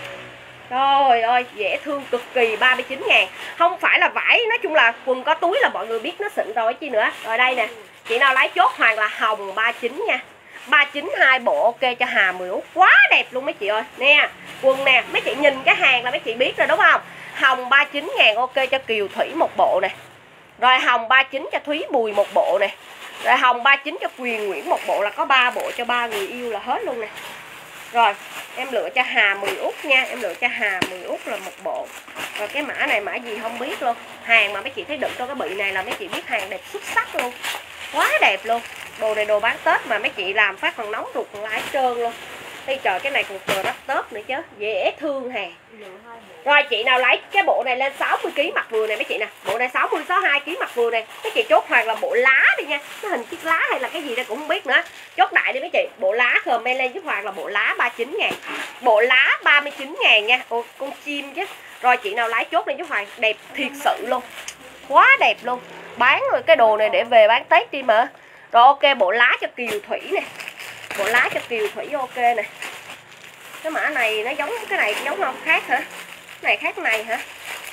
Trời ơi dễ thương cực kỳ. Ba mươi chín ngàn. Không phải là vải. Nói chung là quần có túi là mọi người biết nó xịn rồi chi nữa. Rồi đây nè. Chị nào lấy chốt Hoàng là hồng ba mươi chín nha. ba mươi chín hai bộ ok cho Hà mười út. Quá đẹp luôn mấy chị ơi. Nè quần nè. Mấy chị nhìn cái hàng là mấy chị biết rồi đúng không? Hồng ba mươi chín ngàn ok cho Kiều Thủy một bộ nè. Rồi hồng ba mươi chín cho Thúy Bùi một bộ nè. Rồi hồng ba mươi chín cho Quyền Nguyễn một bộ, là có ba bộ cho ba người yêu là hết luôn nè. Rồi em lựa cho Hà mười út nha. Em lựa cho Hà mười út là một bộ. Rồi cái mã này mã gì không biết luôn. Hàng mà mấy chị thấy đựng trong cái bị này là mấy chị biết hàng đẹp xuất sắc luôn. Quá đẹp luôn. Đồ này đồ bán Tết mà mấy chị làm phát còn nóng ruột còn lái trơn luôn. Đây trời cái này còn cờ rất Tết nữa chứ. Dễ thương hè. Rồi chị nào lấy cái bộ này lên sáu mươi ký mặt vừa này mấy chị nè. Bộ này sáu mươi sáu mươi hai ký mặt vừa này. Mấy chị chốt Hoàng là bộ lá đi nha. Nó hình chiếc lá hay là cái gì đây cũng không biết nữa. Chốt đại đi mấy chị. Bộ lá comment lên giúp Hoàng là bộ lá ba mươi chín ngàn. Bộ lá ba mươi chín ngàn nha. Ồ, con chim chứ. Rồi chị nào lấy chốt lên giúp Hoàng. Đẹp thiệt sự luôn. Quá đẹp luôn. Bán rồi cái đồ này để về bán Tết đi mà. Rồi ok bộ lá cho Kiều Thủy nè. Bộ lá cho Kiều Thủy ok nè. Cái mã này nó giống cái này giống không? Khác hả? Cái này khác này hả?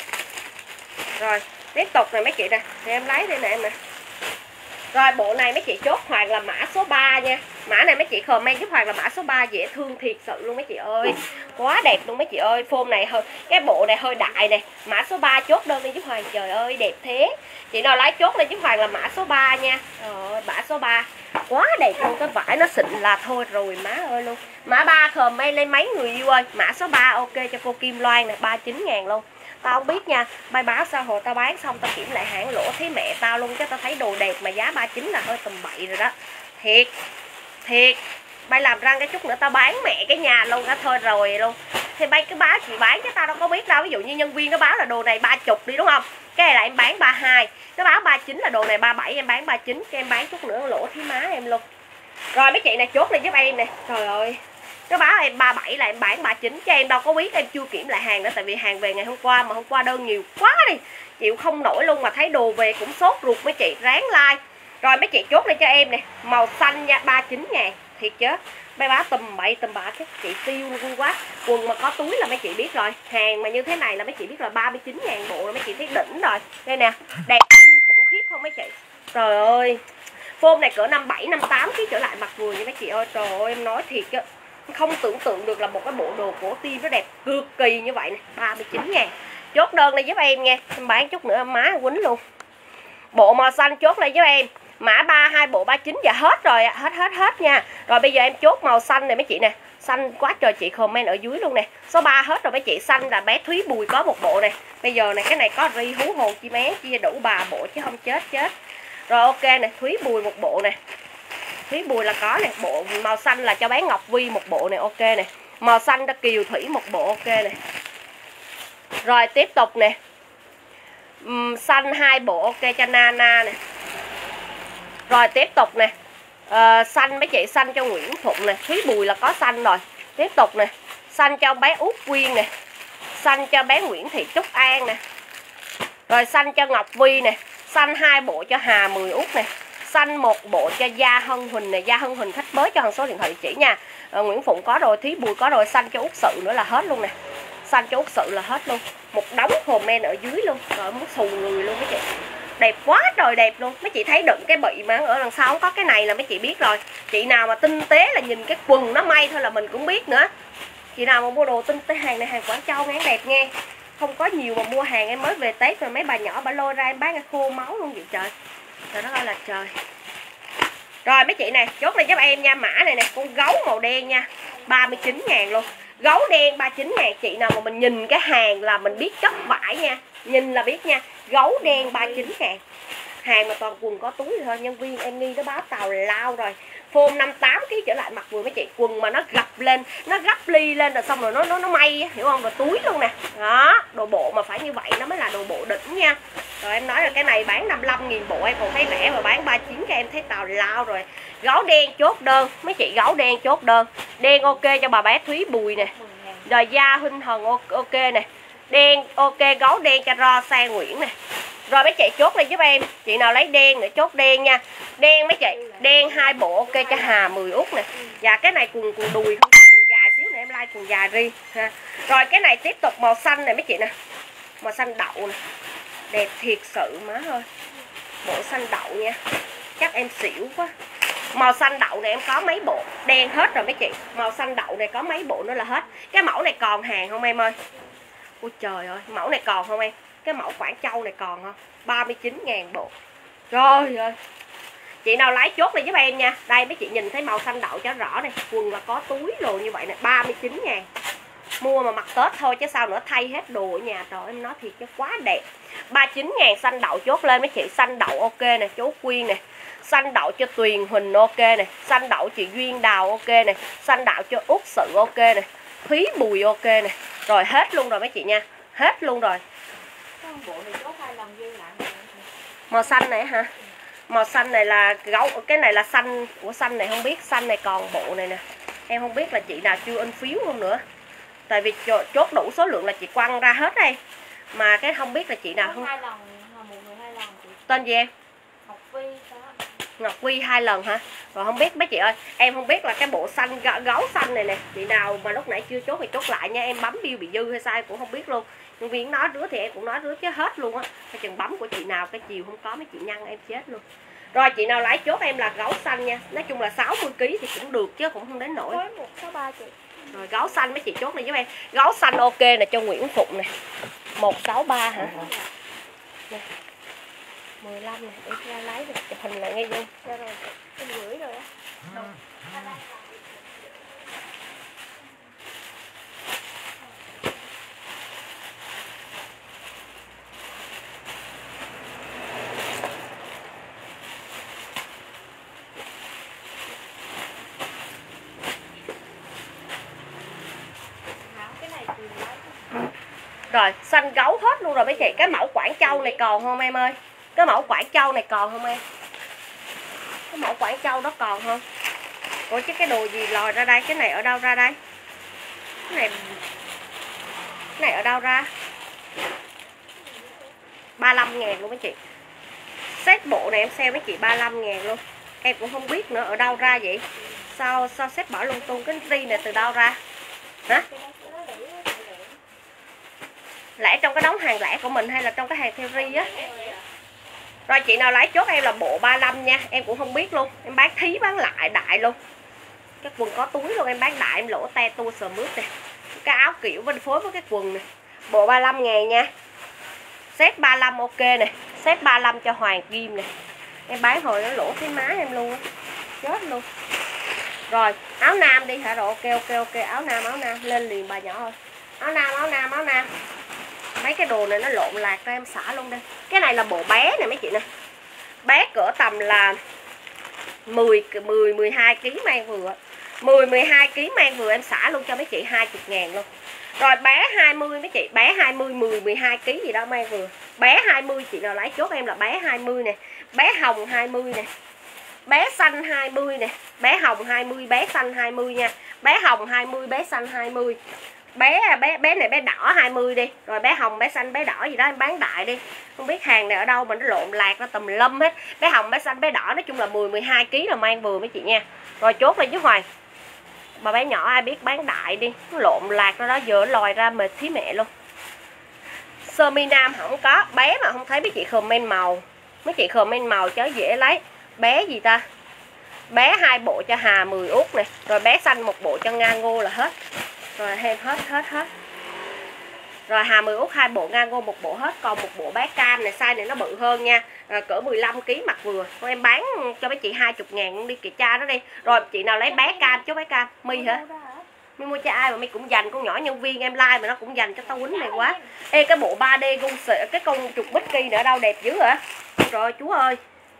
Rồi tiếp tục này mấy chị nè. Thì em lấy đi nè em nè. Rồi bộ này mấy chị chốt Hoàng là mã số ba nha. Mã này mấy chị comment giúp Hoàng là mã số ba. Dễ thương thiệt sự luôn mấy chị ơi. Quá đẹp luôn mấy chị ơi. Phone này hơi, cái bộ này hơi đại nè. Mã số ba chốt đơn lên giúp Hoàng. Trời ơi đẹp thế. Chị nào lấy chốt lên giúp Hoàng là mã số ba nha. Rồi mã số ba. Quá đẹp luôn. Cái vải nó xịn là thôi rồi má ơi luôn. Mã ba comment lên mấy người yêu ơi. Mã số ba ok cho cô Kim Loan nè. ba mươi chín ngàn luôn. Tao không biết nha. Bay báo sao hồi tao bán xong tao kiểm lại hãng lỗ thấy mẹ tao luôn. Chứ tao thấy đồ đẹp mà giá ba mươi chín là hơi tầm bậy rồi đó. Thiệt. Thiệt. Bay làm răng cái chút nữa tao bán mẹ cái nhà luôn đó thôi rồi luôn. Thì bay cứ báo chị bán chứ tao đâu có biết đâu. Ví dụ như nhân viên nó báo là đồ này ba mươi đi đúng không? Cái này là em bán ba mươi hai. Nó báo ba mươi chín là đồ này ba mươi bảy, em bán ba mươi chín. Cái em bán chút nữa lỗ thí má em luôn. Rồi mấy chị này chốt lên giúp em nè. Trời ơi. Nó báo em ba mươi bảy là em bán ba mươi chín. Chứ em đâu có biết, em chưa kiểm lại hàng nữa. Tại vì hàng về ngày hôm qua mà hôm qua đơn nhiều quá đi. Chịu không nổi luôn mà thấy đồ về cũng sốt ruột mấy chị. Ráng like. Rồi mấy chị chốt lên cho em nè. Màu xanh nha ba mươi chín ngàn. Thiệt chứ. Mấy báo tùm bậy tùm bạ các chị tiêu luôn quá. Quần mà có túi là mấy chị biết rồi. Hàng mà như thế này là mấy chị biết là ba mươi chín ngàn bộ là mấy chị thấy đỉnh rồi. Đây nè. Đẹp khủng khiếp không mấy chị. Trời ơi. Phone này cỡ năm mươi bảy, năm mươi tám ký trở lại mặt vừa nha mấy chị ơi. Trời ơi em nói thiệt á. Không tưởng tượng được là một cái bộ đồ cổ tim nó đẹp cực kỳ như vậy nè. ba mươi chín ngàn. Chốt đơn này giúp em nha. Em bán chút nữa má quýnh luôn. Bộ màu xanh chốt lại giúp em. Mã ba hai bộ ba mươi chín giờ hết rồi, hết hết hết nha. Rồi bây giờ em chốt màu xanh này mấy chị nè. Xanh quá trời chị comment ở dưới luôn nè. Số ba hết rồi mấy chị. Xanh là bé Thúy Bùi có một bộ này. Bây giờ này cái này có ri hú hồn chi mé, chia đủ bà bộ chứ không chết chết. Rồi ok nè, Thúy Bùi một bộ nè. Thúy Bùi là có nè, bộ màu xanh là cho bé Ngọc Vi một bộ này ok nè. Màu xanh cho Kiều Thủy một bộ ok nè. Rồi tiếp tục nè. Uhm, xanh hai bộ ok cho Nana nè. Rồi tiếp tục nè. À, xanh mấy chị, xanh cho Nguyễn Phụng nè. Thúy Bùi là có xanh rồi. Tiếp tục nè. Xanh cho bé Út Quyên nè. Xanh cho bé Nguyễn Thị Trúc An nè. Rồi xanh cho Ngọc Vi nè. Xanh hai bộ cho Hà Mười Út nè. Xanh một bộ cho Gia Hân Huỳnh nè. Gia Hân Huỳnh khách mới cho hàng số điện thoại địa chỉ nha. à, Nguyễn Phụng có rồi, Thí Bùi có rồi. Xanh cho Út Sự nữa là hết luôn nè. Xanh cho Út Sự là hết luôn. Một đống comment ở dưới luôn. Rồi muốn xù người luôn mấy chị. Đẹp quá trời đẹp luôn. Mấy chị thấy đựng cái bị mà ở đằng sau không có cái này là mấy chị biết rồi. Chị nào mà tinh tế là nhìn cái quần nó may thôi là mình cũng biết nữa. Chị nào mà mua đồ tinh tế, hàng này hàng Quảng Châu ngán đẹp nghe. Không có nhiều mà mua hàng, em mới về Tết rồi mấy bà nhỏ bà lôi ra em bán khô máu luôn vậy trời. Trời đất ơi là trời. Rồi mấy chị này, chốt này giúp em nha. Mã này nè, con gấu màu đen nha, ba mươi chín ngàn luôn. Gấu đen ba mươi chín ngàn. Chị nào mà mình nhìn cái hàng là mình biết chất vải nha. Nhìn là biết nha. Gấu đen ba mươi chín ngàn. Hàng mà toàn quần có túi thôi. Nhân viên em nghi nó báo tào lao rồi. Phôm năm mươi tám ký trở lại mặc vừa mấy chị. Quần mà nó gập lên, nó gấp ly lên rồi xong rồi nó nó nó may, hiểu không? Rồi túi luôn nè. Đó, đồ bộ mà phải như vậy nó mới là đồ bộ đỉnh nha. Rồi em nói là cái này bán năm mươi lăm nghìn bộ em còn thấy rẻ, mà bán ba mươi chín cái em thấy tào lao rồi. Gấu đen chốt đơn, mấy chị gấu đen chốt đơn. Đen ok cho bà bé Thúy Bùi nè. Rồi da Huynh Hần ok nè. Đen ok, gấu đen cho Ro Sang Nguyễn nè. Rồi mấy chị chốt này giúp em. Chị nào lấy đen nữa chốt đen nha. Đen mấy chị, đen hai bộ ok cho Hà Mười Út nè. Và cái này quần quần đùi không, quần dài xíu nè, em like quần dài riêng ha. Rồi cái này tiếp tục màu xanh này mấy chị nè. Màu xanh đậu nè. Đẹp thiệt sự má ơi. Bộ xanh đậu nha. Chắc em xỉu quá. Màu xanh đậu này em có mấy bộ. Đen hết rồi mấy chị. Màu xanh đậu này có mấy bộ nữa là hết. Cái mẫu này còn hàng không em ơi? Ôi trời ơi, mẫu này còn không em? Cái mẫu Quảng Châu này còn không? ba mươi chín ngàn bộ. Trời ơi. Chị nào lấy chốt này giúp em nha. Đây mấy chị nhìn thấy màu xanh đậu cho rõ này. Quần là có túi rồi như vậy nè. ba mươi chín ngàn. Mua mà mặc Tết thôi chứ sao nữa, thay hết đồ ở nhà. Trời em nói thiệt chứ quá đẹp. ba mươi chín ngàn xanh đậu chốt lên mấy chị. Xanh đậu ok nè, chú Quyên nè. Xanh đậu cho Tuyền Huỳnh ok nè. Xanh đậu chị Duyên Đào ok nè. Xanh đậu cho Út Sự ok nè. Thúy Bùi ok nè. Rồi hết luôn rồi mấy chị nha. Hết luôn rồi. Màu xanh này hả? Màu xanh này là gấu, cái này là xanh của xanh này không biết, xanh này còn bộ này nè. Em không biết là chị nào chưa in phiếu không nữa. Tại vì chốt đủ số lượng là chị quăng ra hết đây. Mà cái không biết là chị nào không. Hai lần, một người hai lần chị. Tên gì em? Ngọc Vi đó. Ngọc Vi hai lần hả? Rồi không biết mấy chị ơi, em không biết là cái bộ xanh gấu xanh này nè, chị nào mà lúc nãy chưa chốt thì chốt lại nha, em bấm bill bị dư hay sao em cũng không biết luôn. Nhưng viên nói rứa thì em cũng nói rứa chứ hết luôn á. Cái chừng bấm của chị nào cái chiều không có mấy chị nhăn em chết luôn. Rồi chị nào lấy chốt em là gấu xanh nha. Nói chung là sáu mươi ký thì cũng được chứ cũng không đến nổi. một sáu ba chị. Rồi gấu xanh mấy chị chốt này giúp em. Gấu xanh ok nè cho Nguyễn Phụng nè. một sáu ba hả? Nè. mười lăm nè, để ra lấy được chụp hình lại ngay luôn. Ra rồi, em gửi rồi á. Rồi xanh gấu hết luôn rồi mấy chị. Cái mẫu Quảng Châu này còn không em ơi? Cái mẫu Quảng Châu này còn không em? Cái mẫu Quảng Châu đó còn không? Ủa chứ cái đồ gì lòi ra đây? Cái này ở đâu ra đây? Cái này Cái này ở đâu ra? ba mươi lăm ngàn luôn mấy chị. Set bộ này em sale mấy chị ba mươi lăm ngàn luôn. Em cũng không biết nữa ở đâu ra vậy. Sao sao set bỏ lung tung cái ri này từ đâu ra? Hả? Lẻ trong cái đống hàng lẻ của mình hay là trong cái hàng theo ri á? Rồi chị nào lấy chốt em là bộ ba mươi lăm nha. Em cũng không biết luôn. Em bán thí bán lại đại luôn. Cái quần có túi luôn. Em bán đại em lỗ te tua sờ mướt nè. Cái áo kiểu bên phối với cái quần nè. Bộ ba mươi lăm ngàn nha. Set ba mươi lăm ok nè. Set ba mươi lăm cho Hoàng Kim nè. Em bán hồi nó lỗ cái má em luôn á. Chết luôn. Rồi áo nam đi hả? Rồi ok ok ok. Áo nam áo nam. Lên liền bà nhỏ ơi. Áo nam áo nam áo nam. Mấy cái đồ này nó lộn lạc ra em xả luôn đây. Cái này là bộ bé nè mấy chị nè. Bé cỡ tầm là mười, mười, mười hai ký mang vừa. mười, mười hai ký mang vừa em xả luôn cho mấy chị hai mươi ngàn luôn. Rồi bé hai mươi mấy chị. Bé hai mươi, mười, mười hai ký gì đó mang vừa. Bé hai mươi chị nào lấy chốt em là bé hai mươi nè. Bé hồng hai mươi nè. Bé xanh hai mươi nè. Bé hồng hai mươi, bé xanh hai mươi nha. Bé hồng hai mươi, bé xanh hai mươi. bé bé bé này bé đỏ hai mươi đi, rồi bé hồng bé xanh bé đỏ gì đó em bán đại đi. Không biết hàng này ở đâu mà nó lộn lạc ra tùm lum hết. Bé hồng bé xanh bé đỏ nói chung là mười mười hai ký là mang vừa mấy chị nha. Rồi chốt lên chứ Hoàng. Bà bé nhỏ ai biết bán đại đi, nó lộn lạc ra đó giờ lòi ra mệt thí mẹ luôn. Sơ mi nam không có, bé mà không thấy mấy chị comment màu. Mấy chị comment màu cho dễ lấy. Bé gì ta? Bé hai bộ cho Hà mười út này, rồi bé xanh một bộ cho Nga Ngô là hết. Rồi hết hết hết hết. Rồi Hà mười út hai bộ, Nga Ngô một bộ hết, còn một bộ bé cam này size này nó bự hơn nha. À, cỡ mười lăm ký mặc vừa. Thôi em bán cho mấy chị hai mươi ngàn đi kìa cha nó đi. Rồi chị nào lấy bé cam chứ bé cam. My hả? My mua cho ai mà My cũng dành con nhỏ nhân viên em like mà nó cũng dành cho tao quýnh này quá. Ê cái bộ ba D gung sệ, cái con chuột Mickey nữa đâu đẹp dữ hả? Rồi chú ơi.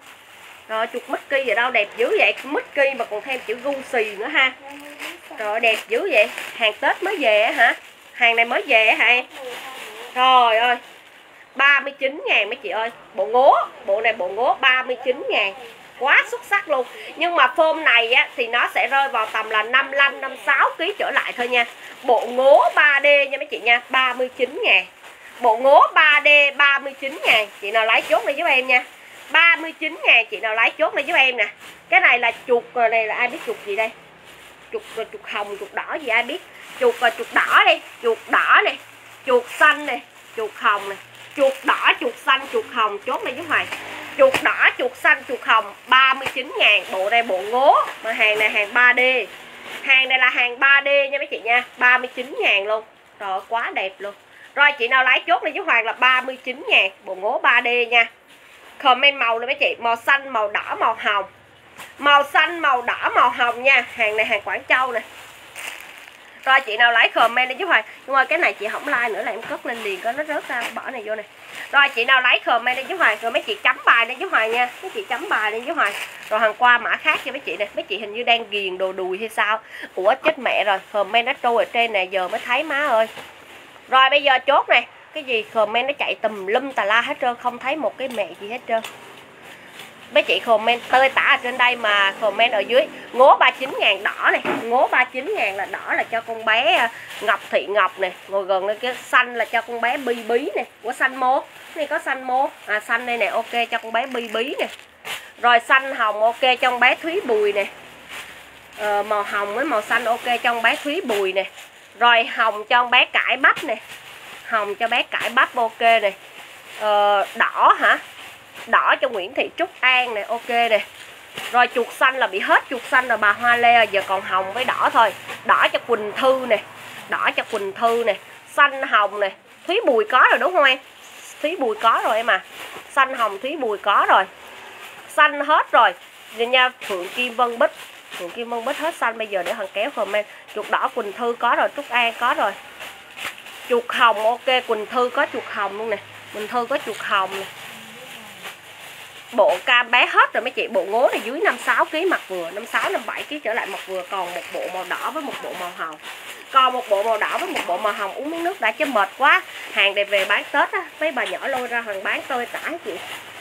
Rồi chuột Mickey ở đâu đẹp dữ vậy? Mickey mà còn thêm chữ gung xì nữa ha. Rồi đẹp dữ vậy. Hàng Tết mới về á hả? Hàng này mới về hả em? Trời ơi. ba mươi chín ngàn mấy chị ơi. Bộ ngố, bộ này bộ ngố ba mươi chín ngàn. Quá xuất sắc luôn. Nhưng mà form này á thì nó sẽ rơi vào tầm là năm mươi lăm năm mươi sáu ký trở lại thôi nha. Bộ ngố ba D nha mấy chị nha, ba mươi chín ngàn. Bộ ngố ba D ba mươi chín ngàn. Chị nào lấy chốt này giúp em nha. ba mươi chín ngàn chị nào lấy chốt này giúp em nè. Cái này là chuột, này là ai biết chuột gì đây? Chuột chuột hồng, chuột đỏ gì ai biết? Chuột chuột đỏ đi, chuột đỏ này, chuột xanh này, chuột hồng này, chuột đỏ, chuột xanh, chuột hồng, chốt này giúp Hoài. Chuột đỏ, chuột xanh, chuột hồng ba mươi chín ngàn. Bộ này bộ ngố. Mà hàng này hàng ba D. Hàng này là hàng ba D nha mấy chị nha, ba mươi chín ngàn luôn. Rồi quá đẹp luôn. Rồi chị nào lấy chốt này giúp Hoàng là ba mươi chín ngàn. Bộ ngố ba D nha. Comment màu này mấy chị, màu xanh, màu đỏ, màu hồng. Màu xanh, màu đỏ, màu hồng nha. Hàng này hàng Quảng Châu nè. Rồi chị nào lấy comment đi chứ Hoàng. Nhưng mà cái này chị không like nữa là em cất lên liền, có nó rớt ra bỏ này vô này. Rồi chị nào lấy comment đi chứ Hoàng. Rồi mấy chị chấm bài đi chứ Hoàng nha. Mấy chị chấm bài đi chứ Hoàng. Rồi hàng qua mã khác cho mấy chị nè. Mấy chị hình như đang ghiền đồ đùi hay sao. Ủa chết mẹ rồi. Comment nó trôi ở trên này giờ mới thấy má ơi. Rồi bây giờ chốt này. Cái gì comment nó chạy tùm lum tà la hết trơn. Không thấy một cái mẹ gì hết trơn. Mấy chị comment tơi tả ở trên đây mà comment ở dưới. Ngố ba mươi chín ngàn đỏ này. Ngố ba mươi chín ngàn là đỏ là cho con bé Ngọc Thị Ngọc này. Ngồi gần đây cái xanh là cho con bé Bi Bí này. Của xanh mô. Này có xanh mô. À xanh đây nè ok cho con bé Bi Bí nè. Rồi xanh hồng ok cho con bé Thúy Bùi nè. Ờ, màu hồng với màu xanh ok cho con bé Thúy Bùi nè. Rồi hồng cho con bé Cải Bắp nè. Hồng cho bé Cải Bắp ok này. Ờ, đỏ hả? Đỏ cho Nguyễn Thị Trúc An này ok nè. Rồi chuột xanh là bị hết chuột xanh rồi bà Hoa Lê, giờ còn hồng với đỏ thôi. Đỏ cho Quỳnh Thư nè. Đỏ cho Quỳnh Thư nè. Xanh hồng nè. Thúy Bùi có rồi đúng không em? Thúy Bùi có rồi em à. Xanh hồng Thúy Bùi có rồi. Xanh hết rồi. Vậy nha, Phượng Kim Vân Bích. Phượng Kim Vân Bích hết xanh bây giờ để thằng kéo comment. Chuột đỏ Quỳnh Thư có rồi, Trúc An có rồi. Chuột hồng ok, Quỳnh Thư có chuột hồng luôn nè. Quỳnh Thư có chuột hồng nè. Bộ cam bé hết rồi mấy chị. Bộ ngố này dưới năm mươi sáu ký mặc vừa, năm mươi sáu, năm mươi bảy ký trở lại mặc vừa. Còn một bộ màu đỏ với một bộ màu hồng. Còn một bộ màu đỏ với một bộ màu hồng. Uống miếng nước đã chứ mệt quá. Hàng này về bán Tết á. Mấy bà nhỏ lôi ra hàng bán tôi tả hết chị.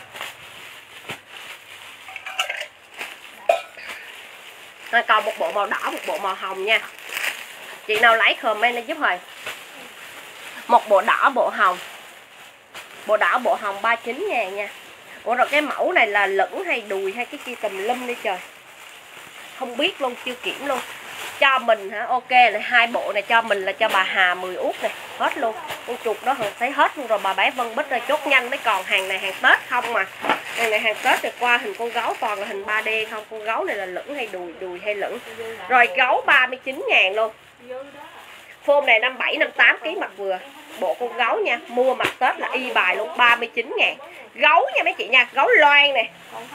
Rồi còn một bộ màu đỏ, một bộ màu hồng nha. Chị nào lấy comment lên giúp Hoàng. Một bộ đỏ, bộ hồng. Bộ đỏ, bộ hồng ba mươi chín ngàn nha. Ủa rồi cái mẫu này là lửng hay đùi hay cái chi tùm lum đi trời. Không biết luôn, chưa kiểm luôn. Cho mình hả? Ok này, hai bộ này cho mình là cho bà Hà mười út này. Hết luôn. Con chuột đó hồi thấy hết luôn rồi bà bé Vân Bích rồi chốt nhanh mới còn hàng này hàng Tết không mà. Hàng này hàng Tết thì qua hình con gấu toàn là hình ba D không. Con gấu này là lửng hay đùi, đùi hay lửng. Rồi gấu ba mươi chín ngàn luôn. Form này năm mươi bảy, năm mươi tám ký mặc vừa. Bộ con gấu nha, mua mặt Tết là y bài luôn, ba mươi chín ngàn. Gấu nha mấy chị nha, gấu loan nè.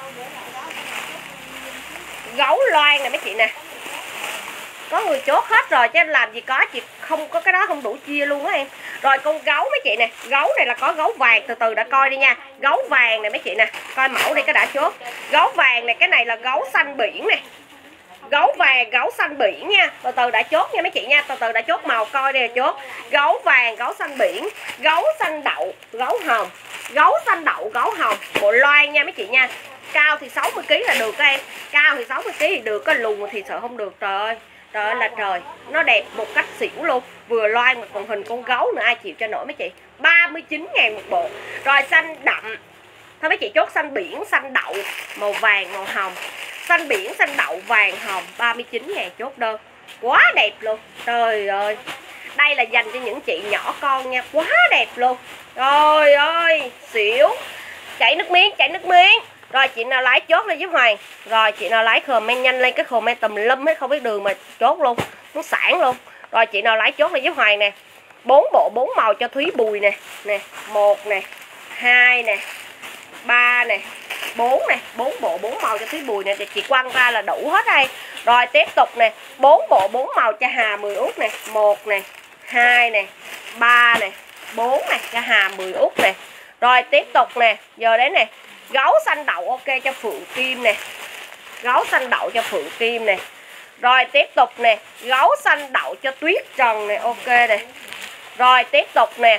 Gấu loan nè mấy chị nè. Có người chốt hết rồi chứ làm gì có, chị không có cái đó không đủ chia luôn á em. Rồi con gấu mấy chị nè, gấu này là có gấu vàng, từ từ đã coi đi nha. Gấu vàng này mấy chị nè, coi mẫu đây có đã chốt. Gấu vàng này, cái này là gấu xanh biển nè. Gấu vàng, gấu xanh biển nha. Từ từ đã chốt nha mấy chị nha. Từ từ đã chốt màu coi đây là chốt. Gấu vàng, gấu xanh biển. Gấu xanh đậu, gấu hồng. Gấu xanh đậu, gấu hồng. Bộ loan nha mấy chị nha. Cao thì sáu mươi ký là được các em. Cao thì sáu mươi ký thì được, có lùn thì sợ không được trời ơi. Trời ơi là trời, nó đẹp một cách xỉu luôn. Vừa loan mà còn hình con gấu nữa, ai chịu cho nổi mấy chị. Ba mươi chín ngàn một bộ. Rồi xanh đậm. Thôi mấy chị chốt xanh biển, xanh đậu, màu vàng, màu hồng. Xanh biển, xanh đậu, vàng, hồng, ba mươi chín ngàn chốt đơn. Quá đẹp luôn. Trời ơi. Đây là dành cho những chị nhỏ con nha. Quá đẹp luôn. Trời ơi, xỉu. Chảy nước miếng, chảy nước miếng. Rồi chị nào lái chốt lên giúp Hoàng. Rồi chị nào lái comment nhanh lên, cái comment tùm lum hết không biết đường mà chốt luôn. Nó sản luôn. Rồi chị nào lái chốt lên giúp Hoàng nè. Bốn bộ bốn màu cho Thúy Bùi nè. Nè, một nè, hai nè, ba nè, bốn nè, bốn bộ bốn màu cho Thúy Bùi nè, chị quăng ra là đủ hết đây. Rồi tiếp tục nè, bốn bộ bốn màu cho Hà mười út nè, một nè, hai nè, ba nè, bốn nè cho Hà mười út nè. Rồi tiếp tục nè, giờ đấy nè, gấu xanh đậu ok cho Phượng Kim nè. Gấu xanh đậu cho Phượng Kim nè. Rồi tiếp tục nè, gấu xanh đậu cho Tuyết Trần nè, ok nè. Rồi tiếp tục nè.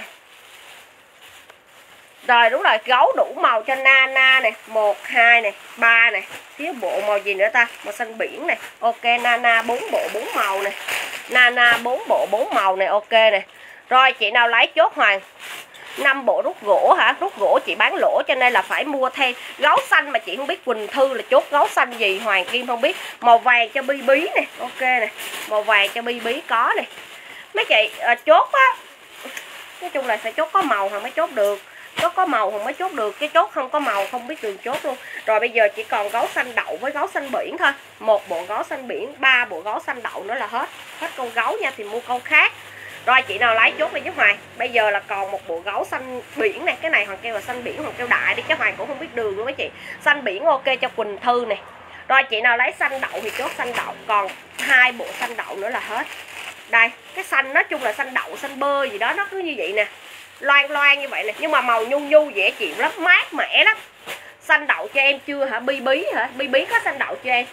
Rồi đúng rồi, gấu đủ màu cho Nana nè, một, hai nè, ba nè. Thiếu bộ màu gì nữa ta? Màu xanh biển nè. Ok, Nana bốn bộ bốn màu nè. Nana bốn bộ bốn màu nè, ok nè. Rồi chị nào lấy chốt Hoàng. năm bộ rút gỗ hả? Rút gỗ chị bán lỗ cho nên là phải mua thêm. Gấu xanh mà chị không biết Quỳnh Thư là chốt gấu xanh gì, Hoàng Kim không biết. Màu vàng cho Bi Bí nè, ok nè. Màu vàng cho Bi Bí có nè. Mấy chị à, chốt á. Nói chung là sẽ chốt có màu hoặc mới chốt được. Chốt có màu không mới chốt được, cái chốt không có màu không biết đường chốt luôn. Rồi bây giờ chỉ còn gấu xanh đậu với gấu xanh biển thôi. Một bộ gấu xanh biển, ba bộ gấu xanh đậu nữa là hết. Hết con gấu nha, thì mua con khác. Rồi chị nào lấy chốt đi giúp Hoàng. Bây giờ là còn một bộ gấu xanh biển này. Cái này Hoàng kêu là xanh biển, Hoàng kêu đại đi chứ Hoàng cũng không biết đường luôn mấy chị. Xanh biển ok cho Quỳnh Thư này. Rồi chị nào lấy xanh đậu thì chốt xanh đậu. Còn hai bộ xanh đậu nữa là hết. Đây, cái xanh nói chung là xanh đậu, xanh bơ gì đó, nó cứ như vậy nè. Loan loan như vậy nè, nhưng mà màu nhu nhu dễ chịu lắm, mát mẻ lắm. Xanh đậu cho em chưa hả? Bi Bí hả? Bi Bí có xanh đậu cho em.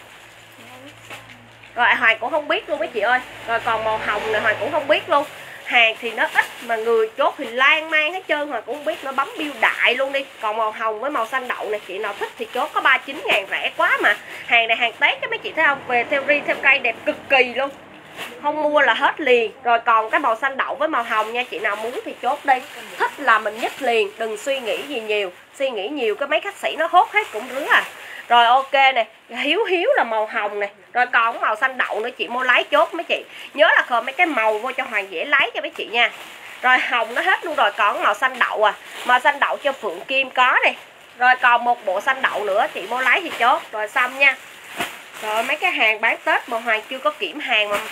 Rồi Hoàng cũng không biết luôn mấy chị ơi. Rồi còn màu hồng này Hoàng cũng không biết luôn. Hàng thì nó ít mà người chốt thì lan man hết trơn, Hoàng cũng không biết, nó bấm bill đại luôn đi. Còn màu hồng với màu xanh đậu này chị nào thích thì chốt, có ba mươi chín ngàn rẻ quá mà. Hàng này hàng Tết cho mấy chị thấy không? Về theo ri theo cây đẹp cực kỳ luôn. Không mua là hết liền. Rồi còn cái màu xanh đậu với màu hồng nha, chị nào muốn thì chốt đi. Thích là mình nhích liền, đừng suy nghĩ gì nhiều. Suy nghĩ nhiều cái mấy khách sĩ nó hốt hết cũng rứa à. Rồi ok nè, Hiếu Hiếu là màu hồng nè. Rồi còn màu xanh đậu nữa, chị mua lấy chốt mấy chị. Nhớ là khờ mấy cái màu vô cho Hoàng dễ lấy cho mấy chị nha. Rồi hồng nó hết luôn rồi, còn màu xanh đậu à. Màu xanh đậu cho Phượng Kim có nè. Rồi còn một bộ xanh đậu nữa, chị mua lấy thì chốt. Rồi xong nha. Rồi mấy cái hàng bán Tết mà Hoàng chưa có kiểm hàng mà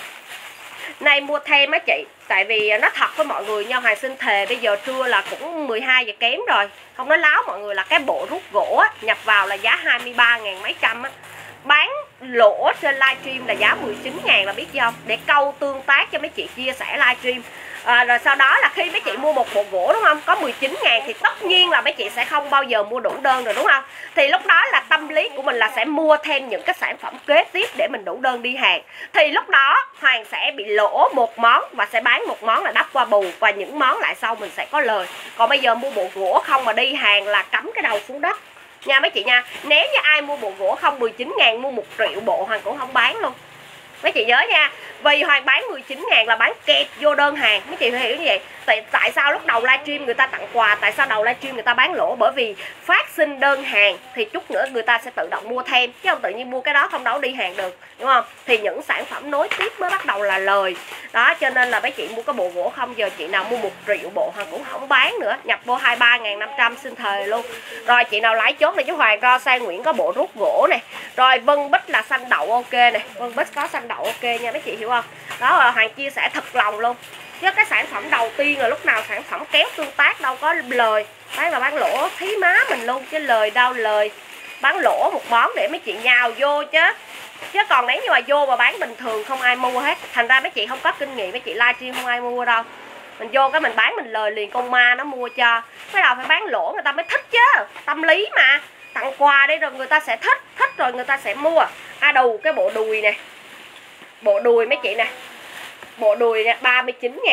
nay mua thêm á chị. Tại vì nó thật với mọi người nha, Hoàng xin thề bây giờ trưa là cũng mười hai giờ kém rồi. Không nói láo mọi người là cái bộ rút gỗ á, nhập vào là giá hai mươi ba ngàn mấy trăm á. Bán lỗ trên livestream là giá mười chín ngàn là biết gì không? Để câu tương tác cho mấy chị chia sẻ livestream. À, rồi sau đó là khi mấy chị mua một bộ gỗ đúng không? Có mười chín ngàn thì tất nhiên là mấy chị sẽ không bao giờ mua đủ đơn rồi đúng không? Thì lúc đó là tâm lý của mình là sẽ mua thêm những cái sản phẩm kế tiếp để mình đủ đơn đi hàng. Thì lúc đó Hoàng sẽ bị lỗ một món và sẽ bán một món là đắp qua bù. Và những món lại sau mình sẽ có lời. Còn bây giờ mua bộ gỗ không mà đi hàng là cắm cái đầu xuống đất nha mấy chị nha. Nếu như ai mua bộ gỗ không mười chín ngàn mua một triệu bộ Hoàng cũng không bán luôn. Mấy chị nhớ nha. Vì Hoàng bán mười chín ngàn là bán kẹp vô đơn hàng. Mấy chị phải hiểu như vậy. Tại, tại sao lúc đầu livestream người ta tặng quà, tại sao đầu livestream người ta bán lỗ? Bởi vì phát sinh đơn hàng thì chút nữa người ta sẽ tự động mua thêm. Chứ không tự nhiên mua cái đó không đâu đi hàng được, đúng không? Thì những sản phẩm nối tiếp mới bắt đầu là lời. Đó cho nên là mấy chị mua cái bộ gỗ không, giờ chị nào mua một triệu bộ Hoàng cũng không bán nữa. Nhập vô hai mươi ba ngàn năm trăm xin thề luôn. Rồi chị nào lái chốt này chú Hoàng. Ro Sang Nguyễn có bộ rút gỗ này. Rồi Vân Bích là xanh đậu ok này. Vân Bích có xanh đậu ok nha mấy chị hiểu không? Đó là Hoàng chia sẻ thật lòng luôn. Chứ cái sản phẩm đầu tiên là lúc nào sản phẩm kéo tương tác đâu có lời. Đấy mà bán lỗ thí má mình luôn. Chứ lời đâu lời. Bán lỗ một món để mấy chị nhào vô chứ. Chứ còn nếu như mà vô mà bán bình thường không ai mua hết. Thành ra mấy chị không có kinh nghiệm, mấy chị livestream không ai mua đâu. Mình vô cái mình bán mình lời liền, con ma nó mua cho. Cái đầu phải bán lỗ người ta mới thích chứ. Tâm lý mà. Tặng quà đi rồi người ta sẽ thích. Thích rồi người ta sẽ mua. À đầu cái bộ đùi nè. Bộ đùi mấy chị nè. Bộ đùi nè ba mươi chín ngàn.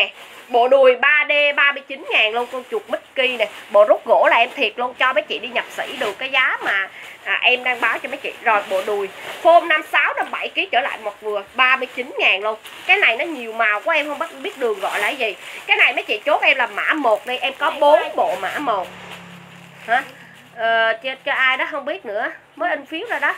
Bộ đùi ba D ba mươi chín ngàn luôn, con chuột Mickey nè. Bộ rút gỗ là em thiệt luôn, cho mấy chị đi nhập sĩ được cái giá mà à, em đang báo cho mấy chị. Rồi bộ đùi form năm sáu, năm bảy ký trở lại một vừa, ba mươi chín ngàn luôn. Cái này nó nhiều màu quá em không biết đường gọi là cái gì. Cái này mấy chị chốt em là mã một đi, em có bốn bộ mã một. Hả? Ờ, cho, cho ai đó không biết nữa, mới in phiếu ra đó.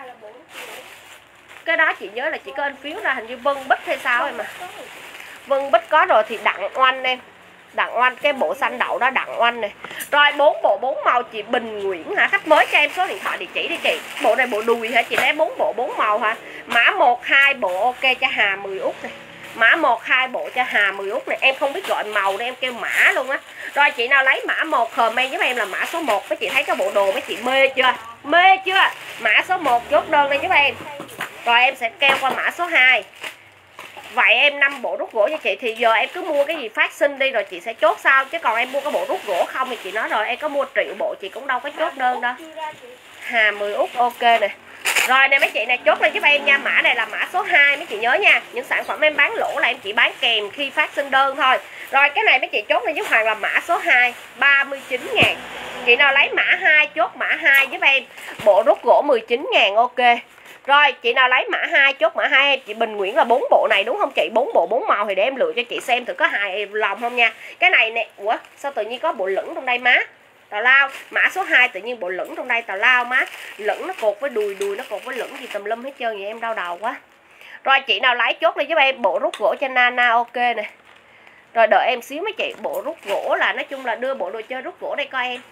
Cái đó chị nhớ là chị có in phiếu ra, hình như Vân Bích hay sao em mà. Vân Bích có rồi thì Đặng Oanh em. Đặng Oanh, cái bộ xanh đậu đó Đặng Oanh này. Rồi bốn bộ bốn màu chị Bình Nguyễn hả? Khách mới cho em số điện thoại địa chỉ đi chị. Bộ này bộ đùi hả? Chị lấy bốn bộ bốn màu hả? Mã một, hai bộ ok cho Hà mười út này. Mã một, hai bộ cho Hà mười út này. Em không biết gọi màu nên em kêu mã luôn á. Rồi chị nào lấy mã một comment giúp em là mã số một. Mấy chị thấy cái bộ đồ mấy chị mê chưa? Mê chưa? Mã số một chốt đơn đây giúp em. Rồi em sẽ kêu qua mã số hai. Vậy em năm bộ rút gỗ cho chị. Thì giờ em cứ mua cái gì phát sinh đi rồi chị sẽ chốt sau. Chứ còn em mua cái bộ rút gỗ không thì chị nói rồi, em có mua triệu bộ chị cũng đâu có chốt đơn đâu. Hà mười út ok nè. Rồi nè mấy chị này chốt lên giúp em nha. Mã này là mã số hai mấy chị nhớ nha. Những sản phẩm em bán lỗ là em chỉ bán kèm khi phát sinh đơn thôi. Rồi cái này mấy chị chốt lên giúp Hoàng là mã số hai, ba mươi chín ngàn. Chị nào lấy mã hai chốt mã hai giúp em. Bộ rút gỗ mười chín ngàn ok. Rồi chị nào lấy mã hai chốt mã hai em. Chị Bình Nguyễn là bốn bộ này đúng không chị? bốn bộ bốn màu thì để em lựa cho chị xem thử có hài lòng không nha. Cái này nè, ủa sao tự nhiên có bộ lửng trong đây má? Tào lao, mã số hai tự nhiên bộ lửng trong đây tào lao má. Lửng nó cột với đùi, đùi nó cột với lửng gì tùm lum hết trơn vậy em đau đầu quá. Rồi chị nào lấy chốt đi giúp em bộ rút gỗ cho Nana ok nè. Rồi đợi em xíu mấy chị, bộ rút gỗ là nói chung là đưa bộ đồ chơi rút gỗ đây coi em.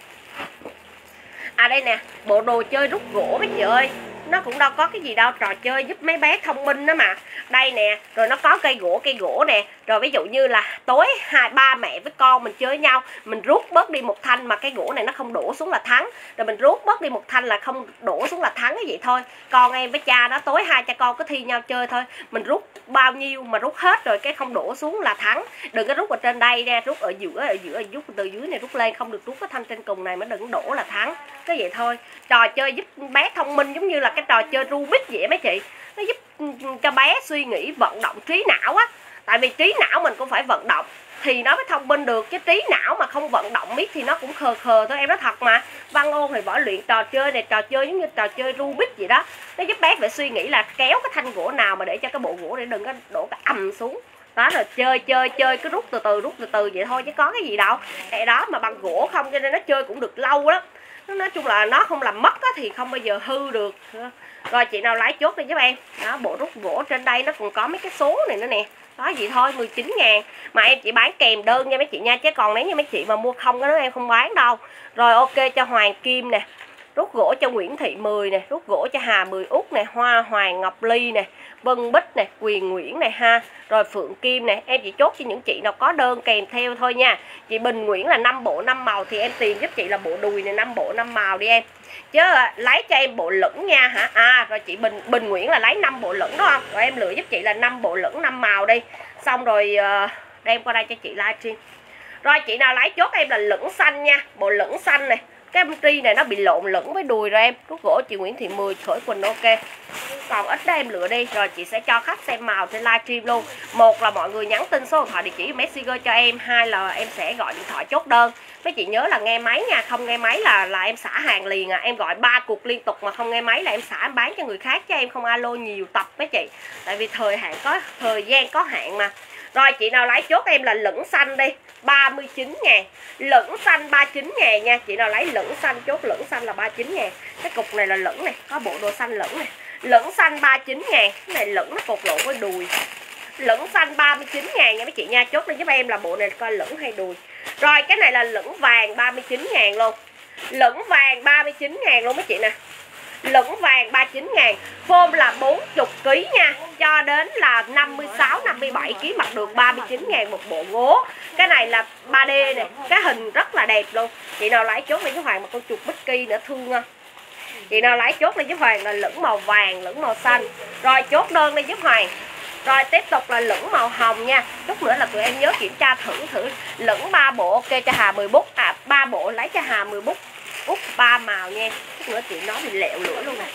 À đây nè, bộ đồ chơi rút gỗ mấy chị ơi. Nó cũng đâu có cái gì đâu, trò chơi giúp mấy bé thông minh đó mà. Đây nè, rồi nó có cây gỗ, cây gỗ nè. Rồi ví dụ như là tối hai ba mẹ với con mình chơi với nhau, mình rút bớt đi một thanh mà cái gỗ này nó không đổ xuống là thắng. Rồi mình rút bớt đi một thanh là không đổ xuống là thắng cái vậy thôi. Con em với cha đó tối hai cha con cứ thi nhau chơi thôi. Mình rút bao nhiêu mà rút hết rồi cái không đổ xuống là thắng. Đừng có rút ở trên đây ra, rút ở giữa, ở giữa rút từ dưới này rút lên, không được rút cái thanh trên cùng này mà đừng đổ là thắng. Cái vậy thôi. Trò chơi giúp bé thông minh giống như là cái trò chơi Rubik vậy mấy chị. Nó giúp cho bé suy nghĩ, vận động trí não á. Tại vì trí não mình cũng phải vận động thì nó mới thông minh được, chứ trí não mà không vận động biết thì nó cũng khờ khờ thôi em, nói thật mà. Văn ôn thì võ luyện, trò chơi này trò chơi giống như trò chơi Rubik vậy đó. Nó giúp bé phải suy nghĩ là kéo cái thanh gỗ nào mà để cho cái bộ gỗ để đừng có đổ cái ầm xuống. Đó là chơi chơi chơi cứ rút từ từ rút từ từ vậy thôi chứ có cái gì đâu. Cái đó mà bằng gỗ không cho nên nó chơi cũng được lâu lắm. Nói chung là nó không làm mất á, thì không bao giờ hư được. Rồi chị nào lấy chốt đi giúp em. Đó, bộ rút gỗ trên đây nó còn có mấy cái số này nữa nè. Đó vậy thôi, mười chín ngàn. Mà em chỉ bán kèm đơn nha mấy chị nha. Chứ còn nếu như mấy chị mà mua không cái đó em không bán đâu. Rồi ok cho Hoàng Kim nè. Rút gỗ cho Nguyễn Thị mười nè. Rút gỗ cho Hà mười út nè. Hoa Hoàng Ngọc Ly nè. Vân Bích nè. Quyền Nguyễn nè ha. Rồi Phượng Kim nè. Em chỉ chốt cho những chị nào có đơn kèm theo thôi nha. Chị Bình Nguyễn là năm bộ năm màu thì em tìm giúp chị là bộ đùi này năm bộ năm màu đi em. Chứ lấy cho em bộ lửng nha hả. À rồi chị Bình Bình Nguyễn là lấy năm bộ lửng đúng không? Rồi em lựa giúp chị là năm bộ lửng năm màu đi. Xong rồi uh, đem qua đây cho chị livestream. Rồi chị nào lấy chốt em là lửng xanh nha. Bộ lửng xanh này. Cái em tri này nó bị lộn lửng với đùi rồi em. Rút gỗ chị Nguyễn Thị mười Khởi Quỳnh ok. Còn ít đó em lựa đi. Rồi chị sẽ cho khách xem màu trên livestream luôn. Một là mọi người nhắn tin số điện thoại địa chỉ Messenger cho em. Hai là em sẽ gọi điện thoại chốt đơn. Mấy chị nhớ là nghe máy nha. Không nghe máy là là em xả hàng liền à. Em gọi ba cuộc liên tục mà không nghe máy là em xả em bán cho người khác. Chứ em không alo nhiều tập mấy chị. Tại vì thời hạn có thời gian có hạn mà. Rồi chị nào lấy chốt em là lửng xanh đi, ba mươi chín ngàn. Lửng xanh ba mươi chín ngàn nha. Chị nào lấy lửng xanh chốt lửng xanh là ba mươi chín ngàn. Cái cục này là lửng này, có bộ đồ xanh lửng này. Lửng xanh ba mươi chín ngàn. Cái này lửng nó cột lộ với đùi. Lửng xanh ba mươi chín ngàn nha mấy chị nha. Chốt lên giúp em là bộ này coi lửng hay đùi. Rồi cái này là lửng vàng ba mươi chín ngàn luôn. Lửng vàng ba mươi chín ngàn luôn mấy chị nè. Lửng vàng ba mươi chín ngàn. Form là bốn mươi ký nha. Cho đến là năm mươi sáu, năm mươi bảy ký mặc được ba mươi chín ngàn một bộ gỗ. Cái này là ba D này. Cái hình rất là đẹp luôn. Chị nào lấy chốt lên với Hoàng một con chuột Mickey nữa thương không? Chị nào lấy chốt lên giúp Hoàng là lửng màu vàng, lửng màu xanh. Rồi chốt đơn lên giúp Hoàng. Rồi tiếp tục là lửng màu hồng nha. Chút nữa là tụi em nhớ kiểm tra thử thử lửng ba bộ ok cho Hà mười bút. À ba bộ lấy cho Hà mười bút. Út ba màu nha. Chút nữa chị nói bị lẹo lưỡi luôn nè.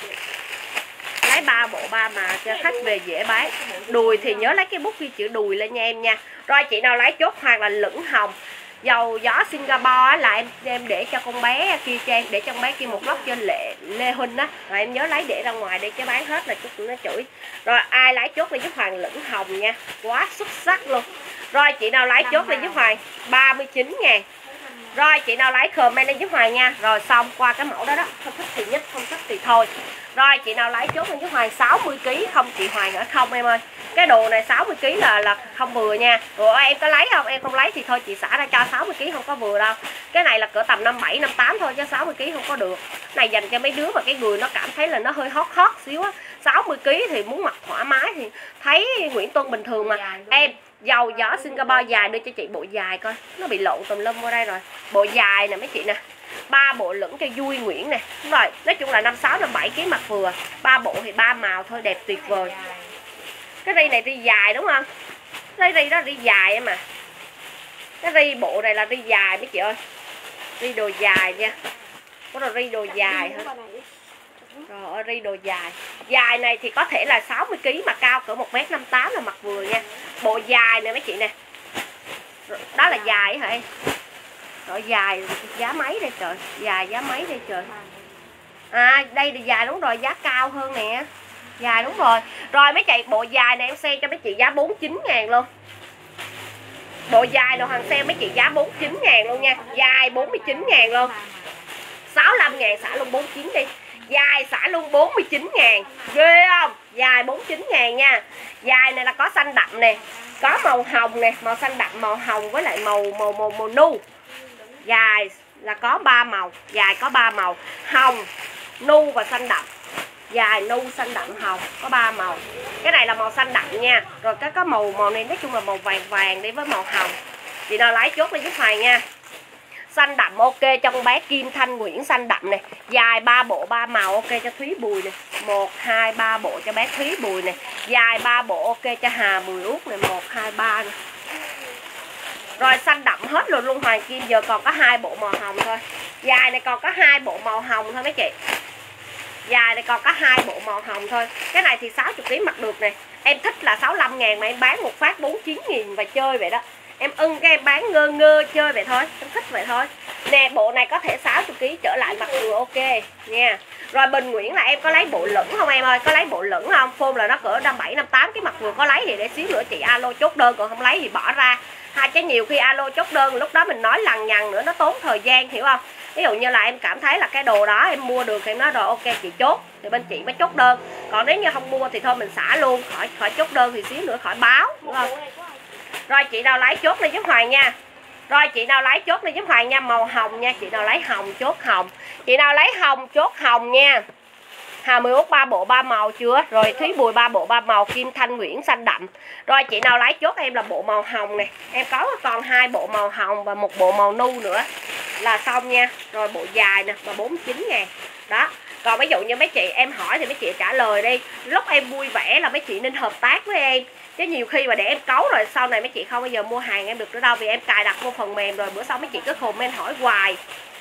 Lấy ba bộ ba màu cho khách về dễ bán. Đùi thì nhớ lấy cái bút ghi chữ đùi lên nha em nha. Rồi chị nào lấy chốt Hoàng là lửng hồng. Dầu gió Singapore là em em để cho con bé kia cho em, để cho con bé kia một góc cho Lệ Lê Huynh á. Rồi em nhớ lấy để ra ngoài đi chứ bán hết là chút nó chửi. Rồi ai lấy chốt lên giúp Hoàng lửng hồng nha. Quá xuất sắc luôn. Rồi chị nào lấy chốt lên giúp Hoàng ba mươi chín ngàn. Rồi chị nào lấy comment lên giúp Hoàng nha. Rồi xong qua cái mẫu đó đó. Không thích thì nhất, không thích thì thôi. Rồi chị nào lấy chốt lên giúp Hoàng sáu mươi ki lô gam. Không chị Hoàng ở không em ơi. Cái đồ này sáu mươi ki lô gam là là không vừa nha. Rồi em có lấy không? Em không lấy thì thôi chị xả ra cho sáu mươi ki lô gam không có vừa đâu. Cái này là cỡ tầm năm bảy, năm tám thôi chứ sáu mươi ki lô gam không có được. Cái này dành cho mấy đứa mà cái người nó cảm thấy là nó hơi hót hót xíu á. sáu mươi ki lô gam thì muốn mặc thoải mái thì thấy Nguyễn Tuân bình thường mà. Em dầu gió Singapore dài đưa cho chị bộ dài coi. Nó bị lộn tùm lum qua đây rồi. Bộ dài nè mấy chị nè. Ba bộ lửng cho vui Nguyễn nè. Đúng rồi, nói chung là năm sáu, năm bảy ký mặc vừa. Ba bộ thì ba màu thôi, đẹp tuyệt vời. Cái ri này ri dài đúng không? Cái ri đó ri dài em à. Cái ri bộ này là ri dài mấy chị ơi. Ri đồ dài nha. Có là ri đồ dài hả? Rồi ơi, ri đồ dài. Dài này thì có thể là sáu mươi ki lô gam mà cao cỡ một mét năm tám là mặc vừa nha. Bộ dài nè mấy chị nè. Đó là dài hả em? Rồi dài giá mấy đây trời? Dài giá mấy đây trời? À đây là dài đúng rồi, giá cao hơn nè. Dài đúng rồi. Rồi mấy chị bộ dài này em sale cho mấy chị giá bốn mươi chín ngàn luôn. Bộ dài đồ hàng sale mấy chị giá bốn mươi chín ngàn luôn nha. Dài bốn mươi chín ngàn luôn. sáu mươi lăm ngàn xả luôn bốn mươi chín đi. Dài xả luôn bốn mươi chín ngàn. Ghê không? Dài bốn mươi chín ngàn nha. Dài này là có xanh đậm nè. Có màu hồng nè. Màu xanh đậm, màu hồng với lại màu màu màu, màu nu. Dài là có ba màu. Dài có ba màu. Hồng, nu và xanh đậm. Dài nu xanh đậm hồng có ba màu. Cái này là màu xanh đậm nha. Rồi cái có màu màu này nói chung là màu vàng vàng đi với màu hồng. Chị nào lấy chốt lên giúp Hoàng nha. Xanh đậm ok cho con bé Kim Thanh Nguyễn xanh đậm này. Dài ba bộ ba màu ok cho Thúy Bùi này. một hai ba bộ cho bé Thúy Bùi này. Dài ba bộ ok cho Hà Mười Út này, một hai ba này. Rồi xanh đậm hết luôn luôn Hoàng Kim, giờ còn có hai bộ màu hồng thôi. Dài này còn có hai bộ màu hồng thôi mấy chị. Dài này còn có hai bộ màu hồng thôi. Cái này thì sáu mươi ki lô gam mặc được nè. Em thích là sáu mươi lăm ngàn mà em bán một phát bốn mươi chín nghìn và chơi vậy đó. Em ưng cái em bán ngơ ngơ chơi vậy thôi. Em thích vậy thôi. Nè bộ này có thể sáu mươi ki lô gam trở lại mặc vừa ok nha. Rồi Bình Nguyễn là em có lấy bộ lửng không em ơi? Có lấy bộ lửng không? Phôn là nó cỡ năm bảy, năm tám cái mặc vừa có lấy thì để xíu nữa chị alo chốt đơn. Còn không lấy thì bỏ ra. Hai cái nhiều khi alo chốt đơn lúc đó mình nói lằng nhằng nữa nó tốn thời gian hiểu không? Ví dụ như là em cảm thấy là cái đồ đó em mua được thì em nói rồi ok chị chốt thì bên chị mới chốt đơn. Còn nếu như không mua thì thôi mình xả luôn, khỏi khỏi chốt đơn thì xíu nữa khỏi báo đúng không? Rồi chị nào lấy chốt lên giúp Hoàng nha. Rồi chị nào lấy chốt lên giúp Hoàng nha, màu hồng nha, chị nào lấy hồng chốt hồng. Chị nào lấy hồng chốt hồng nha. Hà Mười Út ba bộ ba màu chưa? Rồi Thúy Bùi ba bộ ba màu, Kim Thanh Nguyễn xanh đậm. Rồi chị nào lấy chốt em là bộ màu hồng này. Em có còn hai bộ màu hồng và một bộ màu nu nữa là xong nha. Rồi bộ dài nè và bốn mươi chín ngàn. Đó. Còn ví dụ như mấy chị em hỏi thì mấy chị trả lời đi. Lúc em vui vẻ là mấy chị nên hợp tác với em. Chứ nhiều khi mà để em cấu rồi sau này mấy chị không bao giờ mua hàng em được nữa đâu. Vì em cài đặt vô phần mềm rồi bữa sau mấy chị cứ comment hỏi hoài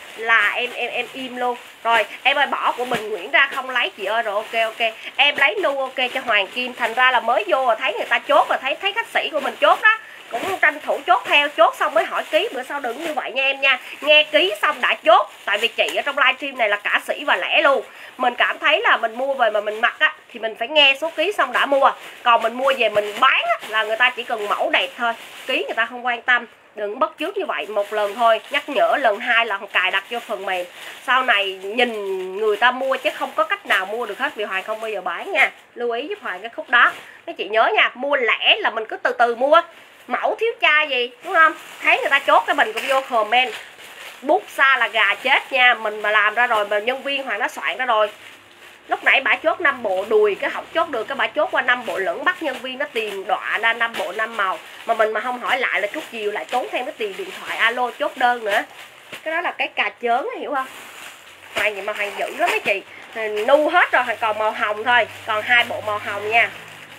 là em em em im luôn. Rồi em ơi bỏ của Bình Nguyễn ra không lấy chị ơi. Rồi ok ok em lấy nu ok cho Hoàng Kim. Thành ra là mới vô rồi thấy người ta chốt rồi thấy thấy khách sĩ của mình chốt đó, cũng tranh thủ chốt theo, chốt xong mới hỏi ký. Bữa sau đừng như vậy nha em nha. Nghe ký xong đã chốt. Tại vì chị ở trong livestream này là cả sĩ và lẻ luôn. Mình cảm thấy là mình mua về mà mình mặc á thì mình phải nghe số ký xong đã mua. Còn mình mua về mình bán á là người ta chỉ cần mẫu đẹp thôi, ký người ta không quan tâm. Đừng bất chước như vậy, một lần thôi nhắc nhở, lần hai là cài đặt vô phần mềm. Sau này nhìn người ta mua chứ không có cách nào mua được hết, vì Hoàng không bao giờ bán nha. Lưu ý giúp Hoàng cái khúc đó. Mấy chị nhớ nha, mua lẻ là mình cứ từ từ mua. Mẫu thiếu chai gì đúng không? Thấy người ta chốt cái mình cũng vô comment. Bút xa là gà chết nha. Mình mà làm ra rồi mà nhân viên Hoàng đã soạn ra rồi. Lúc nãy bả chốt năm bộ đùi cái không chốt được, cái bả chốt qua năm bộ lửng, bắt nhân viên nó tìm đọa ra năm bộ năm màu. Mà mình mà không hỏi lại là chút chiều lại tốn thêm cái tiền điện thoại alo chốt đơn nữa. Cái đó là cái cà chớn hiểu không? Hoàng gì mà Hoàng dữ lắm mấy chị. Nu hết rồi, Hoàng còn màu hồng thôi. Còn hai bộ màu hồng nha.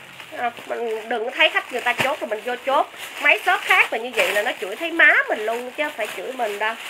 Mình đừng có thấy khách người ta chốt rồi mình vô chốt. Mấy shop khác mà như vậy là nó chửi thấy má mình luôn chứ không phải chửi mình đâu.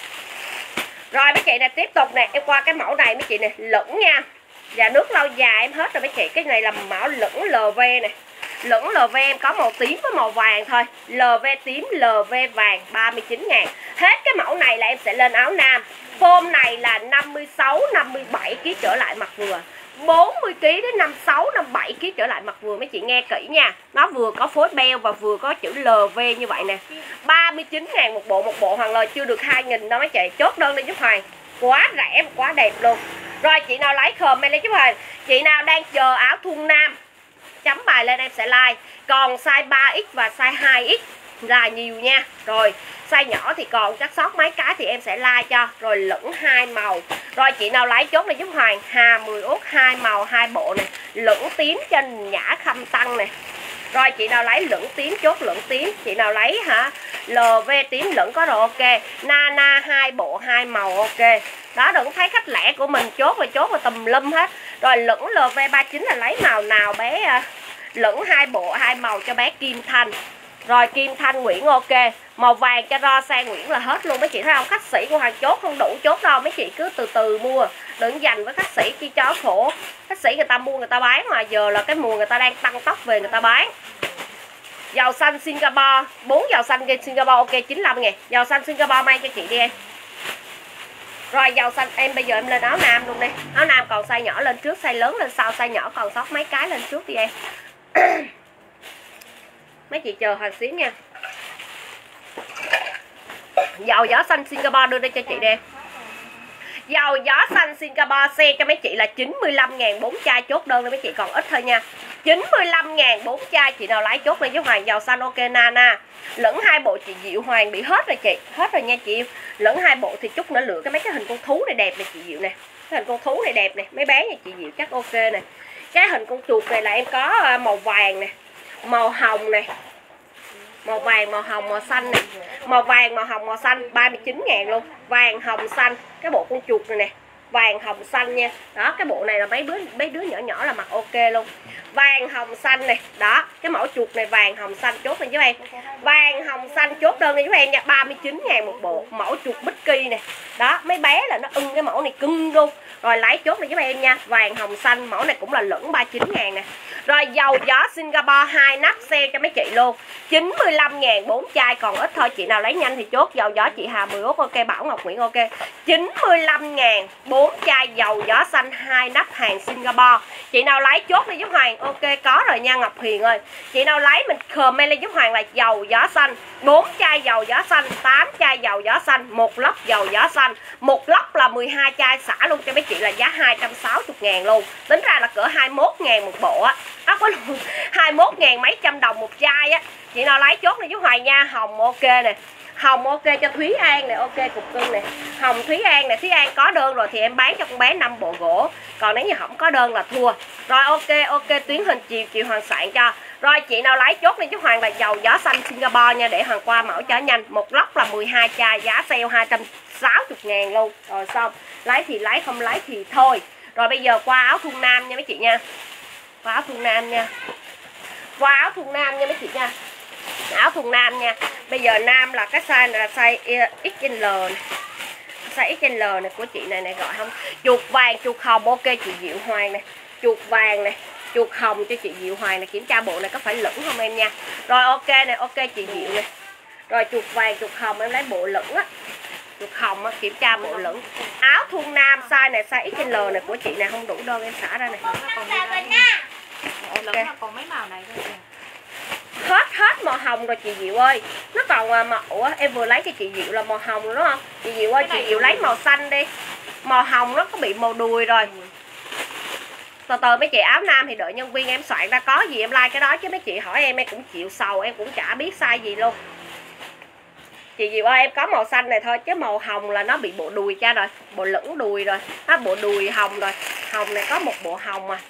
Rồi mấy chị này tiếp tục nè, em qua cái mẫu này mấy chị nè, lửng nha. Và nước lâu dài em hết rồi mấy chị. Cái này là mẫu lửng lờ vê nè. Lửng lờ vê em có màu tím với màu vàng thôi. lờ vê tím, lờ vê vàng ba mươi chín ngàn. Hết cái mẫu này là em sẽ lên áo nam. Form này là năm mươi sáu, năm mươi bảy ki lô gam trở lại mặt vừa, bốn mươi ki lô gam đến năm mươi sáu, năm mươi bảy ki lô gam trở lại mặt vừa. Mấy chị nghe kỹ nha. Nó vừa có phối beo và vừa có chữ lờ vê như vậy nè. ba mươi chín ngàn một bộ. Một bộ Hoàng lời chưa được hai nghìn đâu mấy chị. Chốt đơn đi giúp Hoàng. Quá rẻ, quá đẹp luôn. Rồi chị nào lấy comment lên giúp Hoàng. Chị nào đang chờ áo thun nam chấm bài lên em sẽ like. Còn size ba X và size hai X là nhiều nha. Rồi size nhỏ thì còn chắc sót mấy cái thì em sẽ like cho. Rồi lửng hai màu. Rồi chị nào lấy chốt này giúp Hoàng. Hà mười út hai màu hai bộ này. Lửng tím cho nhã khâm tăng này. Rồi chị nào lấy lửng tím chốt lửng tím. Chị nào lấy hả lờ vê tím lửng có rồi ok. Nana hai bộ hai màu ok. Đó, đừng thấy khách lẻ của mình chốt và chốt và tùm lum hết. Rồi lửng lờ vê ba mươi chín là lấy màu nào bé. Lửng hai bộ hai màu cho bé Kim Thanh. Rồi Kim Thanh Nguyễn ok. Màu vàng cho ro sang Nguyễn là hết luôn mấy chị thấy không. Khách sĩ của Hoàng chốt không đủ chốt đâu. Mấy chị cứ từ từ mua. Đừng dành với khách sĩ kia cho khổ. Khách sĩ người ta mua người ta bán mà giờ là cái mùa người ta đang tăng tốc về người ta bán. Dầu xanh Singapore, bốn dầu xanh trên Singapore ok chín mươi lăm ngàn. Dầu xanh Singapore may cho chị đi em. Rồi dầu xanh em bây giờ em lên áo nam luôn đi. Áo nam còn size nhỏ lên trước, size lớn lên sau, size nhỏ còn sót mấy cái lên trước đi em. Mấy chị chờ Hoàng xíu nha. Dầu gió xanh Singapore đưa đây cho chị đi em. Dầu gió xanh Singapore xe cho mấy chị là chín mươi lăm ngàn bốn chai chốt đơn đi mấy chị còn ít thôi nha. chín mươi lăm ngàn bốn chai chị nào lấy chốt lên với Hoàng. Dầu xanh ok Nana. Lẫn hai bộ chị Diệu Hoàng bị hết rồi chị. Hết rồi nha chị yêu. Lẫn hai bộ thì chút nữa lựa cái mấy cái hình con thú này đẹp này chị Diệu nè. Cái hình con thú này đẹp nè. Mấy bé nha chị Diệu chắc ok nè. Cái hình con chuột này là em có màu vàng nè, màu hồng nè, màu vàng, màu hồng, màu xanh nè. Màu vàng, màu hồng, màu xanh ba mươi chín ngàn luôn. Vàng, hồng, xanh. Cái bộ con chuột này nè. Vàng, hồng, xanh nha. Đó, cái bộ này là mấy đứa, mấy đứa nhỏ nhỏ là mặc ok luôn. Vàng, hồng, xanh này. Đó, cái mẫu chuột này vàng, hồng, xanh chốt lên giúp em. Vàng, hồng, xanh chốt đơn đi giúp em nha. ba mươi chín ngàn một bộ. Mẫu chuột Mickey này. Đó, mấy bé là nó ưng cái mẫu này cưng luôn. Rồi lấy chốt lên giúp em nha. Vàng, hồng, xanh. Mẫu này cũng là lẫn ba mươi chín ngàn nè. Rồi dầu gió Singapore hai nắp sale cho mấy chị luôn. chín mươi lăm ngàn bốn chai còn ít thôi. Chị nào lấy nhanh thì chốt. Dầu gió chị Hà mười út ok. Bảo Ngọc Nguyễn ok. chín mươi lăm ngàn bốn chai dầu gió xanh hai nắp hàng Singapore. Chị nào lấy chốt đi giúp Hoàng. Ok có rồi nha Ngọc Huyền ơi. Chị nào lấy mình comment lên giúp Hoàng là dầu gió xanh. bốn chai dầu gió xanh, tám chai dầu gió xanh, một lốc dầu gió xanh. Một lốc là mười hai chai xả luôn cho mấy chị là giá hai trăm sáu mươi ngàn luôn. Tính ra là cỡ hai mươi mốt ngàn một bộ á. Đó có hai mươi mốt ngàn mấy trăm đồng một chai á. Chị nào lấy chốt đi giúp Hoàng nha. Hồng ok nè. Hồng ok cho Thúy An này ok cục cưng này. Hồng Thúy An này, Thúy An có đơn rồi thì em bán cho con bé năm bộ gỗ. Còn nếu như không có đơn là thua. Rồi ok ok tuyến hình chiều chị Hoàng soạn cho. Rồi chị nào lấy chốt đi giúp Hoàng là dầu gió xanh Singapore nha. Để Hoàng qua mẫu cho nhanh. Một lốc là mười hai chai giá sale hai trăm sáu mươi ngàn luôn. Rồi xong. Lấy thì lấy không lấy thì thôi. Rồi bây giờ qua áo thun nam nha mấy chị nha. Qua áo thun nam nha. Qua áo thun nam nha mấy chị nha. Áo thun nam nha. Bây giờ nam là cái size này là size ích en lờ này. Size ích en lờ này của chị này này gọi không. Chuột vàng, chuột hồng ok chị Diệu Hoàng này. Chuột vàng này, chuột hồng cho chị Diệu Hoàng này. Kiểm tra bộ này có phải lửng không em nha. Rồi ok này, ok chị Diệu này. Rồi chuột vàng, chuột hồng em lấy bộ lửng á. Chuột hồng á, kiểm tra bộ lửng. Áo thun nam size này size ích en lờ này của chị này không đủ đơn em xả ra này. Okay. Còn mấy màu này thôi. Hết hết màu hồng rồi chị Diệu ơi. Nó còn màu ủa, em vừa lấy cho chị Diệu là màu hồng rồi đúng không? Chị Diệu ơi, chị Diệu lấy màu xanh đi. Màu hồng nó có bị màu đùi rồi. Từ từ mấy chị áo nam thì đợi nhân viên em soạn ra có gì em like cái đó chứ mấy chị hỏi em em cũng chịu sầu, em cũng chả biết size gì luôn. Chị Diệu ơi em có màu xanh này thôi chứ màu hồng là nó bị bộ đùi cha rồi, bộ lửng đùi rồi. Nó bộ đùi hồng rồi. Hồng này có một bộ hồng mà.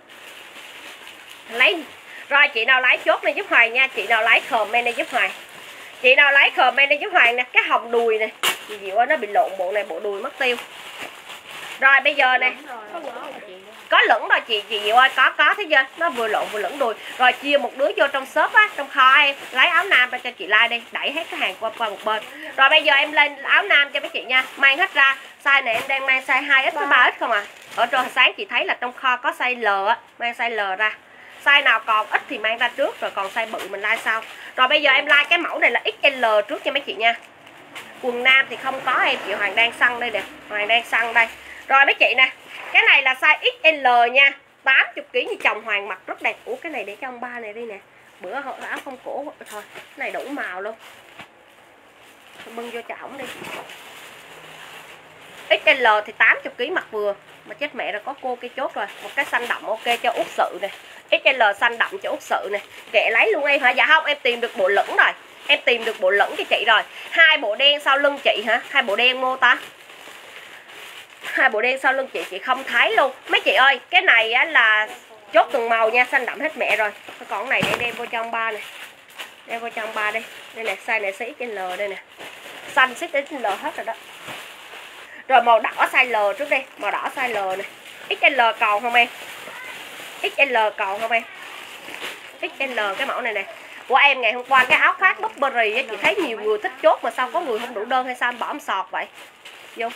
Lấy rồi chị nào lấy chốt này giúp Hoàng nha. Chị nào lấy comment này giúp Hoàng. Chị nào lấy comment này giúp Hoàng nè. Cái hồng đùi này chị Diệu ơi nó bị lộn bộ này, bộ đùi mất tiêu. Rồi bây giờ nè. Có lửng rồi chị chị Diệu ơi. Có có thấy chưa. Nó vừa lộn vừa lửng đùi. Rồi chia một đứa vô trong shop á, trong kho em. Lấy áo nam ra cho chị like đi. Đẩy hết cái hàng qua, qua một bên. Rồi bây giờ em lên áo nam cho mấy chị nha. Mang hết ra. Size này em đang mang size hai X với ba X không à. Ở trên sáng chị thấy là trong kho có size L á. Mang size L ra. Size nào còn ít thì mang ra trước, rồi còn size bự mình like sau. Rồi bây giờ em like cái mẫu này là ích lờ trước nha mấy chị nha. Quần nam thì không có em, chị Hoàng đang săn đây nè, Hoàng đang săn đây. Rồi mấy chị nè, cái này là size ích lờ nha, tám mươi ki lô gam như chồng Hoàng mặc rất đẹp. Ủa cái này để cho ông ba này đi nè. Bữa áo không cổ thôi, cái này đủ màu luôn. Bưng vô cho ổng đi. ích lờ thì tám mươi ki lô gam mặc vừa. Mà chết mẹ rồi, có cô kia chốt rồi. Một cái xanh đậm ok cho Út Sự nè. ích lờ xanh đậm cho Út Sự nè. Kệ lấy luôn em hả? Dạ không, em tìm được bộ lửng rồi. Em tìm được bộ lửng cho chị rồi. Hai bộ đen sau lưng chị hả? Hai bộ đen mô ta. Hai bộ đen sau lưng chị chị không thấy luôn. Mấy chị ơi, cái này á là chốt từng màu nha, xanh đậm hết mẹ rồi. Còn cái này để đem vô trong ba nè. Đem vô trong ba đi. Đây nè, size này size ích lờ đây nè. Xanh size ích lờ hết rồi đó. Rồi màu đỏ size L trước đi, màu đỏ size L này. ích lờ còn không em? ích lờ còn không em? ích lờ cái mẫu này nè. Của em ngày hôm qua cái áo khoác Burberry á, chị thấy nhiều người thích chốt mà sao có người không đủ đơn hay sao em bỏ em sọt vậy? Vô.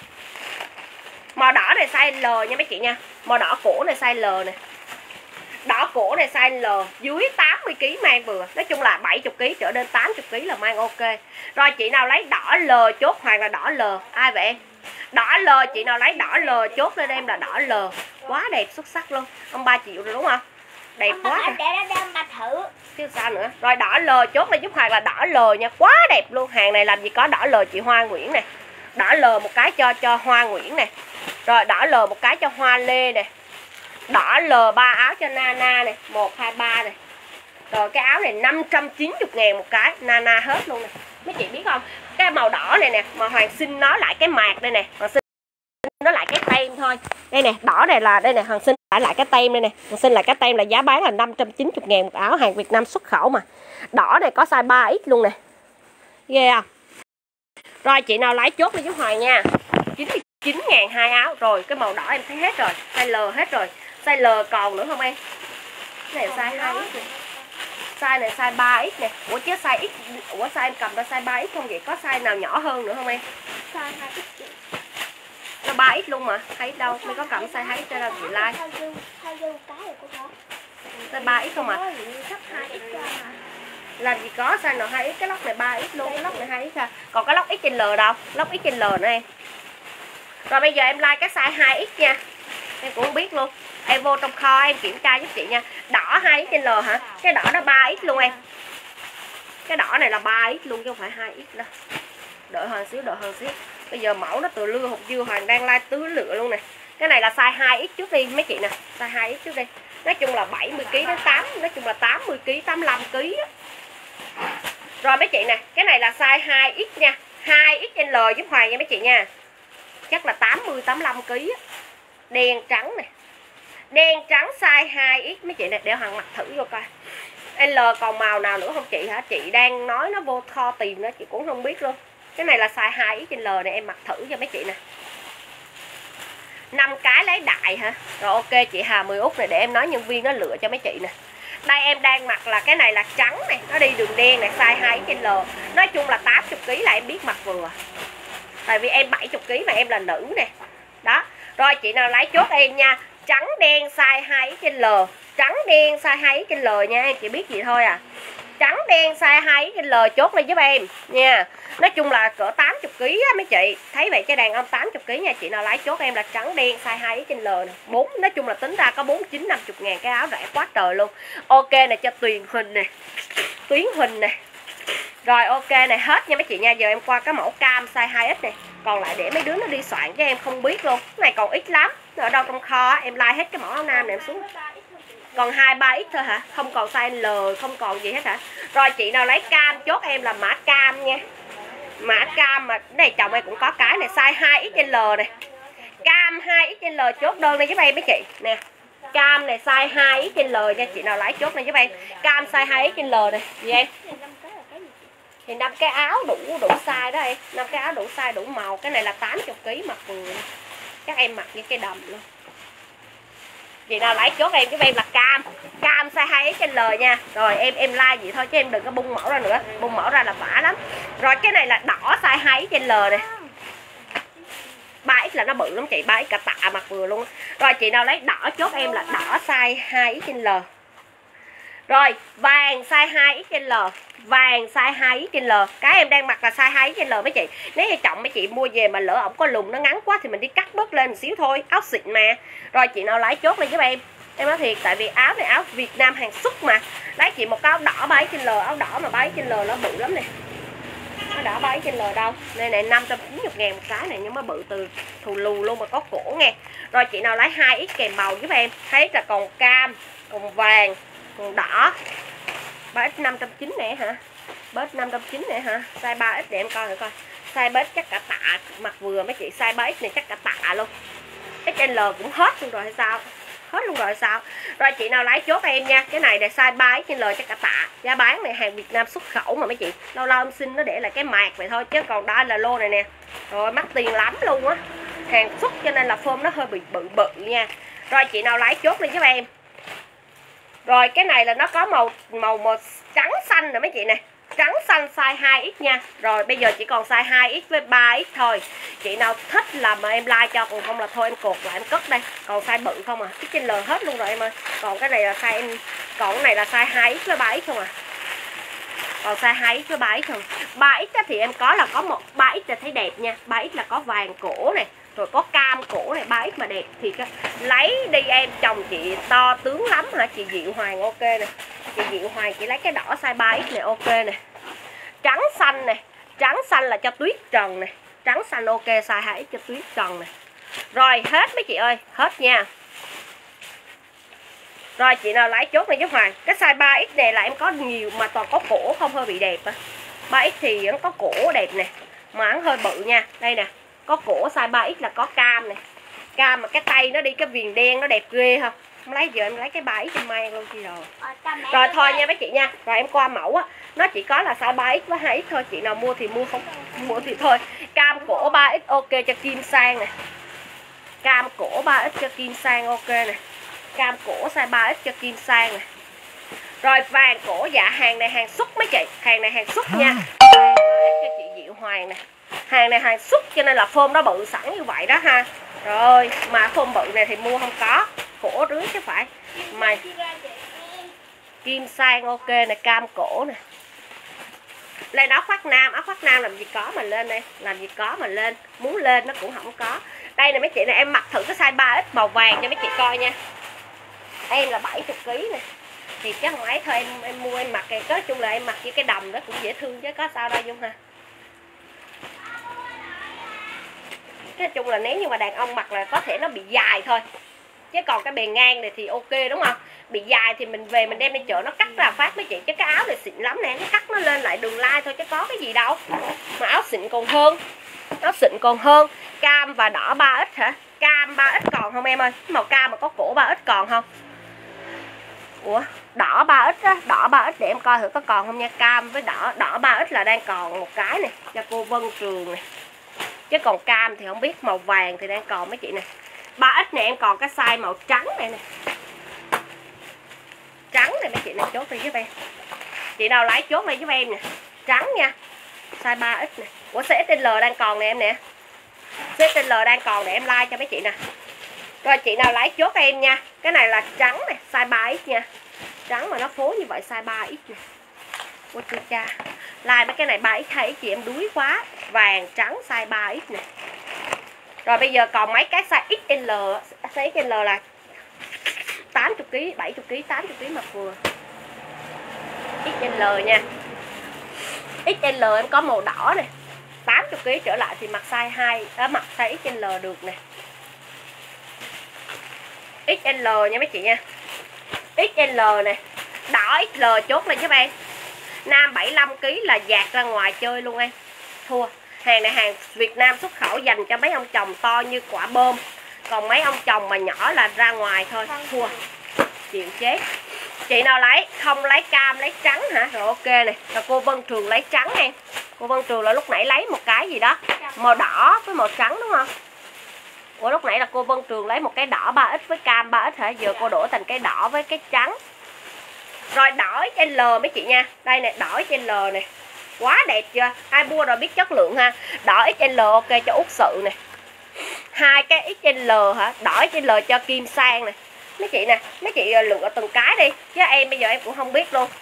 Màu đỏ này size L nha mấy chị nha. Màu đỏ cổ này size L nè. Đỏ cổ này size L, dưới tám mươi ki lô gam mang vừa. Nói chung là bảy mươi ki lô gam trở lên tám mươi ki lô gam là mang ok. Rồi chị nào lấy đỏ L chốt Hoàng là đỏ L. Ai vậy em? Đỏ L, chị nào lấy đỏ L chốt lên em là đỏ L. Quá đẹp xuất sắc luôn. Ông ba triệu rồi đúng không? Đẹp Ông quá. để nó đem ba thử. Chứ sao nữa. Rồi đỏ L chốt lên giúp Hoàng là đỏ L nha. Quá đẹp luôn. Hàng này làm gì có đỏ L chị Hoa Nguyễn nè. Đỏ L một cái cho cho Hoa Nguyễn nè. Rồi đỏ L một cái cho Hoa Lê nè. Đỏ L ba áo cho Nana nè, một hai ba nè. Rồi cái áo này năm trăm chín mươi ngàn một cái, Nana hết luôn nè. Mấy chị biết không? Cái màu đỏ này nè, mà Hoàng xin nó lại cái mạc đây nè, Hoàng xin nó lại cái tem thôi. Đây nè, đỏ này là đây nè, Hoàng xin lại lại cái tem đây nè. Hoàng xin lại cái tem là giá bán là năm trăm chín mươi ngàn một áo, hàng Việt Nam xuất khẩu mà. Đỏ này có size ba X luôn nè. Ghê không? Rồi chị nào lấy chốt đi giúp Hoàng nha. chín mươi chín ngàn hai áo. Rồi cái màu đỏ em thấy hết rồi, size L hết rồi. Size L còn nữa không em? Cái này size hai X này. Size này size ba X nè. Ủa chứ size X, ủa size em cầm ra size ba X không vậy? Có size nào nhỏ hơn nữa không em? Size hai X. Nó ba X luôn mà. Thấy đâu? Mới có cầm size hai X cho nên chị like. Size ba X không à? Làm gì có size nào hai X, cái lóc này ba X luôn, cái lóc này hai X à. Còn cái lóc ích lờ đâu? Lóc ích lờ nữa em. Rồi bây giờ em like cái size hai X nha. Em cũng không biết luôn. Em vô trong kho em kiểm tra giúp chị nha. Đỏ hai X L hả? Cái đỏ nó ba X luôn em. Cái đỏ này là ba X luôn chứ không phải hai X đâu. Đợi Hoàng xíu, đợi Hoàng xíu. Bây giờ mẫu nó từ lưa hột dưa, Hoàng đang like tứ lựa luôn nè. Cái này là size hai X trước đi mấy chị nè. Size hai X trước đi. Nói chung là bảy mươi ki lô gam đến tám, nói chung là tám mươi ki lô gam, tám mươi lăm ki lô gam. Rồi mấy chị nè, cái này là size hai X nha. hai X L giúp Hoàng nha mấy chị nha. Chắc là tám mươi tám mươi lăm ki lô gam. Đen trắng nè. Đen trắng size hai X mấy chị nè, để Hoàng mặc thử vô coi. L còn màu nào nữa không chị hả? Chị đang nói nó vô kho tìm đó, chị cũng không biết luôn. Cái này là size hai X L này, em mặc thử cho mấy chị nè. năm cái lấy đại hả? Rồi ok chị Hà mười út này, để em nói nhân viên nó lựa cho mấy chị nè. Đây em đang mặc là cái này là trắng này, nó đi đường đen này, size hai X L. Nói chung là tám mươi ki lô gam là em biết mặc vừa. Tại vì em bảy mươi ki lô gam mà em là nữ nè. Đó. Rồi chị nào lấy chốt em nha. Trắng đen size hai X L. Trắng đen size hai X L nha, em chỉ biết gì thôi à. Trắng đen size hai X L chốt lên giúp em nha. Nói chung là cỡ tám mươi ki lô gam mấy chị. Thấy vậy cho đàn ông tám mươi ki lô gam nha. Chị nào lấy chốt em là trắng đen size hai X L nè. bốn, nói chung là tính ra có bốn mươi chín năm mươi ngàn, cái áo rẻ quá trời luôn. Ok nè, cho Tuyền Huỳnh nè. Tuyến Huỳnh nè. Rồi ok này hết nha mấy chị nha. Giờ em qua cái mẫu cam size hai X này. Còn lại để mấy đứa nó đi soạn cho em không biết luôn. Cái này còn ít lắm. Ở đâu trong kho em like hết cái mẫu áo nam này em xuống. Còn hai ba X thôi hả? Không còn size L, không còn gì hết hả? Rồi chị nào lấy cam chốt em là mã cam nha. Mã cam mà cái này chồng em cũng có cái này size hai X L này. Cam hai X L chốt đơn đây giúp em mấy chị nè. Cam này size hai X L nha, chị nào lấy chốt này giúp em. Cam size hai X L này. Gì em? Thì năm cái áo đủ đủ size đó em. năm cái áo đủ size đủ màu. Cái này là tám mươi ki lô gam mặc vừa. Chắc em mặc như cái đầm luôn. Chị nào lấy chốt em giúp em là cam. Cam size hai X L nha. Rồi em em like vậy thôi chứ em đừng có bung mẫu ra nữa. Bung mẫu ra là bả lắm. Rồi cái này là đỏ size hai X L này. ba X là nó bự lắm chị, ba X cả tạ mặc vừa luôn. Rồi chị nào lấy đỏ chốt em là đỏ size hai X L. Rồi vàng size hai ích en lờ, vàng size hai ích en lờ, cái em đang mặc là size hai ích en lờ mấy chị. Nếu như trọng mấy chị mua về mà lỡ ổng có lùn nó ngắn quá thì mình đi cắt bớt lên một xíu thôi, áo xịn mà. Rồi chị nào lấy chốt lên giúp em. Em nói thiệt, tại vì áo này áo Việt Nam hàng xuất mà. Lấy chị một cái áo đỏ ba ích en lờ, áo đỏ mà ba ích en lờ nó bự lắm nè. Áo đỏ ba ích en lờ đâu. Đây này năm trăm chín mươi ngàn một cái này, nhưng mà bự từ thù lù luôn mà có cổ nghe. Rồi chị nào lấy hai ích kèm màu giúp em. Thấy là còn cam, còn vàng, còn đỏ. ba ích năm trăm chín mươi nè hả? ba ích năm trăm chín mươi nè hả? Size ba ích để em coi thử coi. Size ba ích chắc cả tạ mặc vừa mấy chị, size ba ích này chắc cả tạ luôn. ích en lờ cũng hết luôn rồi hay sao? Hết luôn rồi hay sao? Rồi chị nào lấy chốt em nha. Cái này là size ba ích en lờ chắc cả tạ. Giá bán này hàng Việt Nam xuất khẩu mà mấy chị. Lâu lâu em xin nó để lại cái mạc vậy thôi, chứ còn đó là lô này nè. Rồi mắc tiền lắm luôn á. Hàng xuất cho nên là form nó hơi bị bự bự nha. Rồi chị nào lấy chốt lên giúp em. Rồi cái này là nó có màu màu màu trắng xanh rồi mấy chị nè. Trắng xanh size hai ích nha. Rồi bây giờ chỉ còn size hai ích với ba ích thôi. Chị nào thích là mà em like cho, còn không là thôi em cột lại em cất đây. Còn size bự không à, ích en lờ hết luôn rồi em ơi. Còn cái này là size em, còn cái này là size hai ích với ba ích không à. Còn size hai ích với ba ích thôi. ba ích thì em có là có một ba ích là thấy đẹp nha. ba ích là có vàng cổ này, rồi có cam cổ này, ba ích mà đẹp thì lấy đi em. Chồng chị to tướng lắm hả? Chị Diệu Hoàng ok nè. Chị Diệu Hoàng chị lấy cái đỏ size ba ích này ok nè. Trắng xanh nè, trắng xanh là cho Tuyết Trần nè. Trắng xanh ok size hai ích cho Tuyết Trần nè. Rồi hết mấy chị ơi, hết nha. Rồi chị nào lấy chốt này giúp Hoàng. Cái size ba ích này là em có nhiều mà toàn có cổ không, hơi bị đẹp á. ba ích thì nó có cổ đẹp nè, mà nó hơi bự nha. Đây nè, có cổ size ba ích là có cam nè. Cam mà cái tay nó đi cái viền đen nó đẹp ghê không? Không lấy giờ em lấy cái ba ích em mang luôn chi rồi. Rồi thôi nha mấy chị nha. Rồi em qua mẫu á, nó chỉ có là size ba ích với hai ích thôi. Chị nào mua thì mua, không mua thì thôi. Cam cổ ba ích ok cho Kim Sang nè. Cam cổ ba ích cho Kim Sang ok nè. Cam cổ size ba ích cho Kim Sang nè. Rồi vàng cổ, dạ hàng này hàng xuất mấy chị. Hàng này hàng xuất nha. Vàng ba ích cho chị Diệu Hoàng nè. Hàng này hàng xuất cho nên là phôm nó bự sẵn như vậy đó ha. Rồi mà phôm bự này thì mua không có, cổ rưới chứ phải. Mày Kim Sang ok nè, cam cổ nè. Lên áo khoác nam, áo khoác nam làm gì có mà lên đây, làm gì có mà lên, muốn lên nó cũng không có. Đây nè mấy chị này, em mặc thử cái size ba ích màu vàng cho mấy chị coi nha. Em là bảy mươi ký nè. Thì chắc không ấy thôi em em mua em mặc cái nói chung là em mặc với cái đầm đó cũng dễ thương chứ có sao đâu Dung ha. Nói chung là nếu như mà đàn ông mặc là có thể nó bị dài thôi, chứ còn cái bề ngang này thì ok đúng không? Bị dài thì mình về mình đem đi chợ nó cắt ra phát mấy chị, chứ cái áo này xịn lắm nè, nó cắt nó lên lại đường lai thôi chứ có cái gì đâu. Mà áo xịn còn hơn, áo xịn còn hơn. Cam và đỏ ba ích hả? Cam ba ích còn không em ơi? Màu cam mà có cổ ba ích còn không? Ủa, đỏ ba ích á, đỏ ba ích để em coi thử có còn không nha. Cam với đỏ, đỏ ba ích là đang còn một cái này cho cô Vân Trường này. Chứ còn cam thì không biết, màu vàng thì đang còn mấy chị nè. ba ích này em còn cái size màu trắng này nè. Trắng này mấy chị này chốt đi giúp em. Chị nào lấy chốt đây giúp em nè. Trắng nha. Size ba ích nè. Ủa xê ét lờ đang còn nè em nè. xê ét lờ đang còn để em like cho mấy chị nè. Rồi chị nào lấy chốt em nha. Cái này là trắng nè, size ba ích nha. Trắng mà nó phối như vậy size ba ích nè. Ôi chú cha. Like mấy cái này ba ích hai ích chị em đuối quá. Vàng trắng size ba ích nè. Rồi bây giờ còn mấy cái size ích lờ. Size ích lờ là tám mươi ký, bảy mươi ký, tám mươi ký mặc vừa. ích lờ nha. ích lờ em có màu đỏ nè. tám mươi ký trở lại thì mặc size hai, à, mặc size ích lờ được nè. ích lờ nha mấy chị nha. ích lờ nè. Đỏ ích lờ chốt lên giúp em. Nam bảy mươi lăm ký là dạt ra ngoài chơi luôn em. Thua. Hàng này hàng Việt Nam xuất khẩu dành cho mấy ông chồng to như quả bơm. Còn mấy ông chồng mà nhỏ là ra ngoài thôi. Thua. Chịu chết. Chị nào lấy, không lấy cam lấy trắng hả? Rồi ok này. Rồi cô Vân Trường lấy trắng em. Cô Vân Trường là lúc nãy lấy một cái gì đó màu đỏ với màu trắng đúng không? Ủa lúc nãy là cô Vân Trường lấy một cái đỏ ba ích với cam ba ích hả? Giờ cô đổi thành cái đỏ với cái trắng. Rồi đỏ ích lờ mấy chị nha. Đây nè, đỏ ích lờ nè. Quá đẹp chưa? Ai mua rồi biết chất lượng ha. Đỏ ích lờ ok cho Út Sự nè. Hai cái ích lờ hả? Đỏ ích lờ cho Kim Sang nè. Mấy chị nè, mấy chị lựa từng cái đi, chứ em bây giờ em cũng không biết luôn.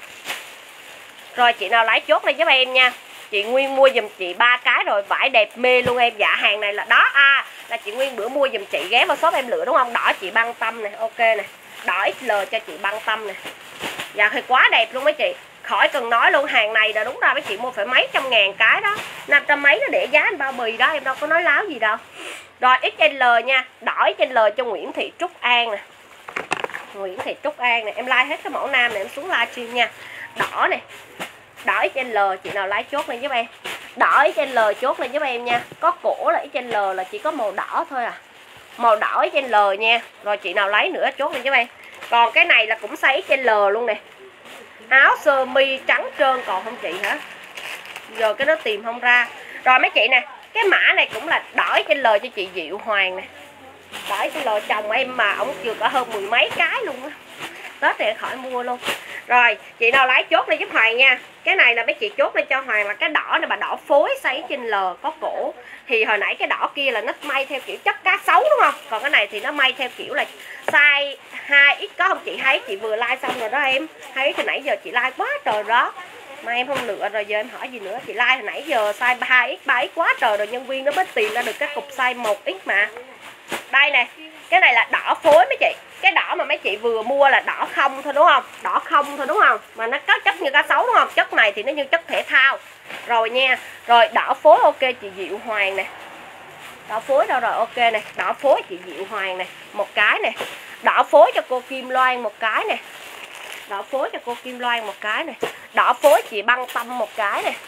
Rồi chị nào lấy chốt đi giúp em nha. Chị Nguyên mua giùm chị ba cái rồi, vải đẹp mê luôn em. Dạ hàng này là đó, à là chị Nguyên bữa mua giùm chị, ghé vào shop em lựa đúng không? Đỏ chị Băng Tâm này, ok nè. Đỏ ích lờ cho chị Băng Tâm nè. Dạ thì quá đẹp luôn mấy chị, khỏi cần nói luôn. Hàng này là đúng ra mấy chị mua phải mấy trăm ngàn cái đó, năm trăm mấy nó để giá anh bao bì đó, em đâu có nói láo gì đâu. Rồi ích lờ nha, đỏ ích lờ cho Nguyễn Thị Trúc An nè. Nguyễn Thị Trúc An nè, em like hết cái mẫu nam này em xuống livestream nha. Đỏ này, đỏ ích lờ chị nào like chốt lên giúp em. Đỏ ích lờ chốt lên giúp em nha. Có cổ là ích lờ là chỉ có màu đỏ thôi à, màu đỏ ích lờ nha. Rồi chị nào lấy nữa chốt lên giúp em. Còn cái này là cũng size ích lờ luôn nè. Áo sơ mi trắng trơn còn không chị hả? Giờ cái đó tìm không ra. Rồi mấy chị nè, cái mã này cũng là đỏ ích lờ cho chị Diệu Hoàng nè. Đỏ ích lờ chồng em mà ổng chưa có hơn mười mấy cái luôn á. Tết này khỏi mua luôn. Rồi chị nào lấy chốt lên giúp Hoàng nha. Cái này là mấy chị chốt lên cho Hoàng là cái đỏ này, mà đỏ phối size trên L có cổ. Thì hồi nãy cái đỏ kia là nó may theo kiểu chất cá sấu đúng không? Còn cái này thì nó may theo kiểu là size hai x có không chị? Thấy chị vừa like xong rồi đó em. Thấy thì nãy giờ chị like quá trời đó. Mà em không lựa rồi, giờ em hỏi gì nữa. Chị like hồi nãy giờ size hai x, ba x quá trời rồi, nhân viên nó mới tìm ra được cái cục size một x mà. Đây nè, cái này là đỏ phối mấy chị. Cái đỏ mà mấy chị vừa mua là đỏ không thôi đúng không? Đỏ không thôi đúng không? Mà nó có chất như cá sấu đúng không? Chất này thì nó như chất thể thao. Rồi nha. Rồi đỏ phối ok chị Diệu Hoàng nè. Đỏ phối đâu rồi, ok nè. Đỏ phối chị Diệu Hoàng nè, một cái nè. Đỏ phối cho cô Kim Loan một cái nè. Đỏ phối cho cô Kim Loan một cái nè. Đỏ phối chị Băng Tâm một cái nè.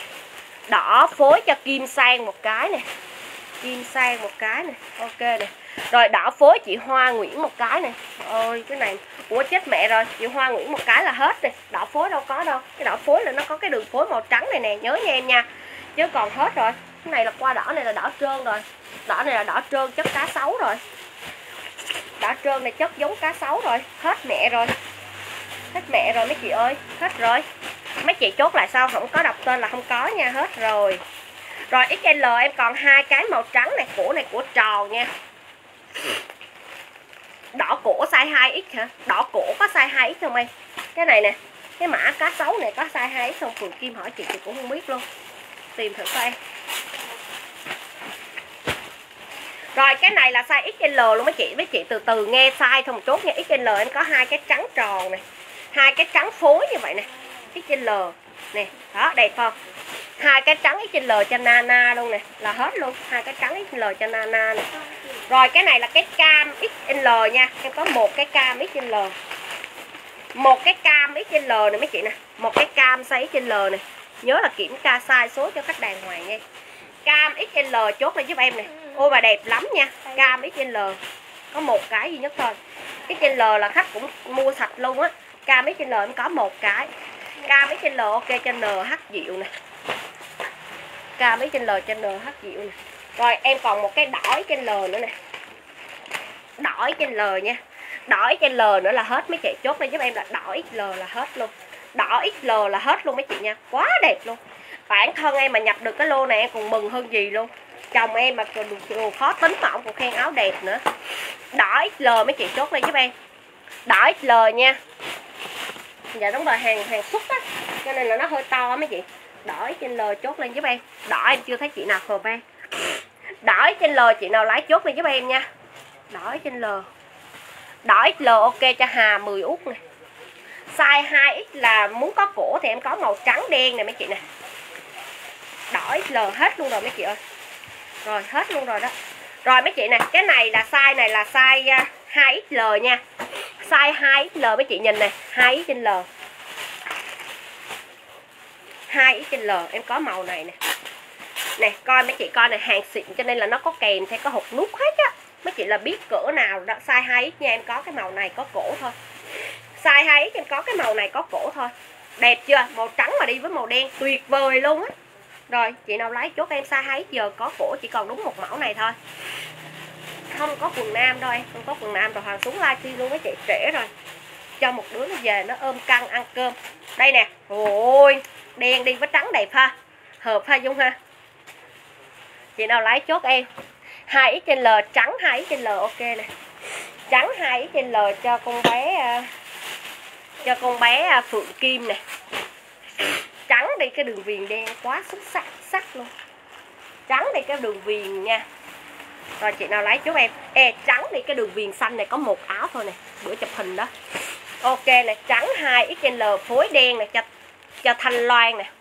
Đỏ phối cho Kim Sang một cái nè. Kim Sang một cái nè, ok nè. Rồi đỏ phối chị Hoa Nguyễn một cái nè. Ôi cái này, ủa chết mẹ rồi, chị Hoa Nguyễn một cái là hết nè. Đỏ phối đâu có đâu. Cái đỏ phối là nó có cái đường phối màu trắng này nè, nhớ nha em nha. Chứ còn hết rồi. Cái này là qua đỏ này là đỏ trơn rồi. Đỏ này là đỏ trơn chất cá sấu rồi. Đỏ trơn này chất giống cá sấu rồi. Hết mẹ rồi. Hết mẹ rồi mấy chị ơi, hết rồi. Mấy chị chốt lại sao không có đọc tên là không có nha, hết rồi. Rồi ích lờ em còn hai cái màu trắng này, cổ này của tròn nha. Đỏ cổ size hai x hả? Đỏ cổ có size hai x không em? Cái này nè, cái mã cá sấu này có size hai x không? Phường Kim hỏi chị chị cũng không biết luôn. Tìm thử coi. Rồi cái này là size ích lờ luôn mấy chị. Mấy chị từ từ nghe size thôi một chút nha. ích lờ em có hai cái trắng tròn này, hai cái trắng phối như vậy nè. ích lờ nè, đó đẹp không? Hai cái trắng ích lờ cho Nana luôn nè, là hết luôn. Hai cái trắng ích lờ cho Nana nè. Rồi cái này là cái cam ích lờ nha. Em có một cái cam ích lờ. Một cái cam ích lờ này mấy chị nè. Một cái cam size ích lờ này. Nhớ là kiểm tra size số cho khách đàng hoàng nha. Cam ích lờ chốt lại giúp em nè. Ôi mà đẹp lắm nha. Cam ích lờ có một cái duy nhất thôi. ích lờ là khách cũng mua sạch luôn á. Cam ích lờ em có một cái. Cam ích lờ ok cho en hát Diệu nè. Cam ích lờ cho en hát Diệu nè. Rồi em còn một cái đỏ ích lờ nữa nè. Đỏ ích lờ nha. Đỏ ích lờ nữa là hết mấy chị, chốt đây giúp em là đỏ ích lờ là hết luôn. Đỏ ích lờ là hết luôn mấy chị nha. Quá đẹp luôn. Bản thân em mà nhập được cái lô này em còn mừng hơn gì luôn. Chồng em mà đồ khó tính mà ông còn khen áo đẹp nữa. Đỏ ích lờ mấy chị chốt đây giúp em. Đỏ ích lờ nha. Dạ đúng rồi, hàng hàng xuất á, cho nên là nó hơi to mấy chị. Đỏ ích lờ chốt lên giúp em. Đỏ em chưa thấy chị nào khờ ban. Đỏ ích lờ chị nào lái chốt lên giúp em nha. Đỏ ích lờ. Đỏ ích lờ ok cho Hà mười út nè. Size hai x là muốn có cổ thì em có màu trắng đen nè mấy chị nè. Đỏ ích lờ hết luôn rồi mấy chị ơi. Rồi hết luôn rồi đó. Rồi mấy chị nè, cái này là size này là size hai x lờ nha. Size hai x lờ mấy chị nhìn nè, hai x lờ. hai x lờ em có màu này nè. Nè, coi mấy chị coi này, hàng xịn cho nên là nó có kèm theo có hộp nút hết á. Mấy chị là biết cỡ nào đó. Size hai x nha, em có cái màu này có cổ thôi. Size hai x em có cái màu này có cổ thôi. Đẹp chưa? Màu trắng mà đi với màu đen tuyệt vời luôn á. Rồi, chị nào lấy chốt em size hai x giờ có cổ chỉ còn đúng một mẫu này thôi. Không có quần nam đâu em, không có quần nam rồi. Hoàng xuống livestream luôn mấy chị, trễ rồi. Cho một đứa nó về nó ôm căng ăn cơm. Đây nè, ôi đen đi với trắng đẹp ha. Hợp ha Dung ha. Chị nào lấy chốt em hai x lờ trắng, hai x lờ ok nè. Trắng hai ích en lờ cho con bé uh, cho con bé uh, Phượng Kim này. Trắng đi cái đường viền đen quá xuất sắc sắc luôn. Trắng đi cái đường viền nha. Rồi chị nào lấy giúp em. Ê, trắng đi cái đường viền xanh này có một áo thôi nè, bữa chụp hình đó. Ok này, trắng hai ích en lờ phối đen này cho cho Thanh Loan nè.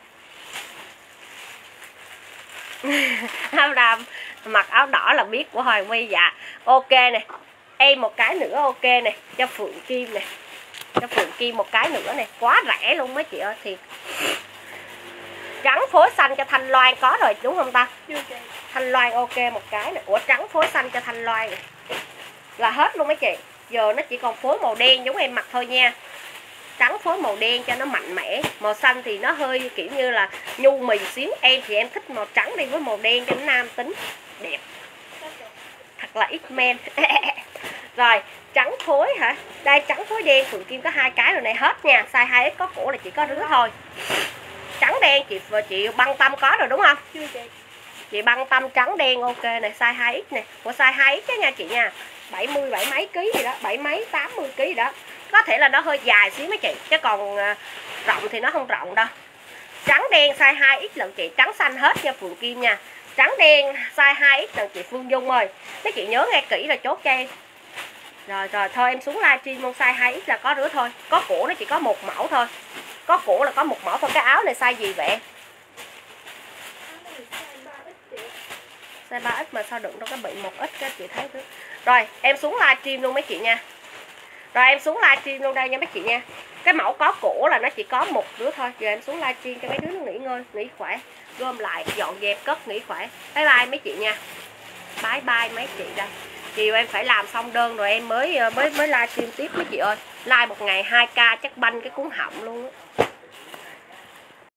Áo đầm mặc áo đỏ là biết của Hoàng My. Dạ ok nè, em một cái nữa ok nè cho Phượng Kim nè, cho Phượng Kim một cái nữa này, quá rẻ luôn mấy chị ơi. Thì trắng phối xanh cho Thanh Loan có rồi đúng không ta? Thanh Loan ok một cái nè. Ủa trắng phối xanh cho Thanh Loan này là hết luôn mấy chị. Giờ nó chỉ còn phối màu đen giống em mặc thôi nha. Trắng phối màu đen cho nó mạnh mẽ, màu xanh thì nó hơi kiểu như là nhu mì xíu. Em thì em thích màu trắng đi với màu đen cho nó nam tính đẹp, thật là ít men. Rồi trắng phối hả? Đây trắng phối đen Phượng Kim có hai cái rồi này, hết nha. Size hai X có cổ là chỉ có rứa thôi. Trắng đen chị chị băng tâm có rồi đúng không? Chưa chị. Chị băng tâm trắng đen ok này, size hai X nè. Của size hai X đó nha chị nha. bảy mươi bảy mấy ký gì đó, bảy mấy tám mươi ký gì đó. Có thể là nó hơi dài xíu mấy chị, chứ còn rộng thì nó không rộng đâu. Trắng đen size hai X lần chị, trắng xanh hết nha Phượng Kim nha. Trắng đen size hai X lần chị Phương Dung ơi. Mấy chị nhớ nghe kỹ là chốt cho em. Rồi rồi thôi em xuống livestream con size hai X là có rứa thôi. Có cổ nó chỉ có một mẫu thôi. Có cổ là có một mẫu thôi. Cái áo này size gì vậy? Size ba X mà sao đựng đâu có bị một ít các chị thấy thứ. Rồi em xuống livestream luôn mấy chị nha. Rồi em xuống livestream luôn đây nha mấy chị nha. Cái mẫu có cổ là nó chỉ có một đứa thôi. Giờ em xuống livestream cho mấy đứa nó nghỉ ngơi, nghỉ khỏe, gom lại dọn dẹp cất nghỉ khỏe. Bye bye mấy chị nha. Bye bye mấy chị đây. Chiều em phải làm xong đơn rồi em mới mới mới livestream tiếp mấy chị ơi. Live một ngày hai ca chắc banh cái cuốn họng luôn á.